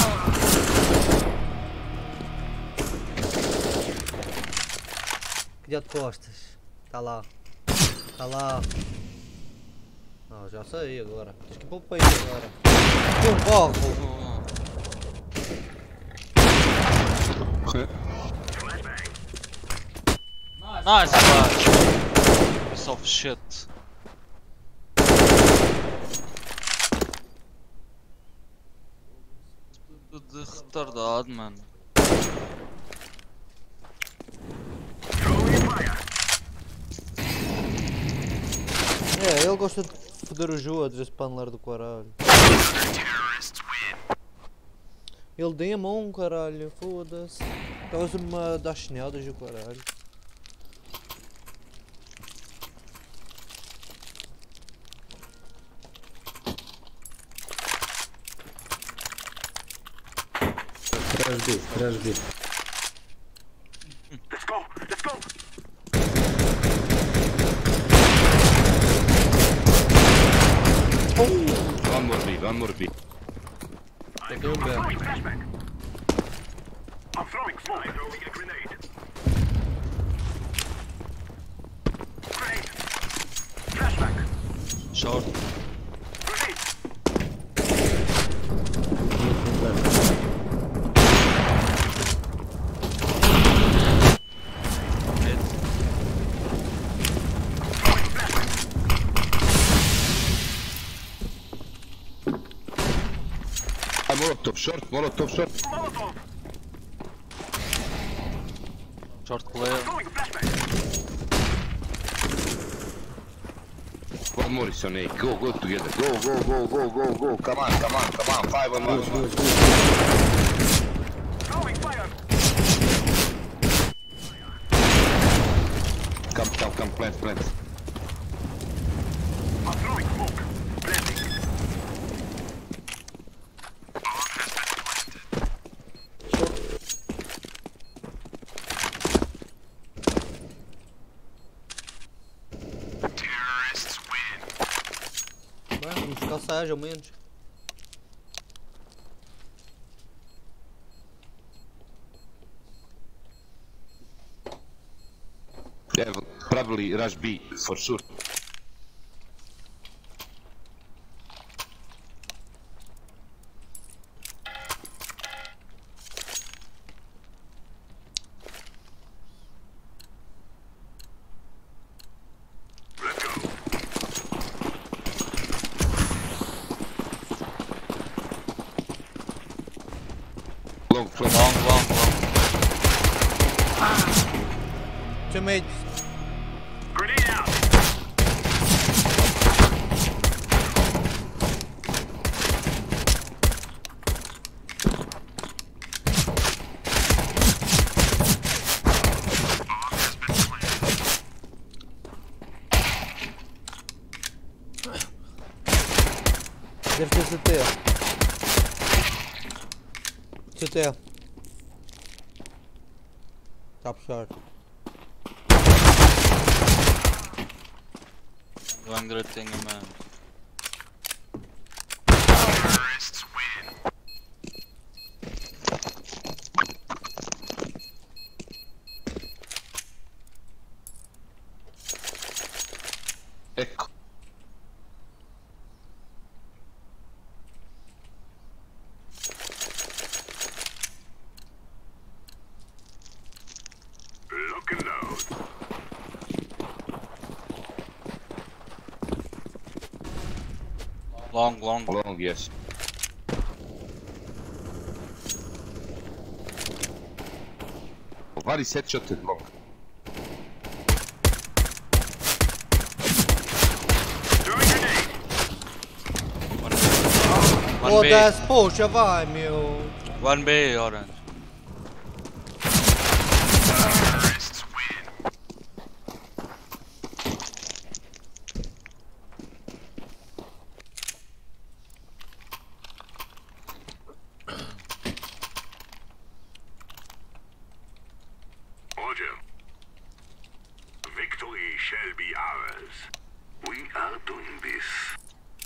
S1: Cuidado de costas. Tá lá. Tá lá. Ah, já sei agora. Tens que ir para o peito agora. Corre!
S3: Nice, guys. Piece of shit. Tudo de retardado, mano.
S9: Throwing fire.
S1: É, ele gosta de foder os outros, esse paneler do caralho. Ele deu-me um caralho, foda-se. Estavas-me a dar chineladas e o caralho.
S5: Atrás B.
S9: Let's go. Let's go.
S8: One more B.
S1: Eu tenho um B.
S9: Throwing flashback. I'm throwing smoke. Throwing a grenade. Grenade. Flashback.
S3: Short.
S9: Grenade.
S3: Mid.
S9: Throwing flashback.
S8: Molotov short.
S9: Molotov.
S3: Short clear.
S9: Throwing flashback.
S8: One more is on A. Go together. Go. Come on. 5 on 1.
S9: Throwing fire.
S8: Come, plant.
S9: I'm throwing smoke. Blending.
S1: Bem, vamos calçar, ao menos.
S8: Yeah, probably rush B for sure.
S9: Let's go.
S8: Long flash.
S3: Long.
S1: Two mates.
S9: Grenade out.
S1: Deve ter CT. CT. Tá a puxar.
S3: One great thing, man.
S8: Ecco.
S9: Lock and load.
S3: Long.
S8: Long, yes. Vari headshot long.
S9: Throwing grenade.
S3: One B.
S1: Foda-se, poxa, vai meu.
S3: One B, orange.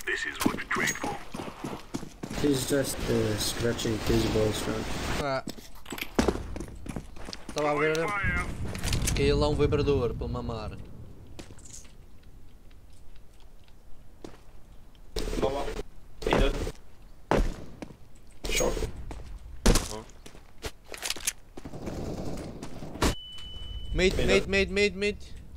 S9: This is what we trade for.
S10: He's just scratching his balls, right?
S1: Ah. Estava a ver que ele é um vibrador para mamar.
S11: Short.
S1: Mate.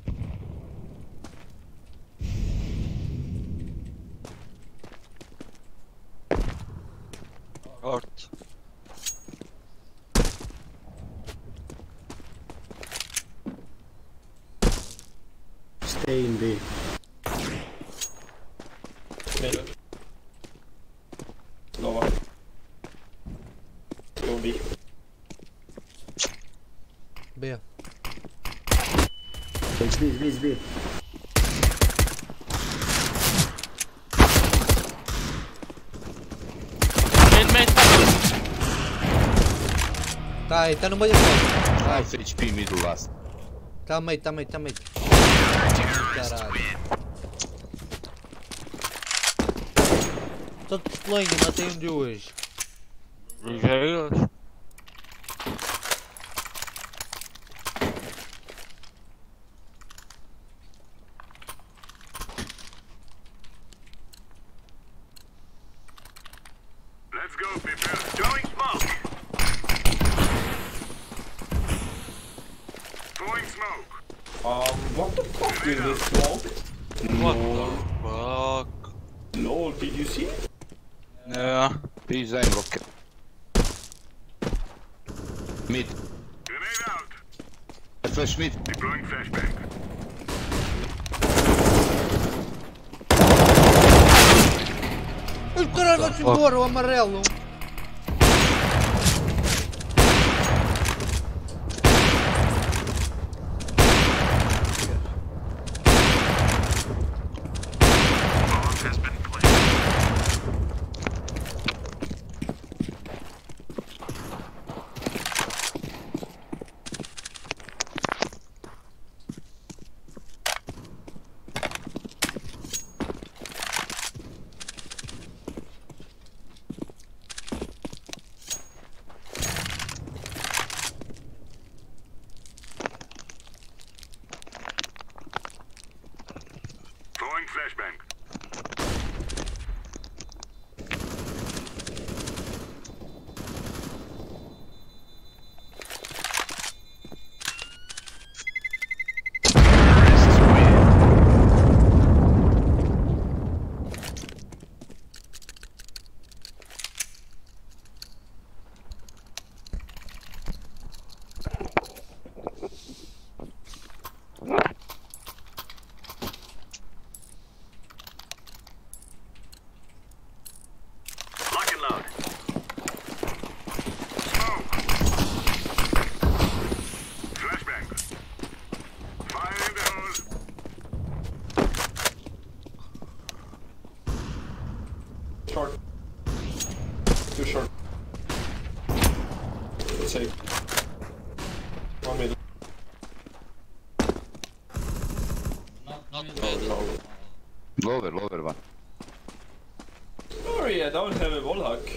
S3: Ort.
S10: Stay in B.
S11: Middle. Lower. Go B.
S1: B.
S10: It's B.
S1: Tá aí, tá no meio da porta.
S8: Nice HP middle last.
S1: Tá meio. Caralho. Tô de explaindo, matei um de hoje.
S9: Let's go, people. Throwing smoke. Throwing smoke.
S11: What the fuck is this smoke?
S3: What the fuck?
S11: Lol, did you see?
S3: Yeah.
S8: Please aim rocket. Mid.
S9: Grenade out.
S8: Flash mid.
S9: Deploying flashbang.
S1: Mas caralho, vai-te embora, o amarelo.
S9: Throwing flashbang. Lock and load. Smoke. Flashbang. Fire in the hole.
S11: Short. Too short. Let's say. One middle.
S3: Not middle.
S8: Lower one.
S11: Sorry, I don't have a wall hack.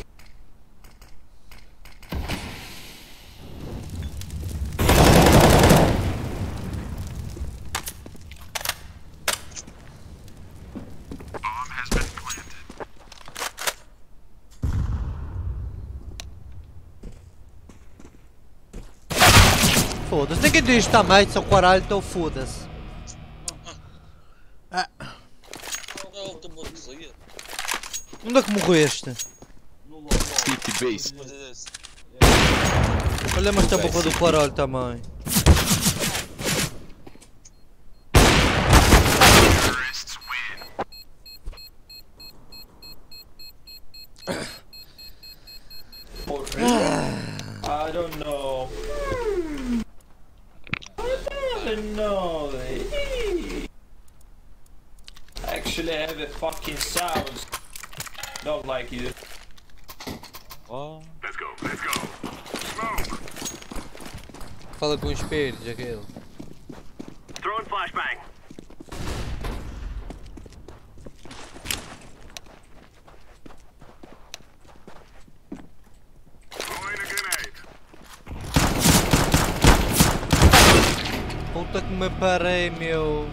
S9: Bomb has been planted.
S1: Foda-se, ninguém diz também, seu caralho, então foda-se. Onde é que morreste?
S8: City base.
S1: Olha, mas tem a boca do caralho também.
S9: Terrorists win.
S11: I don't know. I don't know. Actually, I have a fucking sound. Don't like you.
S3: Oh.
S9: Let's go. Smoke.
S1: Fala com o espelho, aquele.
S9: Throwing flashbang.
S1: me parei, meu.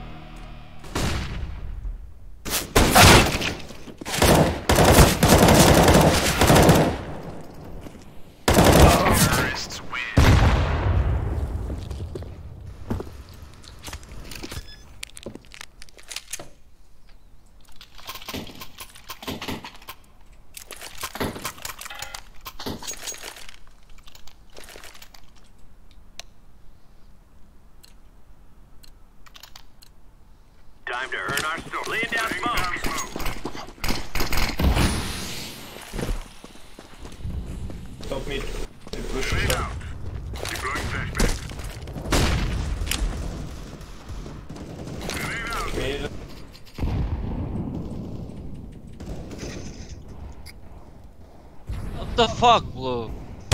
S9: Time to earn our store. Laying down smoke.
S11: Top mid.
S9: Grenade out. Deploying flashbang. Grenade out.
S11: Mid.
S3: What the fuck, Blue?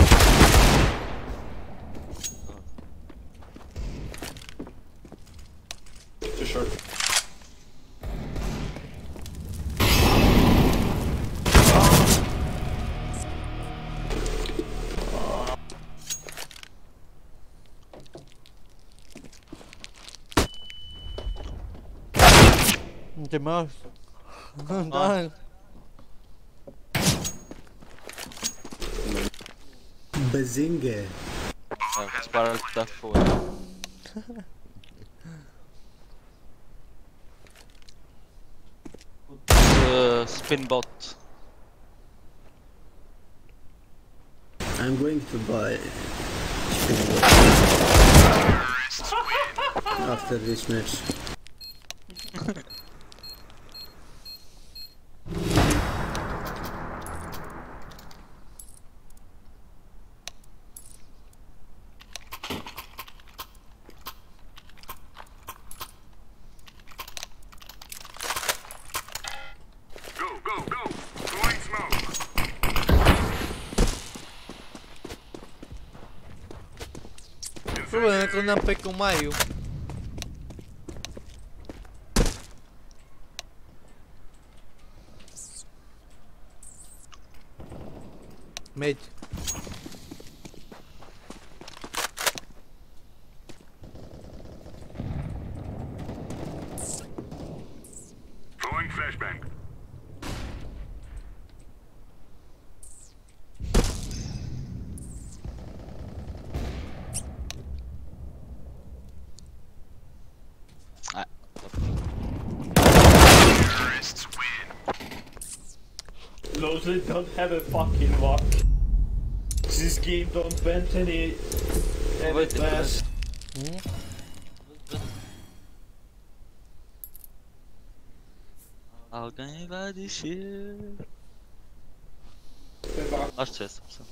S11: Too short.
S1: Não tem mais? Não dá.
S10: Bazinga.
S3: Dispara que tá fora. Spin bot.
S10: I'm going to buy after this match.
S9: Go, go, go. Throwing smoke.
S1: O problema é que eu não pego o meio. Mate.
S9: Throwing flashbang.
S3: Ah.
S9: Terrorists win.
S11: Loads don't have a fucking luck. This game don't went any fast.
S3: Alguém vai descer. Acho que é essa opção.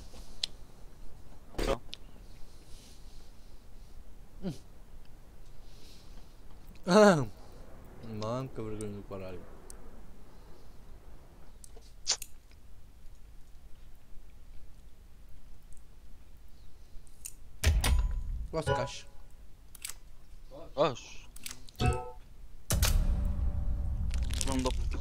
S1: Mano, que vergonha do caralho. Gosto de caixa.
S3: Acho. Não dá para.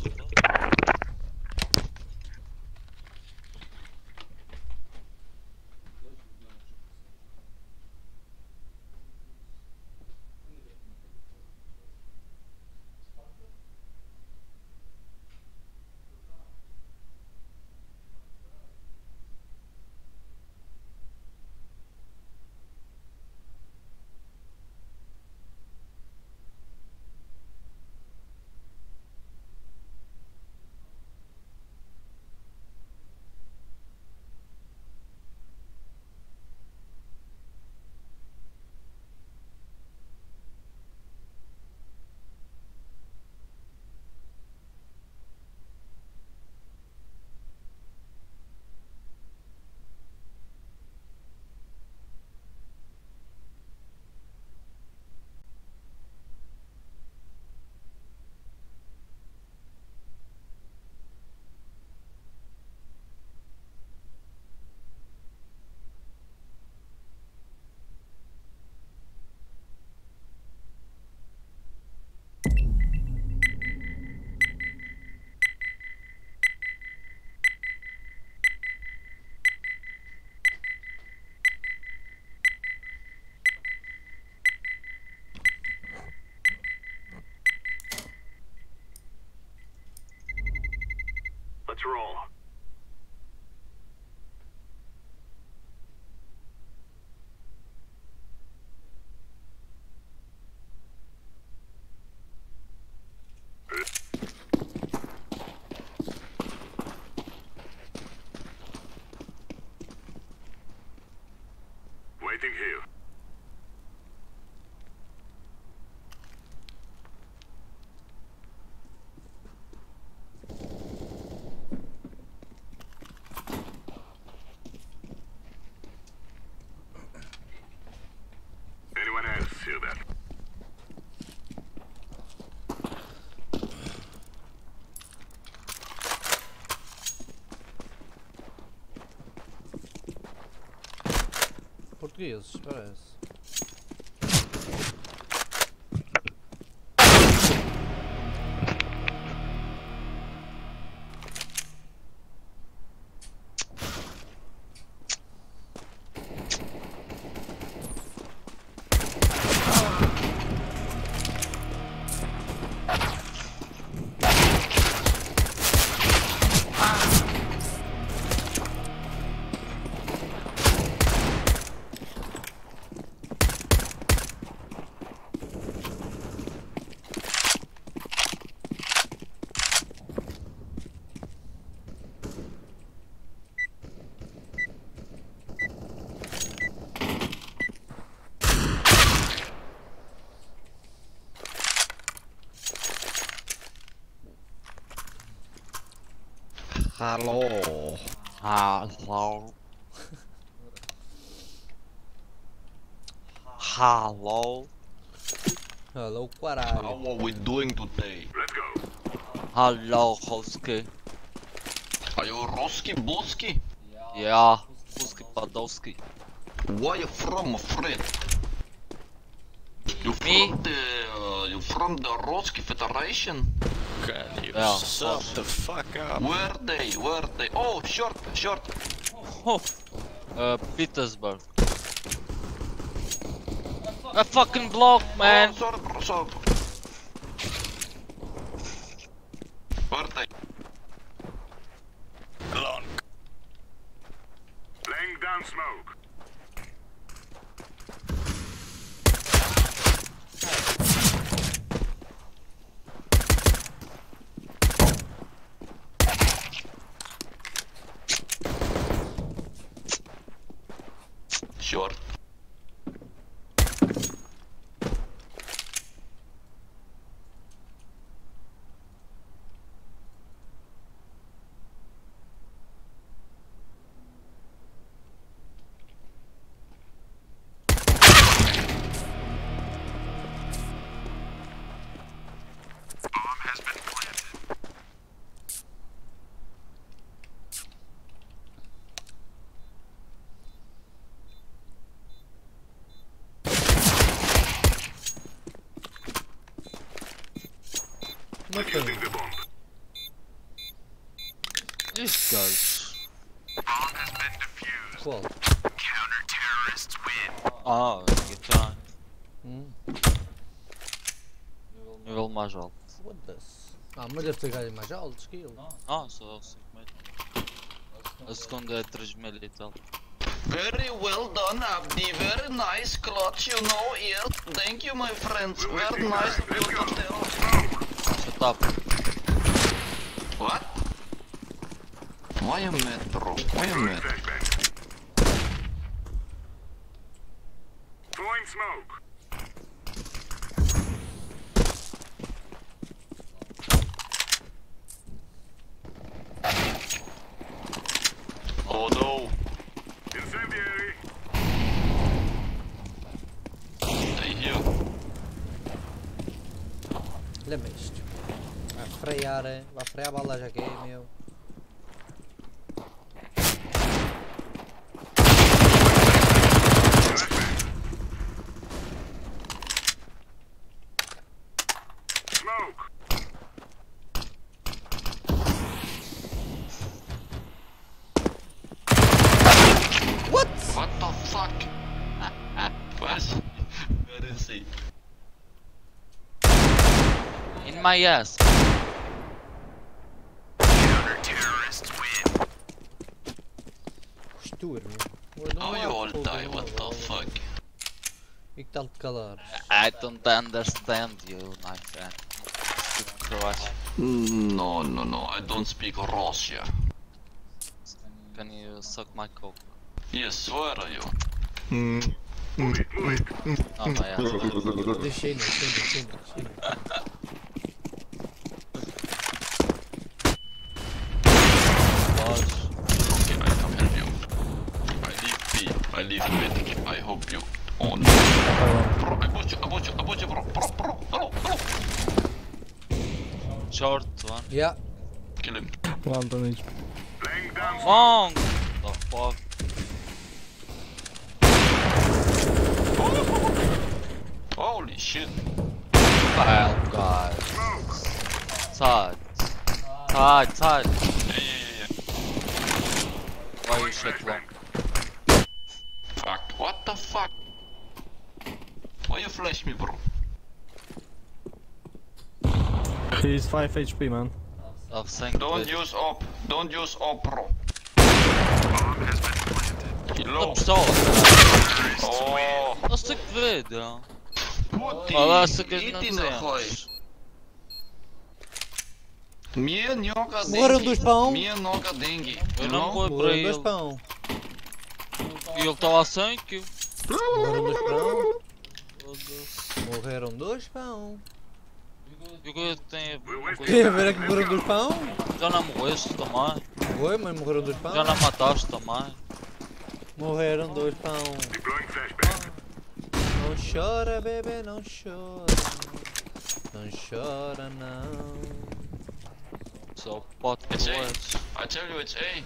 S9: Let's roll. Waiting here. Anyone else hear that?
S1: Portugueses, parece.
S8: Hello. Hello. Hello.
S1: Hello, caralho.
S8: How are we doing today?
S9: Let's go.
S3: Hello, Hoski.
S8: Are you Roski Boski?
S3: Yeah, Hoski Podolski.
S8: Where you from, my friend? You
S3: Me?
S8: from the Roski Federation?
S12: Can you
S3: Yeah,
S12: shut the fuck up?
S8: Where they? Oh, short.
S3: Oh, Petersburg. A fucking block, man.
S8: Oh, sorry, bro. Where they?
S12: Long.
S9: Laying down smoke.
S8: Short.
S9: Bomb has been planted. Defusing the bomb.
S3: These guys.
S9: Bomb has been defused.
S1: Qual?
S9: Counter-terrorists win.
S3: Ah, good time. Nível mais alto.
S1: Foda-se. Ah, mas deve ter galho mais altos que ele.
S3: Ah, só 5 metros. A segunda é 3 mil e tal.
S8: Very well done, Abdi. Very nice clutch, you know, here. Thank you, my friends. Very nice of you to tell.
S3: Shut up.
S8: What? Why you mad, bro? Why you mad?
S9: Flashbang. Throwing smoke.
S8: Oh no.
S9: Incendiary.
S8: Stay here.
S1: Lembra isto. Vai frear a bala já que é, meu.
S9: Smoke.
S8: What the fuck? Where is he?
S3: In my ass.
S9: Counter-terrorists
S1: turno.
S8: Oh, you all die, what the fuck?
S1: E que tal de calar?
S3: I don't understand you, my friend. Speak Croatian.
S8: No, I don't speak Russia.
S3: Can you suck my cock?
S8: Yes, where are you?
S3: Oh my god.
S1: De China.
S8: Okay, I come help you. I leave medic. I hope you. Oh no. Bro, I bought you, bro. Hello.
S3: Short one.
S1: Yeah.
S8: Kill him.
S6: One damage.
S3: Long! The fuck?
S8: Holy shit.
S3: Well, guys. Side.
S8: Yeah.
S3: Why you shit long?
S8: Fuck. What the fuck? Why you flash me, bro?
S6: He's 5 HP, man.
S3: Oh, thank
S8: Don't
S3: you.
S8: use op, bro. Low.
S3: Stop.
S8: Oh.
S3: Dat is te wit, ja.
S8: Puti,
S3: Lasă că
S8: iди
S3: nu
S8: na hoj. Mie nhoca
S1: Morreram
S8: dengue.
S1: dois pão.
S8: Mie nhoca dengue.
S3: Eu
S8: You
S3: não
S8: know?
S3: vou para
S1: Morreram
S3: ele.
S1: dois pão.
S3: E ele estava a 100 que...
S1: Morreram dois pão.
S3: Foda-se.
S1: Morreram dois pão.
S3: E o que tem...
S1: Queria ver é que morreram dois pão?
S3: Já não morreste também?
S1: Foi, mas morreram dois pão.
S3: Já não mataste também?
S1: Morreram dois pão. Não chora, bebê, não chora. Não chora, não.
S3: Só pode
S8: It's A.
S3: boas.
S8: I tell you it's A.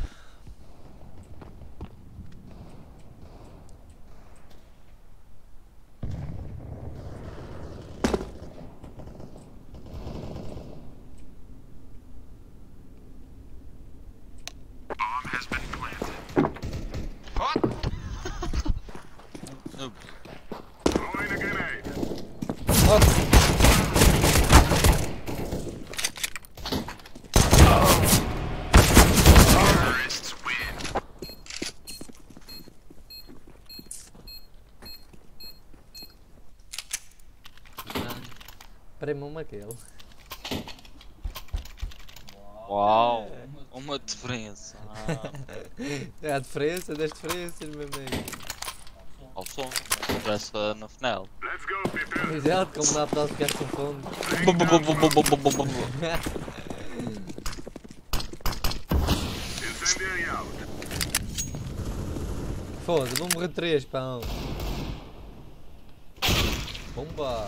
S8: What?
S1: Prema uma aquele.
S3: Uau! Uma diferença.
S1: É a diferença das diferenças, meu amigo.
S3: Ao som. Parece na FNAL.
S1: Exato, como dá para ficar com fome. Foda-se, vou morrer 3, pão. Bomba!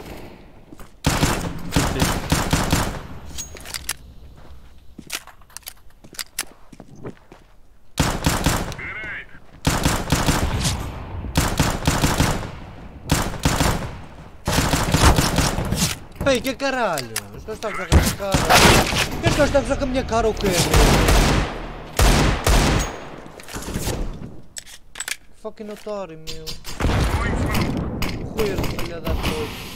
S1: Ei, que caralho? Os gajos estão a usar com a minha cara. Que os gajos estão a usar com a minha cara ou o quê, meu? Fucking otário, meu. Correr, filha da puta.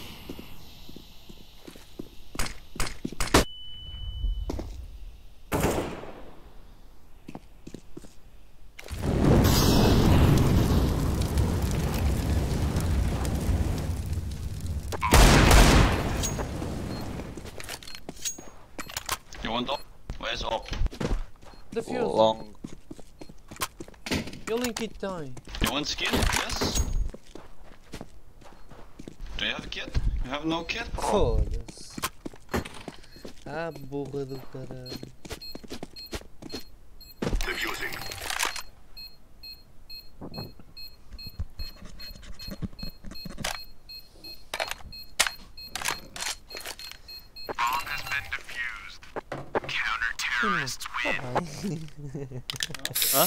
S8: You want op? Where's op?
S1: The fuse.
S3: Long.
S1: Eu link it tem.
S8: You want skin? Yes. Do you have a kit? You have no kit, bro.
S1: Foda-se. Ah, burra do caralho.
S9: Defusing. Bomb has been defused. Counter-terrorists win.
S3: Hã?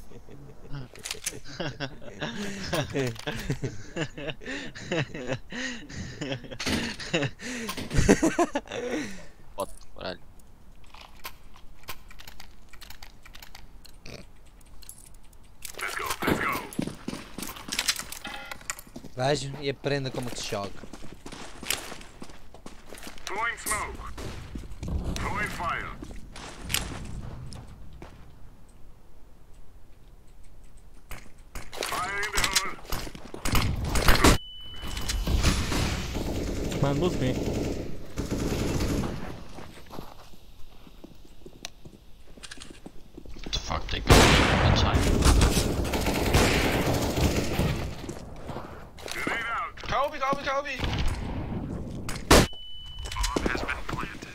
S3: Pode, caralho.
S9: Let's go.
S1: Vejo e aprenda como que se joga.
S9: Throwing smoke. Throwing fire.
S13: man, lose me.
S8: What the fuck, they got me the time. Kobe, Kobe, Kobe! Bomb has been planted.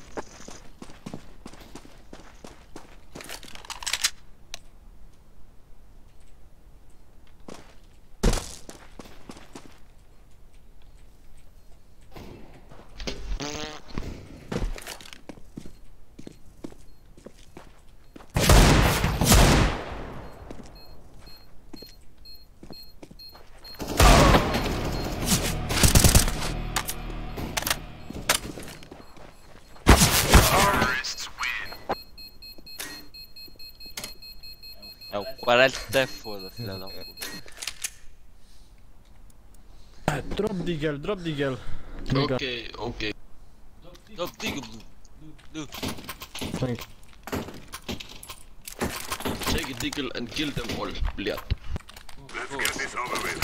S3: É o 40 foda, filha da puta.
S13: Drop digel, drop digel.
S8: Okay, okay.
S3: Drop digel, blue.
S13: Thank
S8: Take a deagle and kill them all, блядь.
S9: Let's get this over with.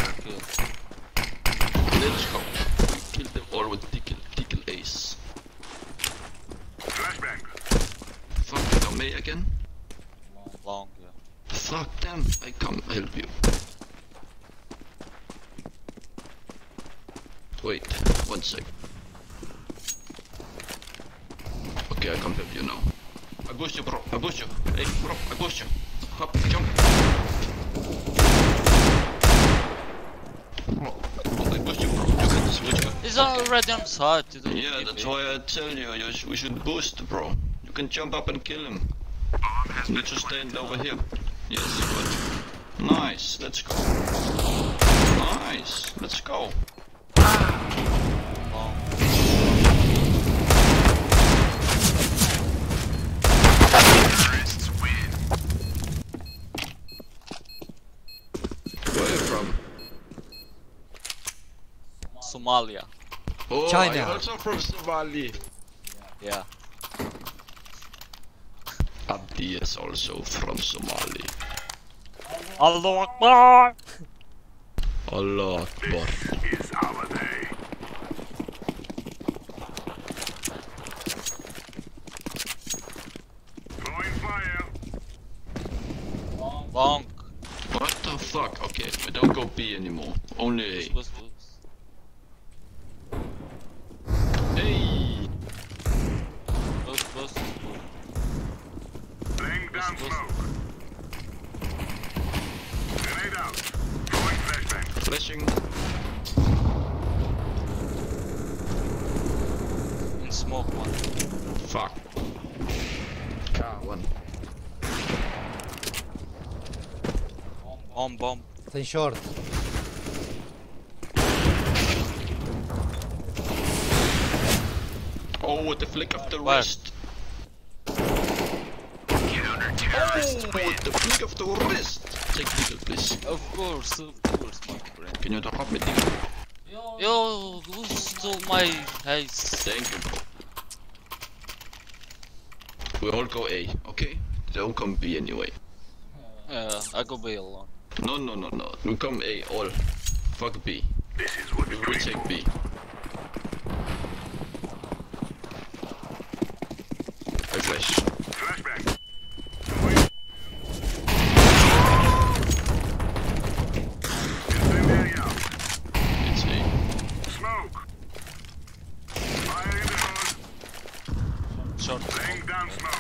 S8: Let's go. Kill them all with deagle ace.
S9: Flashbang.
S8: Fuck, you know me again?
S3: Long, yeah.
S8: Fuck them, I come help you. Wait, 1 sec. Okay, I come help you now. I boost you, bro. I boost you. Hey, bro, I boost you. Hop, jump. Bro, I boost you, bro. You can switch.
S3: He's already on side.
S8: Yeah, that's why I tell you, we should boost, bro. You can jump up and kill him. You need to stand over here. Yes, good. Nice, let's go. Nice, let's go. Where are you from?
S3: Somalia.
S8: Oh,
S1: China.
S8: you're also from Somalia.
S3: Yeah.
S8: Abdi is also from Somalia.
S3: Allah Akbar!
S8: Allah Akbar.
S9: This is our day. Throwing fire.
S3: Long.
S8: What the fuck? Okay, we don't go B anymore. Only A. Hey!
S9: Laying down smoke. Grenade out. Throwing flashbang.
S8: Flashing.
S3: In smoke one.
S8: Fuck. Car one.
S3: Bomb.
S1: Tem short.
S8: Oh, with the flick of the wrist. Oh, with the flick of the wrist. Take deagle, please.
S3: Of course, my friend.
S8: Can you drop me deagle?
S3: Yo, who stole my haze?
S8: Thank you, bro. We all go A, okay? Don't come B anyway.
S3: I go B alone.
S8: No. We come A, all. Fuck B.
S9: This is what
S8: We will take B. I flash.
S9: flashbang. Incendiary out.
S8: It's A.
S9: Smoke. Fire in the hole.
S3: Short.
S9: Laying down smoke.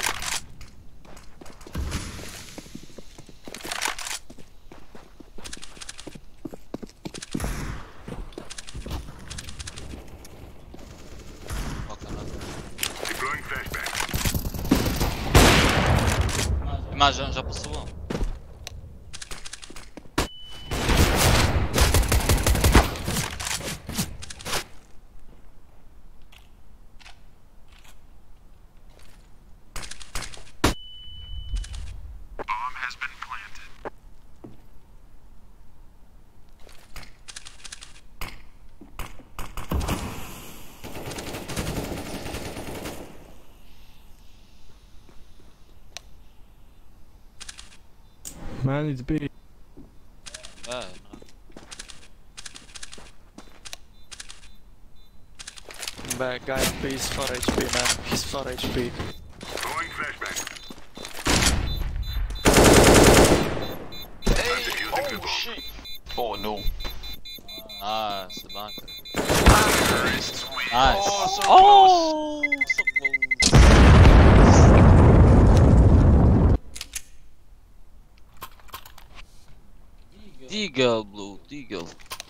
S9: Deploying flashbang.
S3: Imagem já passou.
S9: Bomb has been planted.
S13: Man, it's B.
S12: Guy, please, 4 HP, man. He's 4 HP.
S9: Throwing flashbang.
S8: Hey! Oh shit! Oh no.
S3: Nice, the bunker.
S8: Nice.
S3: Nice.
S8: Oh, so
S3: Oh, so close. Deagle, Blue, Deagle.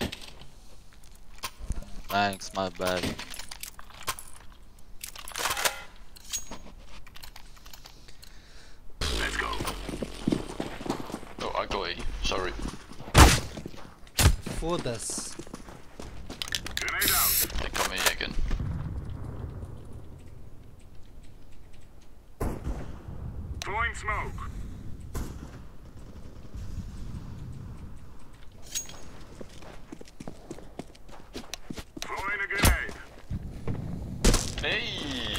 S3: Thanks, my bad.
S9: Let's go.
S8: Oh, I go A. Sorry.
S1: Foda-se.
S9: Grenade out.
S8: They come A again.
S9: Throwing smoke. Throwing a grenade.
S8: Hey!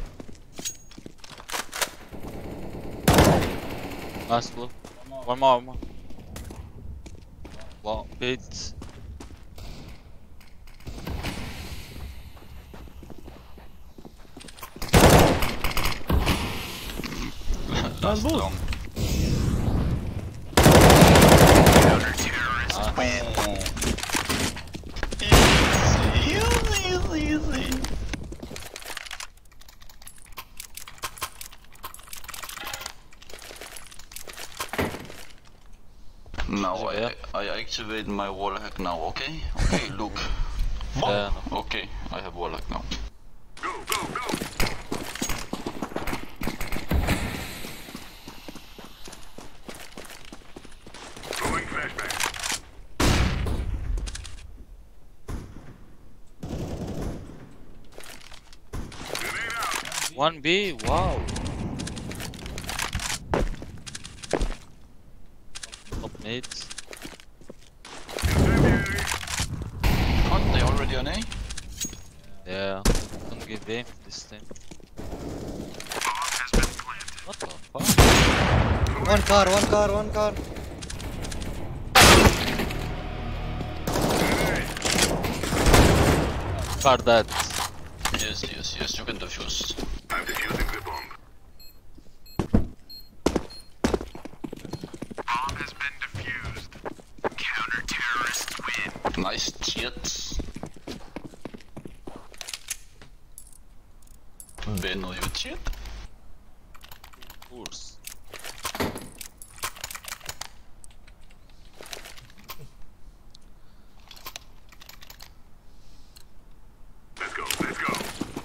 S3: Nice, Blue. One more, one more. Wow, beats.
S8: Last long. Easy. Now I activate my wall hack now, okay? Okay, look.
S3: Yeah, no.
S8: Okay, I have wall hack now.
S9: Go, go, go. Throwing flashbang. Grenade out.
S3: 1B, wow. Top mates.
S9: Incendiary.
S8: Aren't they already on A?
S3: Yeah, don't give aim this time.
S9: Bomb has been planted.
S3: What the fuck?
S1: One car.
S3: Car dead.
S8: Yes, you can defuse.
S9: I'm defusing the bomb. Bomb has been defused. Counter-terrorists win.
S8: Nice shit. Benno, you cheat?
S3: Of course.
S9: Let's go, let's go.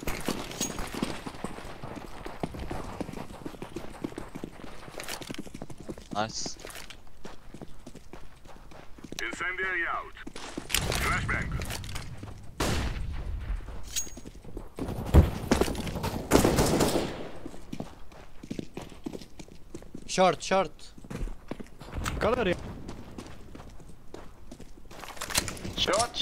S3: Nice.
S9: Incendiary out. Flashbang.
S1: Short.
S13: Gallery.
S8: Shot.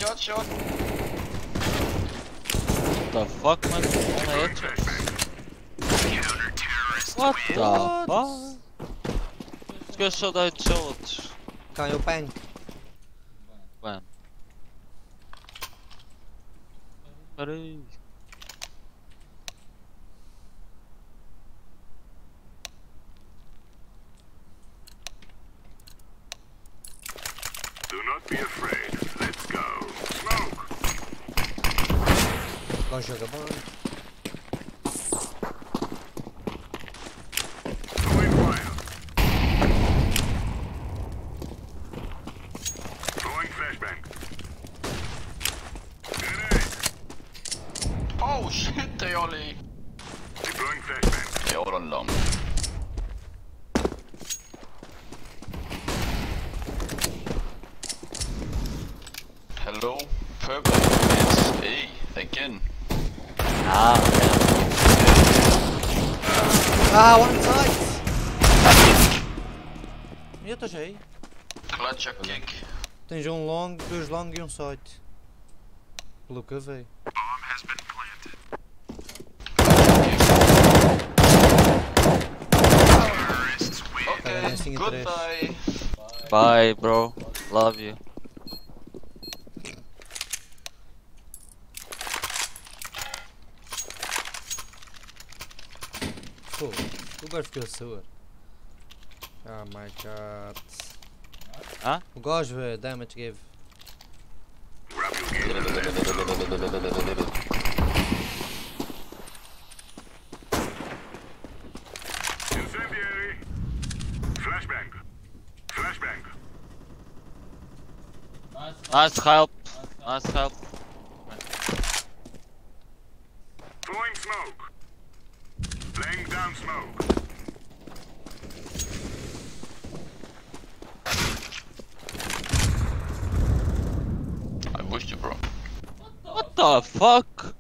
S3: The fuck, man? Only headshot.
S9: Counter-terrorists
S3: What
S9: win.
S3: the fuck? Ska shot headshot.
S1: Caiu bang.
S3: When? Peraí.
S9: Do not be afraid. Let's go. Smoke.
S1: Bom jogador.
S9: Throwing fire. Throwing flashbang. Grenade.
S8: Oh shit, they all A.
S9: Deploying flashbang.
S8: They all on long. Hello, purple. It's A again.
S1: One side. Eu tô aí.
S8: Clutch a kick.
S1: Tens um long, dois long e um site. Pelo que eu vi.
S9: Bomb has been planted. Terrorists win.
S8: Okay, goodbye.
S3: Bye, bro. Love you.
S1: Pô, o gajo ficou sua. Oh my god.
S3: Hã?
S1: O gajo damage gave.
S9: Incendiary. Flashbang. Flashbang.
S3: Nice help. Nice help.
S9: Throwing smoke. Laying down smoke.
S8: I pushed you, bro.
S3: What the fuck?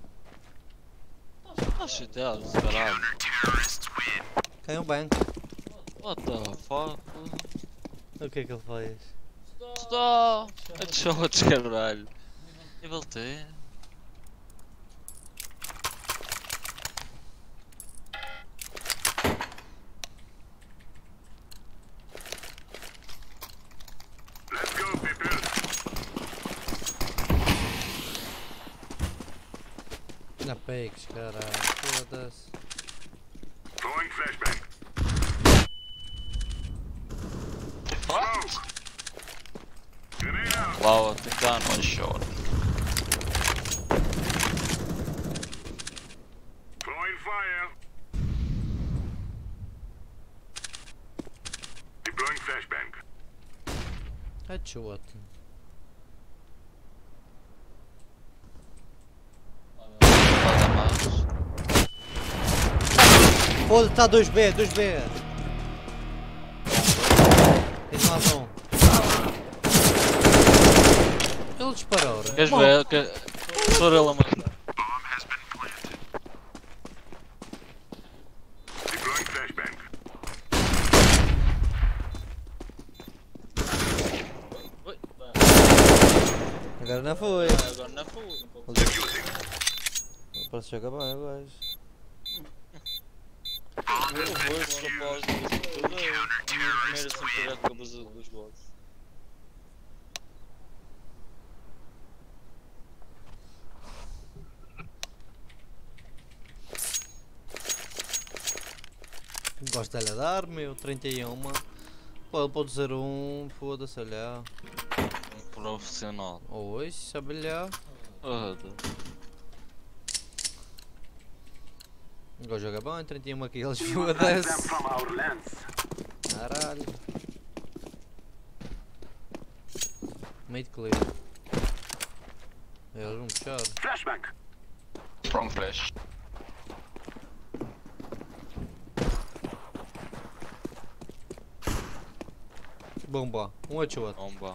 S3: Acho que Deus, caralho.
S1: Caiu um banco.
S3: What the fuck?
S1: O que é que ele faz?
S3: Stop! Headshots, caralho. Nível T.
S9: Let's go, people.
S1: Na pegs, caralho. Foda-se.
S9: Throwing flashbang.
S8: What?
S9: Grenade out.
S3: Wow, tem dano.
S8: One shot.
S9: Throwing fire. Deploying flashbang.
S1: Headshot.
S3: Nada mais.
S1: Foda-se, tá 2B, 2B. Tem mais um. Ele disparou.
S3: Queres ver? Sou ele a matar.
S9: Bomb has been planted. Deploying flashbang.
S1: Agora não foi.
S3: Agora não foi.
S1: Parece jogar bem, o gajo.
S3: Eu vou esse rapaz do computador. A minha primeira sempre era com a base dos bots.
S1: Gosta de lhe dar, meu, 31. Pode ser um, foda-se, olha.
S3: Um profissional.
S1: Oi, sabe olhar. O gajo joga bem, 31 kills, foda-se. Caralho. Meio clear. Eles vão puxar.
S9: Flashbang.
S8: From flash.
S1: Bomba, um headshot.
S3: Bomba.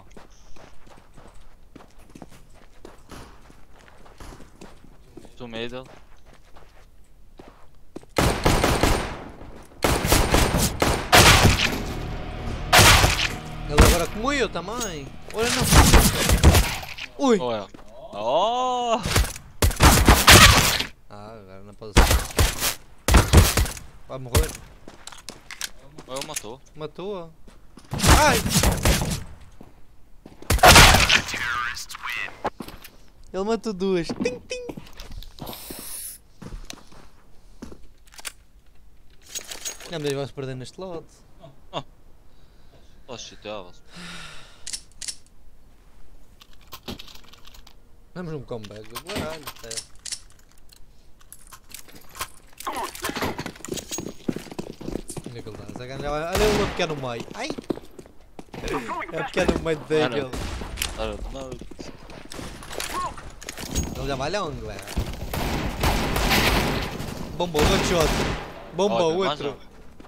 S3: To middle.
S1: Ele agora como eu também. Olha não. Ui.
S3: Oh, é. Oh!
S1: Agora não pode ser. Vai morrer.
S3: Ele matou.
S1: Matou-a. Ai! Ele matou duas. Tim, tim. Não, mas vais perder neste lado.
S3: Oh shit, elas.
S1: Vamos num comeback do caralho, até. Olha que ele dá, olha ele a pequeno no meio. Ai! É pequeno no meio dele. Ele já vai longo, velho. Bomba, outro shot. Bomba, outro.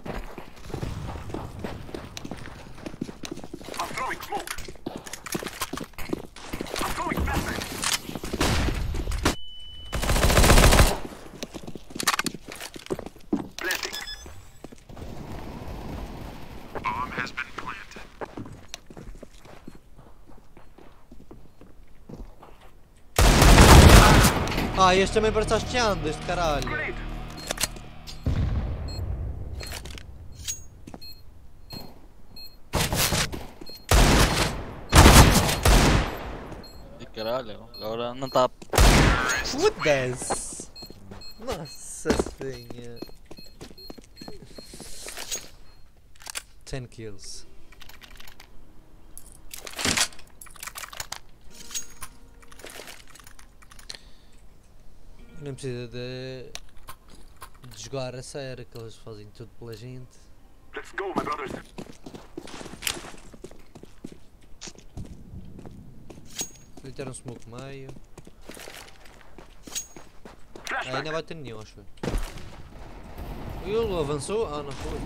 S9: I'm throwing smoke. I'm throwing flashbang. Planting. Bomb has been planted.
S1: Ah, este também parece hasteando, este caralho.
S9: Grenade.
S3: Caralho, agora não está.
S1: Foda-se! Nossa senhora! 10 kills. Nem precisa de jogar a sério, que eles fazem tudo pela gente.
S9: Let's go, my brothers.
S1: Deitaram um smoke meio. Ah, ainda vai ter nenhum, acho. Ele avançou? Ah, não foi.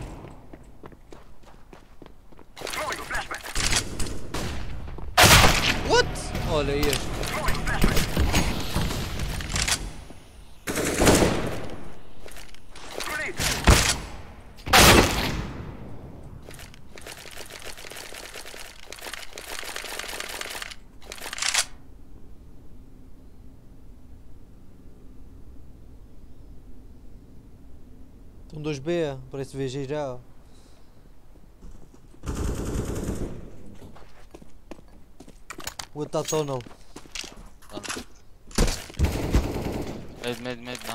S1: What? Olha este. Um 2B, parece VG já. O outro tá tunnel.
S3: Mid, não.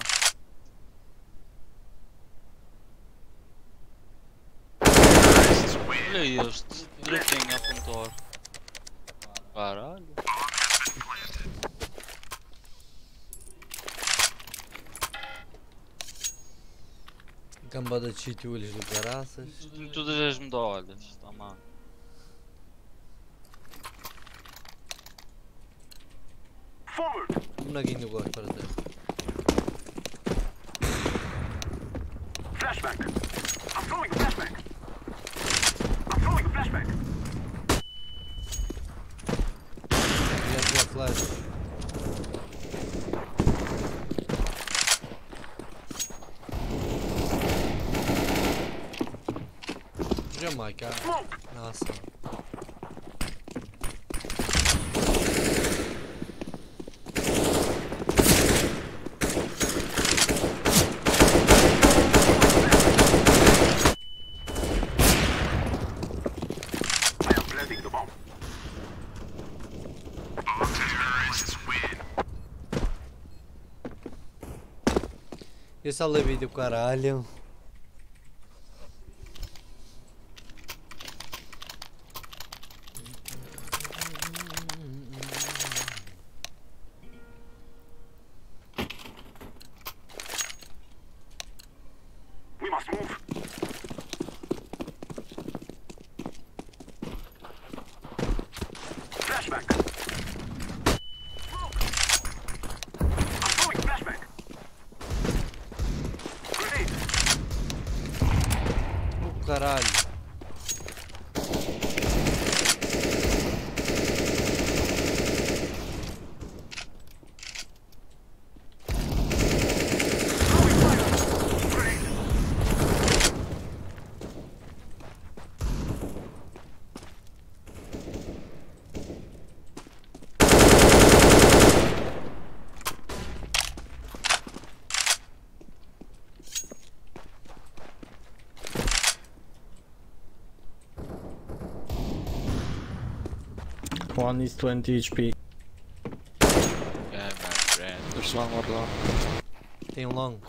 S3: Olha este, drifting a pontuar. Caralho.
S1: Cambada de chitulas do caraças.
S3: Todas as medalhas, tá mal.
S1: Um naguinho do gosto para ter.
S9: Flashback. I'm throwing a flashback. I'm throwing a flashback.
S1: Já tinha flash. Jamaica. Nossa. Esse é o vídeo, caralho.
S9: We must move. Flashback. I'm throwing a flashback. Grenade.
S1: Caralho.
S13: One is 20 HP.
S3: Yeah, my friend.
S13: There's one more long.
S1: Tem um long.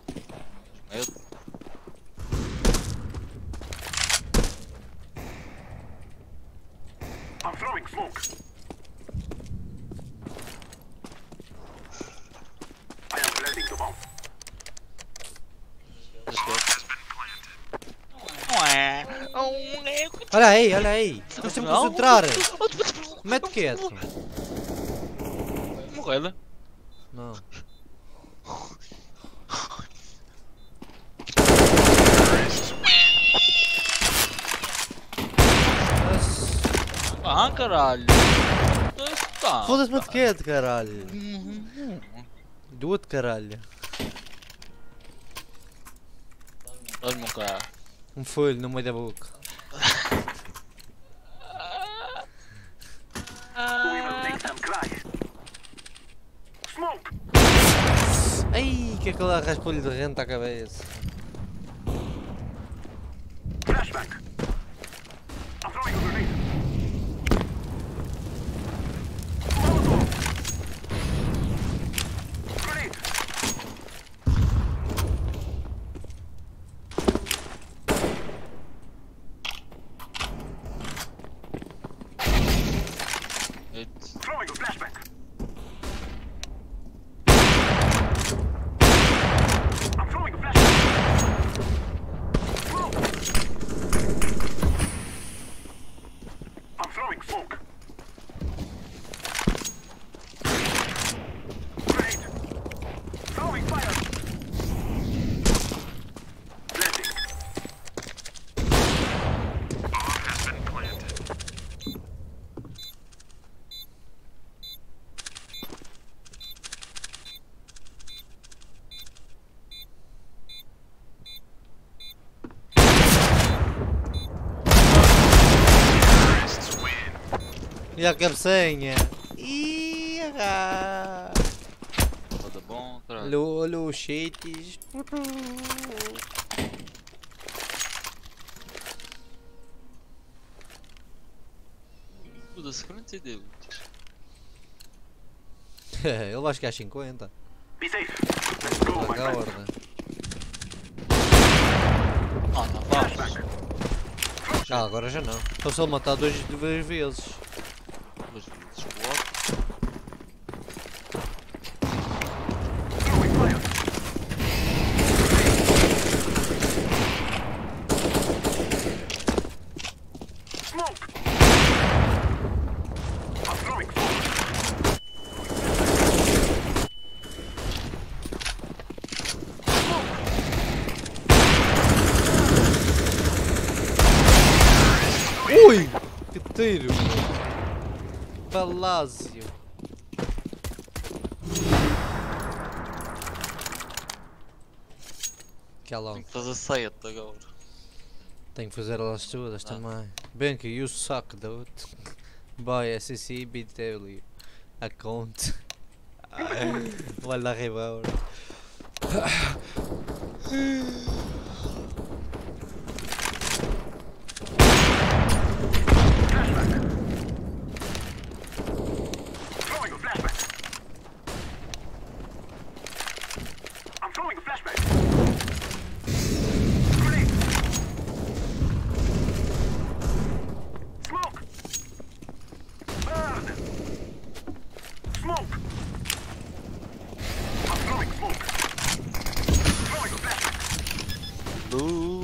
S9: I'm throwing smoke. I am planting the bomb.
S1: Olha aí, olha aí. Nós temos que concentrar. Mete quieto.
S3: Morreu.
S1: Não.
S3: Ah, caralho.
S1: Foda-se, mete quieto, caralho. Do outro caralho.
S3: Dá-me um cara.
S1: Um folho no meio da boca.
S9: We will make them cry. Smoke.
S1: Ai, que aquela raspolho de renta à cabeça.
S9: Flashback. I'm throwing a grenade. Molotov. Grenade.
S1: E a cabecinha. Ih,
S3: Foda bom, caralho.
S1: Lolo, cheats.
S3: Foda-se, 42.
S1: Ele vai chegar a 50.
S9: Be safe. Let's go, my
S1: Paga a
S9: friend.
S1: ordem.
S3: Ah, tá fácil.
S1: Ah, agora já não. Então se ele matar duas vezes.
S3: Duas vezes, bloco.
S9: Throwing fire. Smoke. I'm throwing smoke.
S1: Ui! Que tiro! Palácio! Que é logo.
S3: Tenho que fazer 7 agora.
S1: Tenho que fazer elas todas também. Bem que you suck, dude. Boy, SCC, BTW. Account. Olha lá, riba.
S9: Throwing a flashback. I'm throwing a flashback. Grenade. Smoke. Burn. Smoke. I'm throwing smoke. Throwing a flashback.
S3: Blue.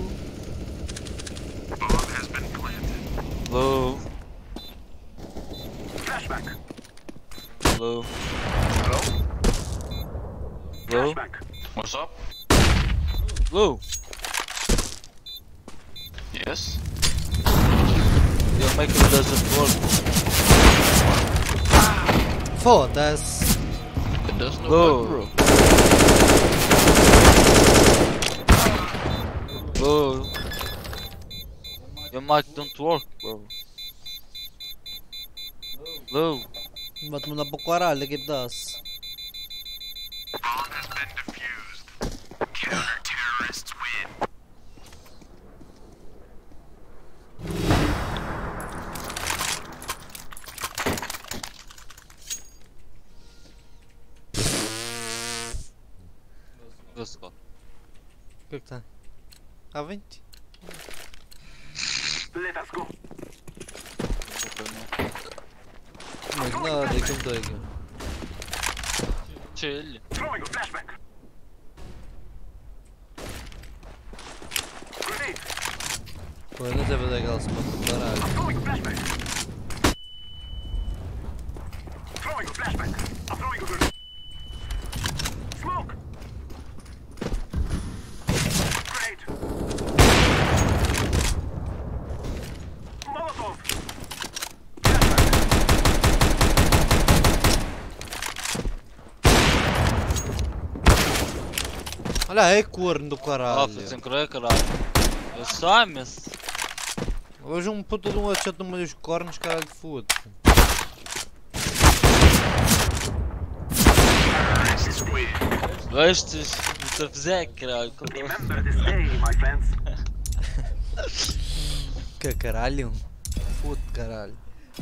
S9: Bomb has been planted.
S3: Blue.
S9: Flashback.
S3: Blue.
S9: Hello?
S3: Blue.
S9: Flashback.
S8: What's up?
S3: Blue.
S8: Yes?
S3: Your maker doesn't work.
S1: Foda-se!
S8: It does not
S3: Blue.
S8: work, bro.
S3: Blue. Your mic don't work, bro. Blue.
S1: Vai-te mandar para o caralho, que pedaço.
S9: Bomb has been defused. Counter-terrorists win.
S3: Vê se corre.
S1: O que é que está? Há 20?
S9: Let us go.
S1: Mas nada, que eu tenho.
S3: Chill.
S9: Throwing a flashback. Grenade.
S1: Pô, não sei fazer aquela spot do caralho.
S9: I'm throwing a flashback. Throwing a flashback. I'm throwing a grenade. Smoke. Grenade. Molotov.
S1: Olha aí, corno do caralho.
S3: Ah, sem querer, caralho. Eu sai-me-se.
S1: Hoje um puta de um headshot no meio dos cornos, caralho, foda.
S3: Vestes, o fizer, caralho.
S9: Remember this day, my friends.
S1: Que caralho? Foda caralho.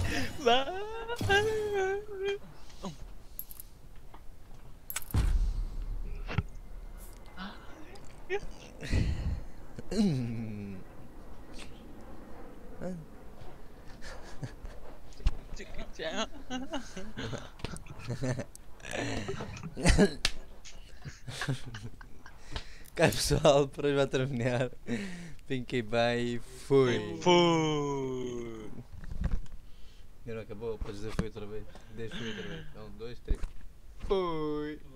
S1: Cá pessoal, por hoje vai terminar. Fiquem bem e fui.
S3: Fui.
S1: E não acabou, depois dizer fui outra vez. 10 fui outra vez. 1, 2, 3. Fui.